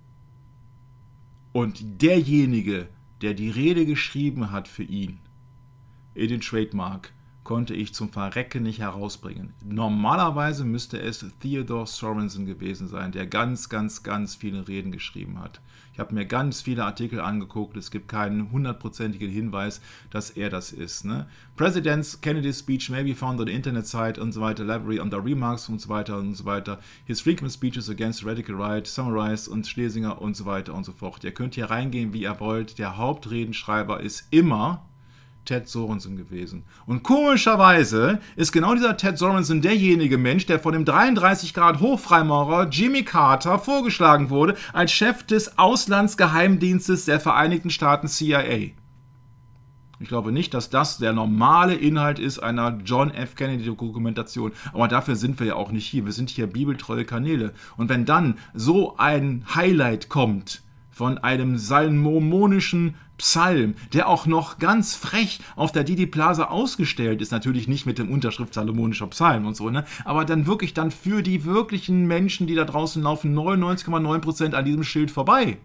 Und derjenige, der die Rede geschrieben hat für ihn, in den Trademark, konnte ich zum Verrecken nicht herausbringen. Normalerweise müsste es Theodore Sorensen gewesen sein, der ganz, ganz, ganz viele Reden geschrieben hat. Ich habe mir ganz viele Artikel angeguckt, es gibt keinen hundertprozentigen Hinweis, dass er das ist. Ne? President's Kennedy's speech may be found on the Internet site und so weiter, Library under Remarks und so weiter und so weiter. His frequent speeches against radical right, summarized und Schlesinger und so weiter und so fort. Ihr könnt hier reingehen, wie ihr wollt. Der Hauptredenschreiber ist immer Ted Sorensen gewesen. Und komischerweise ist genau dieser Ted Sorensen derjenige Mensch, der von dem dreiunddreißig Grad Hochfreimaurer Jimmy Carter vorgeschlagen wurde als Chef des Auslandsgeheimdienstes der Vereinigten Staaten C I A. Ich glaube nicht, dass das der normale Inhalt ist einer John F. Kennedy-Dokumentation. Aber dafür sind wir ja auch nicht hier. Wir sind hier bibeltreue Kanäle. Und wenn dann so ein Highlight kommt von einem salomonischen Psalm, der auch noch ganz frech auf der Dealey Plaza ausgestellt ist, natürlich nicht mit dem Unterschrift Salomonischer Psalm und so, ne? Aber dann wirklich dann für die wirklichen Menschen, die da draußen laufen, neunundneunzig Komma neun Prozent an diesem Schild vorbei.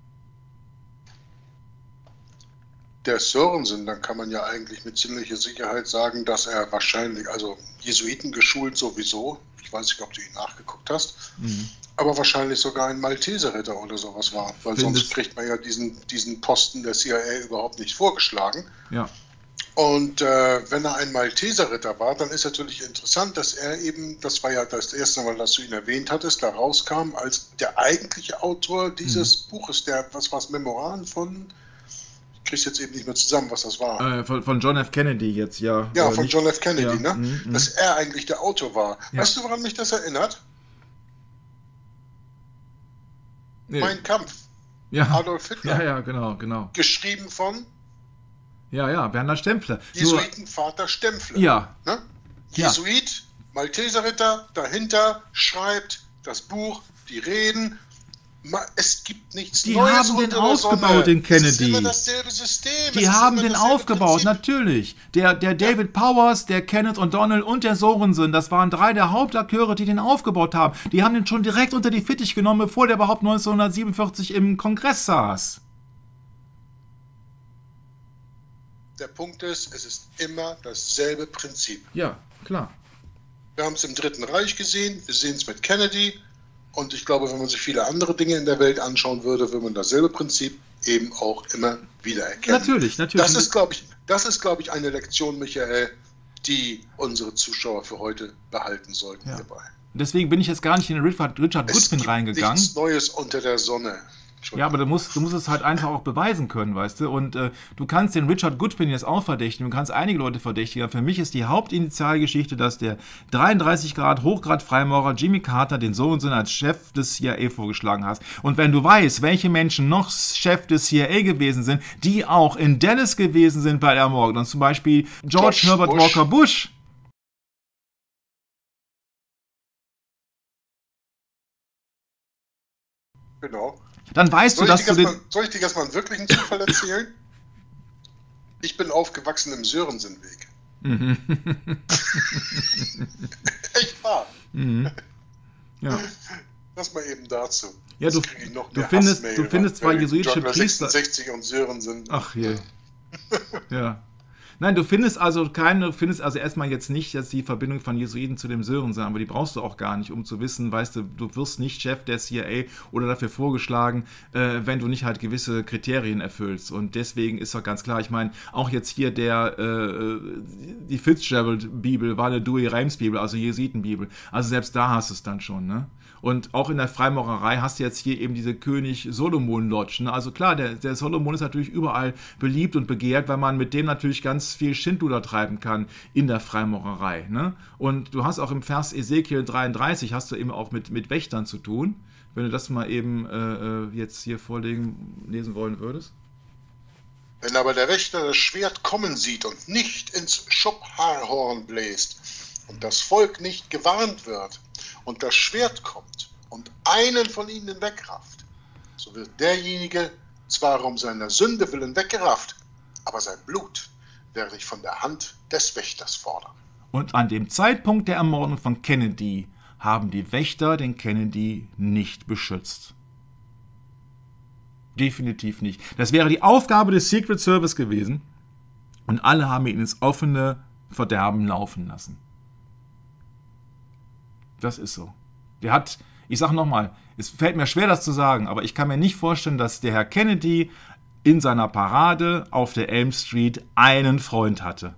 Der Sorensen, dann kann man ja eigentlich mit ziemlicher Sicherheit sagen, dass er wahrscheinlich, also Jesuiten geschult sowieso, ich weiß nicht, ob du ihn nachgeguckt hast, mhm. aber wahrscheinlich sogar ein Malteserritter oder sowas war, weil Findest sonst kriegt man ja diesen, diesen Posten der C I A überhaupt nicht vorgeschlagen. Ja. Und äh, wenn er ein Malteserritter war, dann ist natürlich interessant, dass er eben, das war ja das erste Mal, dass du ihn erwähnt hattest, da rauskam als der eigentliche Autor dieses mhm. Buches, der, was war es, Memoiren von... Ich kriege jetzt eben nicht mehr zusammen, was das war. Äh, von, von John F. Kennedy jetzt, ja. Ja, von nicht, John F. Kennedy, ja, ne? Mm, mm. Dass er eigentlich der Autor war. Ja. Weißt du, woran mich das erinnert? Nee. Mein Kampf. Ja. Adolf Hitler. Ja, ja, genau, genau. Geschrieben von? Ja, ja, Bernhard Stempfler. Jesuitenvater Stempfler. Ja. Ne? Jesuit, ja. Malteserritter, dahinter schreibt das Buch, die Reden, Es gibt nichts die Neues haben den unter der aufgebaut, Sonne. den Kennedy. Es ist immer dasselbe System. Die Es ist haben immer den dasselbe aufgebaut, Prinzip. natürlich. Der, der David Powers, der Kenneth O'Donnell und der Sorensen, das waren drei der Hauptakteure, die den aufgebaut haben. Die haben den schon direkt unter die Fittich genommen, bevor der überhaupt neunzehnhundertsiebenundvierzig im Kongress saß. Der Punkt ist, es ist immer dasselbe Prinzip. Ja, klar. Wir haben es im Dritten Reich gesehen, wir sehen es mit Kennedy. Und ich glaube, wenn man sich viele andere Dinge in der Welt anschauen würde, würde man dasselbe Prinzip eben auch immer wieder erkennen. Natürlich, natürlich. Das ist, glaube ich, das ist, glaube ich, eine Lektion, Michael, die unsere Zuschauer für heute behalten sollten Ja. hierbei. Deswegen bin ich jetzt gar nicht in den Richard, Richard Es Goodwin gibt reingegangen. nichts Neues unter der Sonne. Ja, aber du musst, du musst es halt einfach auch beweisen können, weißt du? Und äh, du kannst den Richard Goodwin jetzt auch verdächtigen, du kannst einige Leute verdächtigen. Für mich ist die Hauptinitialgeschichte, dass der dreiunddreißig Grad Hochgrad-Freimaurer Jimmy Carter den Sorensen als Chef des C I A vorgeschlagen hat. Und wenn du weißt, welche Menschen noch Chef des C I A gewesen sind, die auch in Dallas gewesen sind bei der Ermordung, und zum Beispiel George, George Herbert Bush. Walker Bush. Genau. Dann weißt Soll du, ich, dass dir du das den... mal, soll ich dir das mal einen wirklichen Zufall erzählen? Ich bin aufgewachsen im Sörensenweg. Mhm. Echt wahr. Mhm. Ja. Das mal eben dazu. Ja, du, Jetzt krieg ich noch du mehr findest, Hassmail, du findest zwar weil jesuitische Joggler Priester... sechsundsechzig und Sörensen. Ach je. Ja. Nein, du findest also keine, du findest also erstmal jetzt nicht jetzt die Verbindung von Jesuiten zu dem Sörensen, aber die brauchst du auch gar nicht, um zu wissen, weißt du, du wirst nicht Chef der C I A oder dafür vorgeschlagen, äh, wenn du nicht halt gewisse Kriterien erfüllst. Und deswegen ist doch ganz klar, ich meine, auch jetzt hier der, äh, die Fitzgerald-Bibel war eine Douay-Rheims-Bibel, also Jesuiten-Bibel. Also selbst da hast du es dann schon, ne? Und auch in der Freimaurerei hast du jetzt hier eben diese König-Solomon-Lodge. Ne? Also klar, der, der Solomon ist natürlich überall beliebt und begehrt, weil man mit dem natürlich ganz viel Schindluder treiben kann in der Freimaurerei. Ne? Und du hast auch im Vers Ezekiel dreiunddreißig, hast du eben auch mit, mit Wächtern zu tun. Wenn du das mal eben äh, jetzt hier vorlegen, lesen wollen würdest. Wenn aber der Wächter das Schwert kommen sieht und nicht ins Schubhaarhorn bläst und das Volk nicht gewarnt wird und das Schwert kommt und einen von ihnen wegrafft, so wird derjenige zwar um seiner Sünde willen weggerafft, aber sein Blut werde ich von der Hand des Wächters fordern. Und an dem Zeitpunkt der Ermordung von Kennedy haben die Wächter den Kennedy nicht beschützt. Definitiv nicht. Das wäre die Aufgabe des Secret Service gewesen und alle haben ihn ins offene Verderben laufen lassen. Das ist so. Der hat, ich sage nochmal, es fällt mir schwer, das zu sagen, aber ich kann mir nicht vorstellen, dass der Herr Kennedy in seiner Parade auf der Elm Street einen Freund hatte.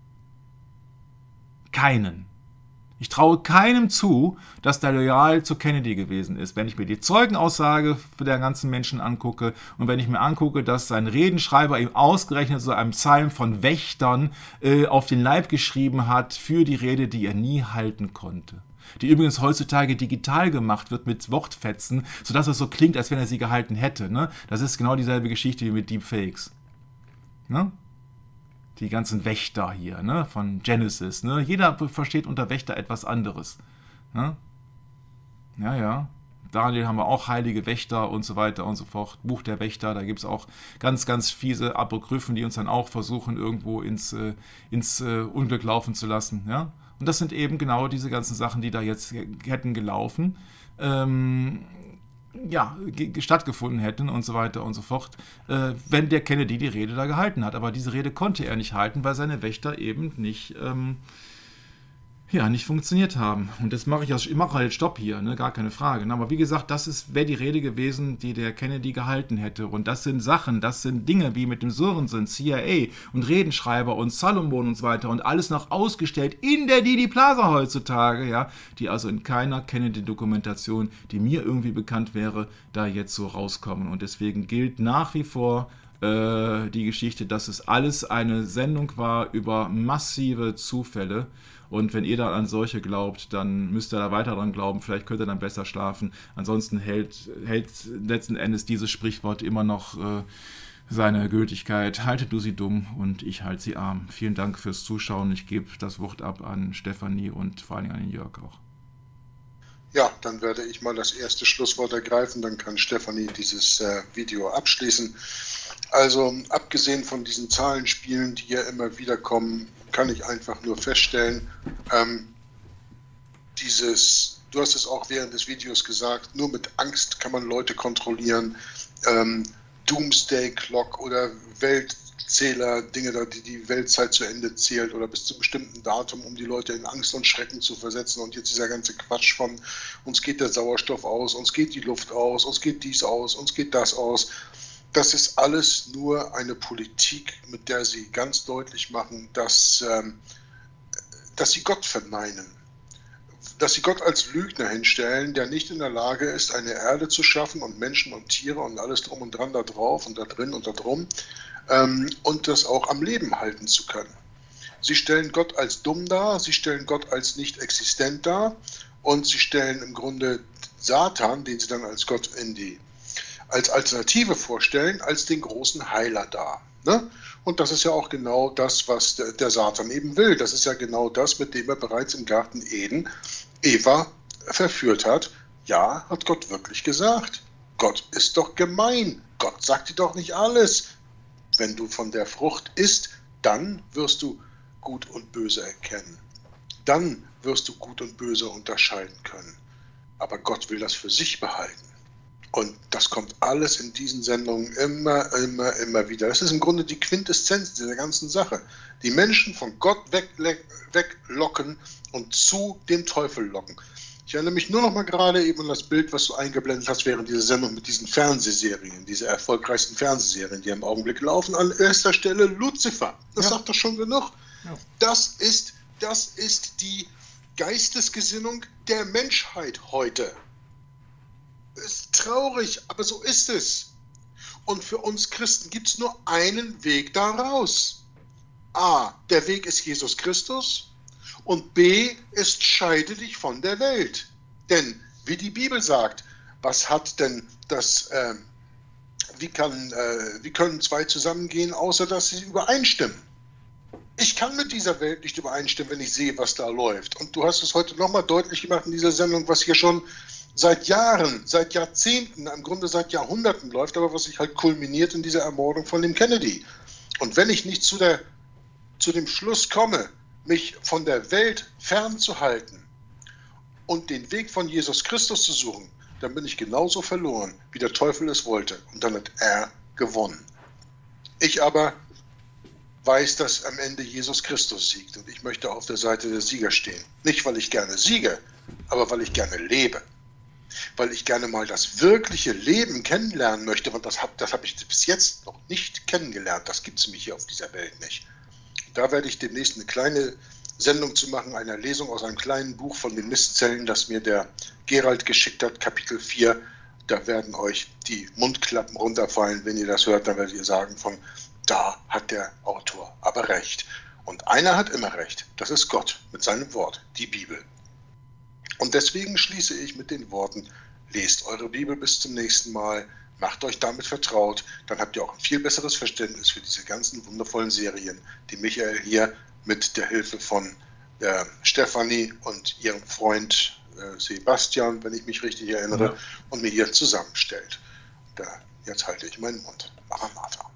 Keinen. Ich traue keinem zu, dass der loyal zu Kennedy gewesen ist. Wenn ich mir die Zeugenaussage der ganzen Menschen angucke und wenn ich mir angucke, dass sein Redenschreiber ihm ausgerechnet so einen Psalm von Wächtern äh, auf den Leib geschrieben hat für die Rede, die er nie halten konnte. Die übrigens heutzutage digital gemacht wird mit Wortfetzen, sodass es so klingt, als wenn er sie gehalten hätte. Ne? Das ist genau dieselbe Geschichte wie mit Deepfakes. Ne? Die ganzen Wächter hier, ne, von Genesis, ne? Jeder versteht unter Wächter etwas anderes. Ne? Ja, ja. Daniel haben wir auch heilige Wächter und so weiter und so fort. Buch der Wächter, da gibt es auch ganz, ganz fiese Apokryphen, die uns dann auch versuchen, irgendwo ins, äh, ins äh, Unglück laufen zu lassen. Ja? Und das sind eben genau diese ganzen Sachen, die da jetzt hätten gelaufen. Ähm, ja, stattgefunden hätten und so weiter und so fort, äh, wenn der Kennedy die Rede da gehalten hat. Aber diese Rede konnte er nicht halten, weil seine Wächter eben nicht, ähm, ja, nicht funktioniert haben. Und das mache ich, aus, ich mache halt Stopp hier, ne? Gar keine Frage. Aber wie gesagt, das wäre die Rede gewesen, die der Kennedy gehalten hätte. Und das sind Sachen, das sind Dinge wie mit dem Sorensen, C I A und Redenschreiber und Salomon und so weiter und alles noch ausgestellt in der Didi Plaza heutzutage, ja, die also in keiner Kennedy-Dokumentation, die mir irgendwie bekannt wäre, da jetzt so rauskommen. Und deswegen gilt nach wie vor äh, die Geschichte, dass es alles eine Sendung war über massive Zufälle. Und wenn ihr da an solche glaubt, dann müsst ihr da weiter dran glauben. Vielleicht könnt ihr dann besser schlafen. Ansonsten hält, hält letzten Endes dieses Sprichwort immer noch äh, seine Gültigkeit. Halte du sie dumm und ich halte sie arm. Vielen Dank fürs Zuschauen. Ich gebe das Wort ab an Stefanie und vor allem an den Jörg auch. Ja, dann werde ich mal das erste Schlusswort ergreifen, dann kann Stefanie dieses äh, Video abschließen. Also abgesehen von diesen Zahlenspielen, die ja immer wieder kommen, kann ich einfach nur feststellen, ähm, dieses, du hast es auch während des Videos gesagt, nur mit Angst kann man Leute kontrollieren, ähm, Doomsday Clock oder Weltzähler, Dinge, die die Weltzeit zu Ende zählt oder bis zu einem bestimmten Datum, um die Leute in Angst und Schrecken zu versetzen, und jetzt dieser ganze Quatsch von uns geht der Sauerstoff aus, uns geht die Luft aus, uns geht dies aus, uns geht das aus. Das ist alles nur eine Politik, mit der sie ganz deutlich machen, dass, ähm, dass sie Gott verneinen. Dass sie Gott als Lügner hinstellen, der nicht in der Lage ist, eine Erde zu schaffen und Menschen und Tiere und alles drum und dran da drauf und da drin und da drum, ähm, und das auch am Leben halten zu können. Sie stellen Gott als dumm dar, sie stellen Gott als nicht existent dar und sie stellen im Grunde Satan, den sie dann als Gott in die als Alternative vorstellen, als den großen Heiler dar. Ne? Und das ist ja auch genau das, was der, der Satan eben will. Das ist ja genau das, mit dem er bereits im Garten Eden Eva verführt hat. Ja, hat Gott wirklich gesagt. Gott ist doch gemein. Gott sagt dir doch nicht alles. Wenn du von der Frucht isst, dann wirst du Gut und Böse erkennen. Dann wirst du Gut und Böse unterscheiden können. Aber Gott will das für sich behalten. Und das kommt alles in diesen Sendungen immer, immer, immer wieder. Das ist im Grunde die Quintessenz dieser ganzen Sache. Die Menschen von Gott weglocken und zu dem Teufel locken. Ich erinnere mich nur noch mal gerade eben an das Bild, was du eingeblendet hast während dieser Sendung mit diesen Fernsehserien, diese erfolgreichsten Fernsehserien, die im Augenblick laufen. An erster Stelle Luzifer. Das ja. sagt doch schon genug. Ja. Das ist, das ist die Geistesgesinnung der Menschheit heute. Ist traurig, aber so ist es. Und für uns Christen gibt es nur einen Weg daraus. A, der Weg ist Jesus Christus, und B ist scheide dich von der Welt. Denn, wie die Bibel sagt, was hat denn das, äh, wie, kann, äh, wie können zwei zusammengehen, außer dass sie übereinstimmen? Ich kann mit dieser Welt nicht übereinstimmen, wenn ich sehe, was da läuft. Und du hast es heute nochmal deutlich gemacht in dieser Sendung, was hier schon seit Jahren, seit Jahrzehnten, im Grunde seit Jahrhunderten läuft, aber was sich halt kulminiert in dieser Ermordung von dem Kennedy. Und wenn ich nicht zu, der, zu dem Schluss komme, mich von der Welt fernzuhalten und den Weg von Jesus Christus zu suchen, dann bin ich genauso verloren, wie der Teufel es wollte. Und dann hat er gewonnen. Ich aber weiß, dass am Ende Jesus Christus siegt. Und ich möchte auf der Seite der Sieger stehen. Nicht, weil ich gerne siege, aber weil ich gerne lebe. Weil ich gerne mal das wirkliche Leben kennenlernen möchte, und das habe das hab ich bis jetzt noch nicht kennengelernt. Das gibt es mich hier auf dieser Welt nicht. Da werde ich demnächst eine kleine Sendung zu machen, einer Lesung aus einem kleinen Buch von den Mistzellen, das mir der Gerald geschickt hat, Kapitel vier. Da werden euch die Mundklappen runterfallen, wenn ihr das hört, dann werdet ihr sagen von, da hat der Autor aber recht. Und einer hat immer recht, das ist Gott mit seinem Wort, die Bibel. Und deswegen schließe ich mit den Worten, lest eure Bibel bis zum nächsten Mal, macht euch damit vertraut, dann habt ihr auch ein viel besseres Verständnis für diese ganzen wundervollen Serien, die Michael hier mit der Hilfe von äh, Stefanie und ihrem Freund äh, Sebastian, wenn ich mich richtig erinnere, ja. und mir hier zusammenstellt. Da, jetzt halte ich meinen Mund. Maranatha.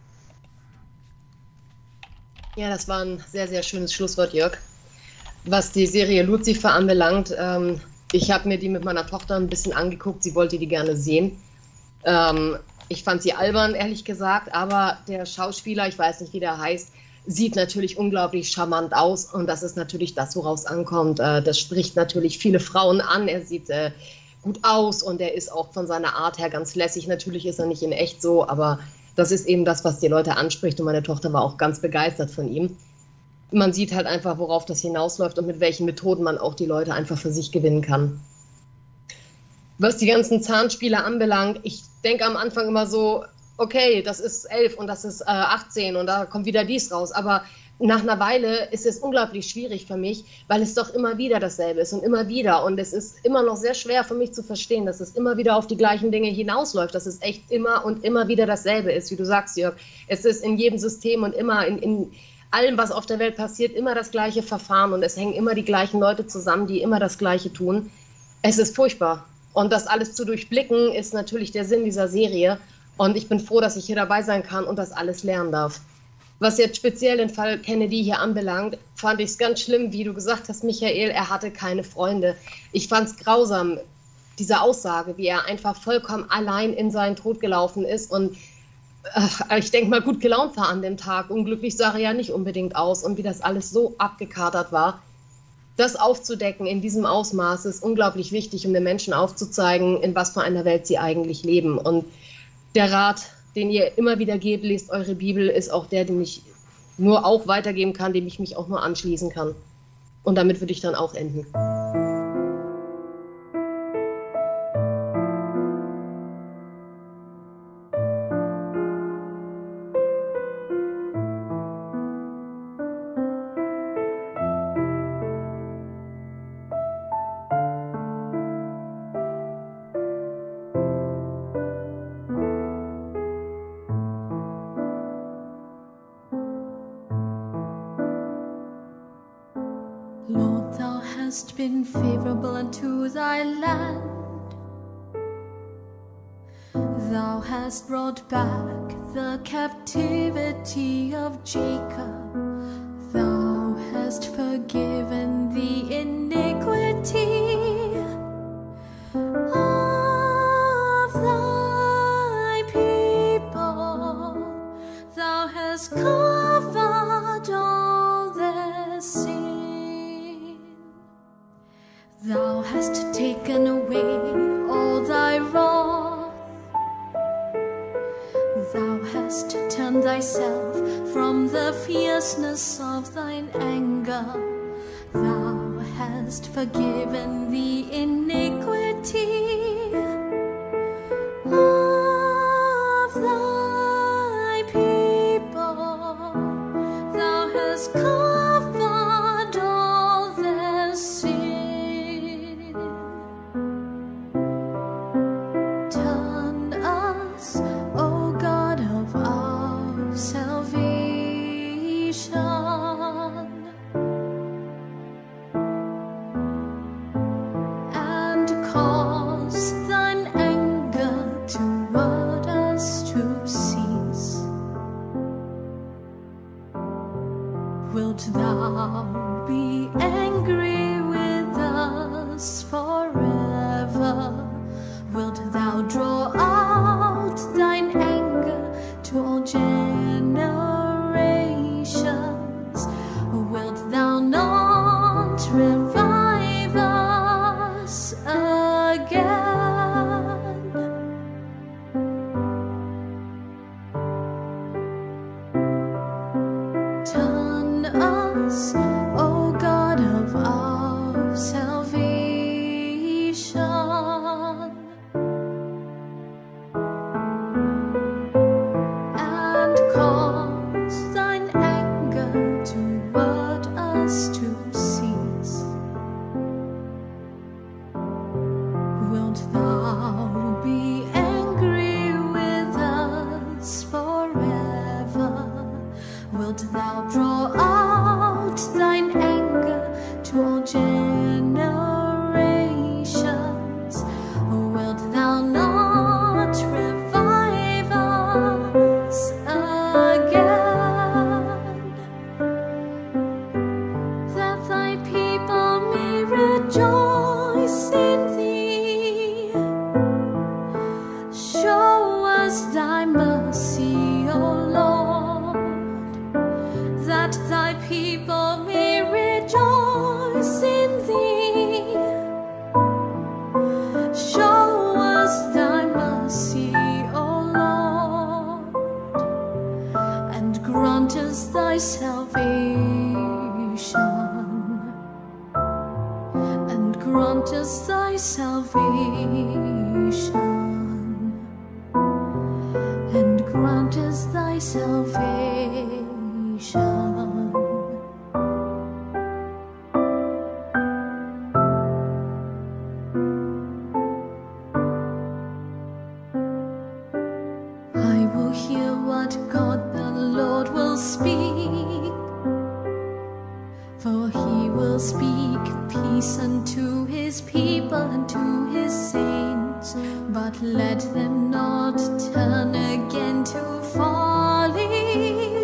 Ja, das war ein sehr, sehr schönes Schlusswort, Jörg. Was die Serie Luzifer anbelangt, ähm, ich habe mir die mit meiner Tochter ein bisschen angeguckt, sie wollte die gerne sehen. Ähm, ich fand sie albern, ehrlich gesagt, aber der Schauspieler, ich weiß nicht, wie der heißt, sieht natürlich unglaublich charmant aus, und das ist natürlich das, woraus ankommt. Äh, das spricht natürlich viele Frauen an, er sieht äh, gut aus und er ist auch von seiner Art her ganz lässig. Natürlich ist er nicht in echt so, aber das ist eben das, was die Leute anspricht, und meine Tochter war auch ganz begeistert von ihm. Man sieht halt einfach, worauf das hinausläuft und mit welchen Methoden man auch die Leute einfach für sich gewinnen kann. Was die ganzen Zahnspiele anbelangt, ich denke am Anfang immer so, okay, das ist elf und das ist äh, achtzehn und da kommt wieder dies raus, aber nach einer Weile ist es unglaublich schwierig für mich, weil es doch immer wieder dasselbe ist und immer wieder, und es ist immer noch sehr schwer für mich zu verstehen, dass es immer wieder auf die gleichen Dinge hinausläuft, dass es echt immer und immer wieder dasselbe ist, wie du sagst, Jörg. Es ist in jedem System und immer in, in allem, was auf der Welt passiert, immer das gleiche Verfahren, und es hängen immer die gleichen Leute zusammen, die immer das Gleiche tun. Es ist furchtbar. Und das alles zu durchblicken, ist natürlich der Sinn dieser Serie. Und ich bin froh, dass ich hier dabei sein kann und das alles lernen darf. Was jetzt speziell den Fall Kennedy hier anbelangt, fand ich es ganz schlimm, wie du gesagt hast, Michael, er hatte keine Freunde. Ich fand es grausam, diese Aussage, wie er einfach vollkommen allein in seinen Tod gelaufen ist und äh, ich denke mal gut gelaunt war an dem Tag. Unglücklich sah er ja nicht unbedingt aus und wie das alles so abgekatert war. Das aufzudecken in diesem Ausmaß ist unglaublich wichtig, um den Menschen aufzuzeigen, in was für einer Welt sie eigentlich leben. Und der Rat, den ihr immer wieder gebt, lest eure Bibel, ist auch der, den ich nur auch weitergeben kann, dem ich mich auch nur anschließen kann. Und damit würde ich dann auch enden. Lord, thou hast been favorable unto thy land. Thou hast brought back the captivity of Jacob. Thou hast forgiven the iniquity of thy people. Thou hast covered all their sin. Thou hast taken away all thy wrath. Thou hast turned thyself from the fierceness of thine anger. Thou hast forgiven the iniquity of thy people. Thou hast covered all their sin. Turn us, O God of our salvation, and cause thine anger toward us to cease. Wilt thou be angry with us forever? Wilt thou draw out thine anger to all generations? Wilt thou not revive us again? Turn us, O God of our salvation, and cause thine anger toward us to cease. Wilt thou be angry with us forever? Wilt thou draw out thine anger to all generations? Wilt thou not revive us again, that thy people may rejoice in thee? Show us thy mercy, O Lord, that thy people may rejoice in thee. Show us thy mercy, O Lord, and grant us thy salvation, and grant us thy salvation, and grant us thy salvation. I will hear what God the Lord will speak, for he will speak peace unto his people and to his saints, but let them not turn again to folly.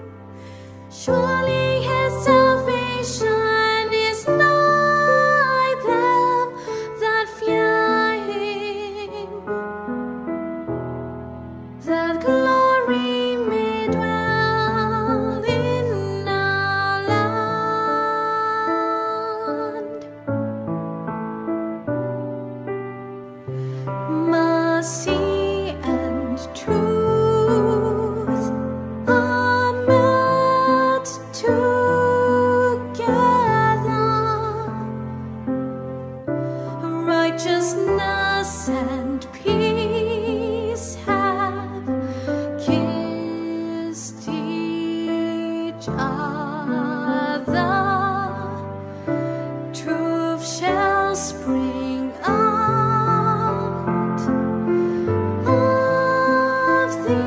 Surely his salvation is nigh them that fear him, that glory may dwell in our land. Mercy and truth are met together. Righteousness and peace have kissed each other. Truth shall spring out of the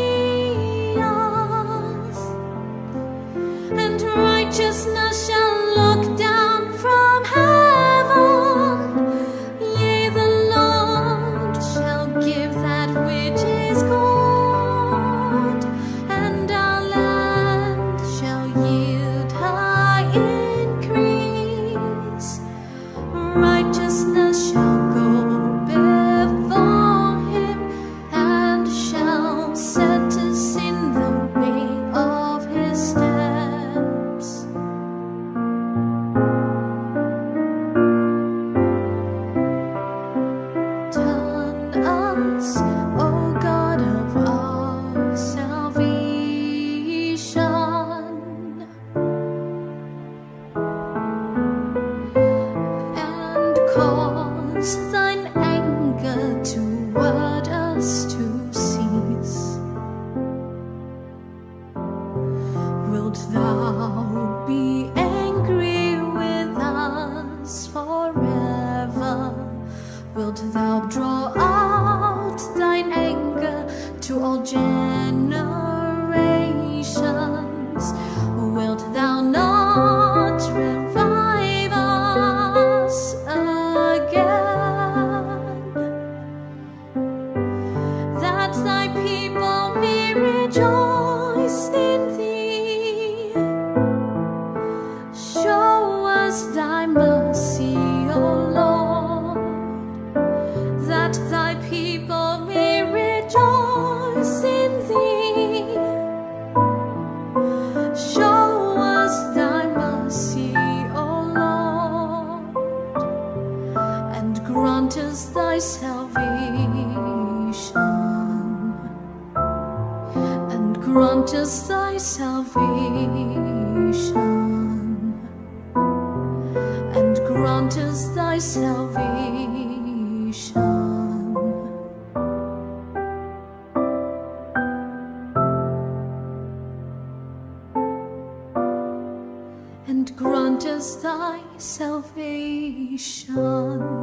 earth, and righteousness shall look down from heaven. Yea, the Lord shall give that which is good, and our land shall yield her increase. Righteousness shall go before him, and shall set us in the way of his steps. Turn us, O God of our salvation, and cause thine anger toward us to cease. Wilt thou be angry with us forever? Wilt thou draw out thine anger to all generations? Wilt thou not revive us again, that thy people may rejoice in thee? Show us thy mercy, O Lord, that thy people may rejoice in thee. Show us thy mercy, O Lord, and grant us thy salvation, and grant us thy salvation, and grant us thy salvation. And grant us thy salvation.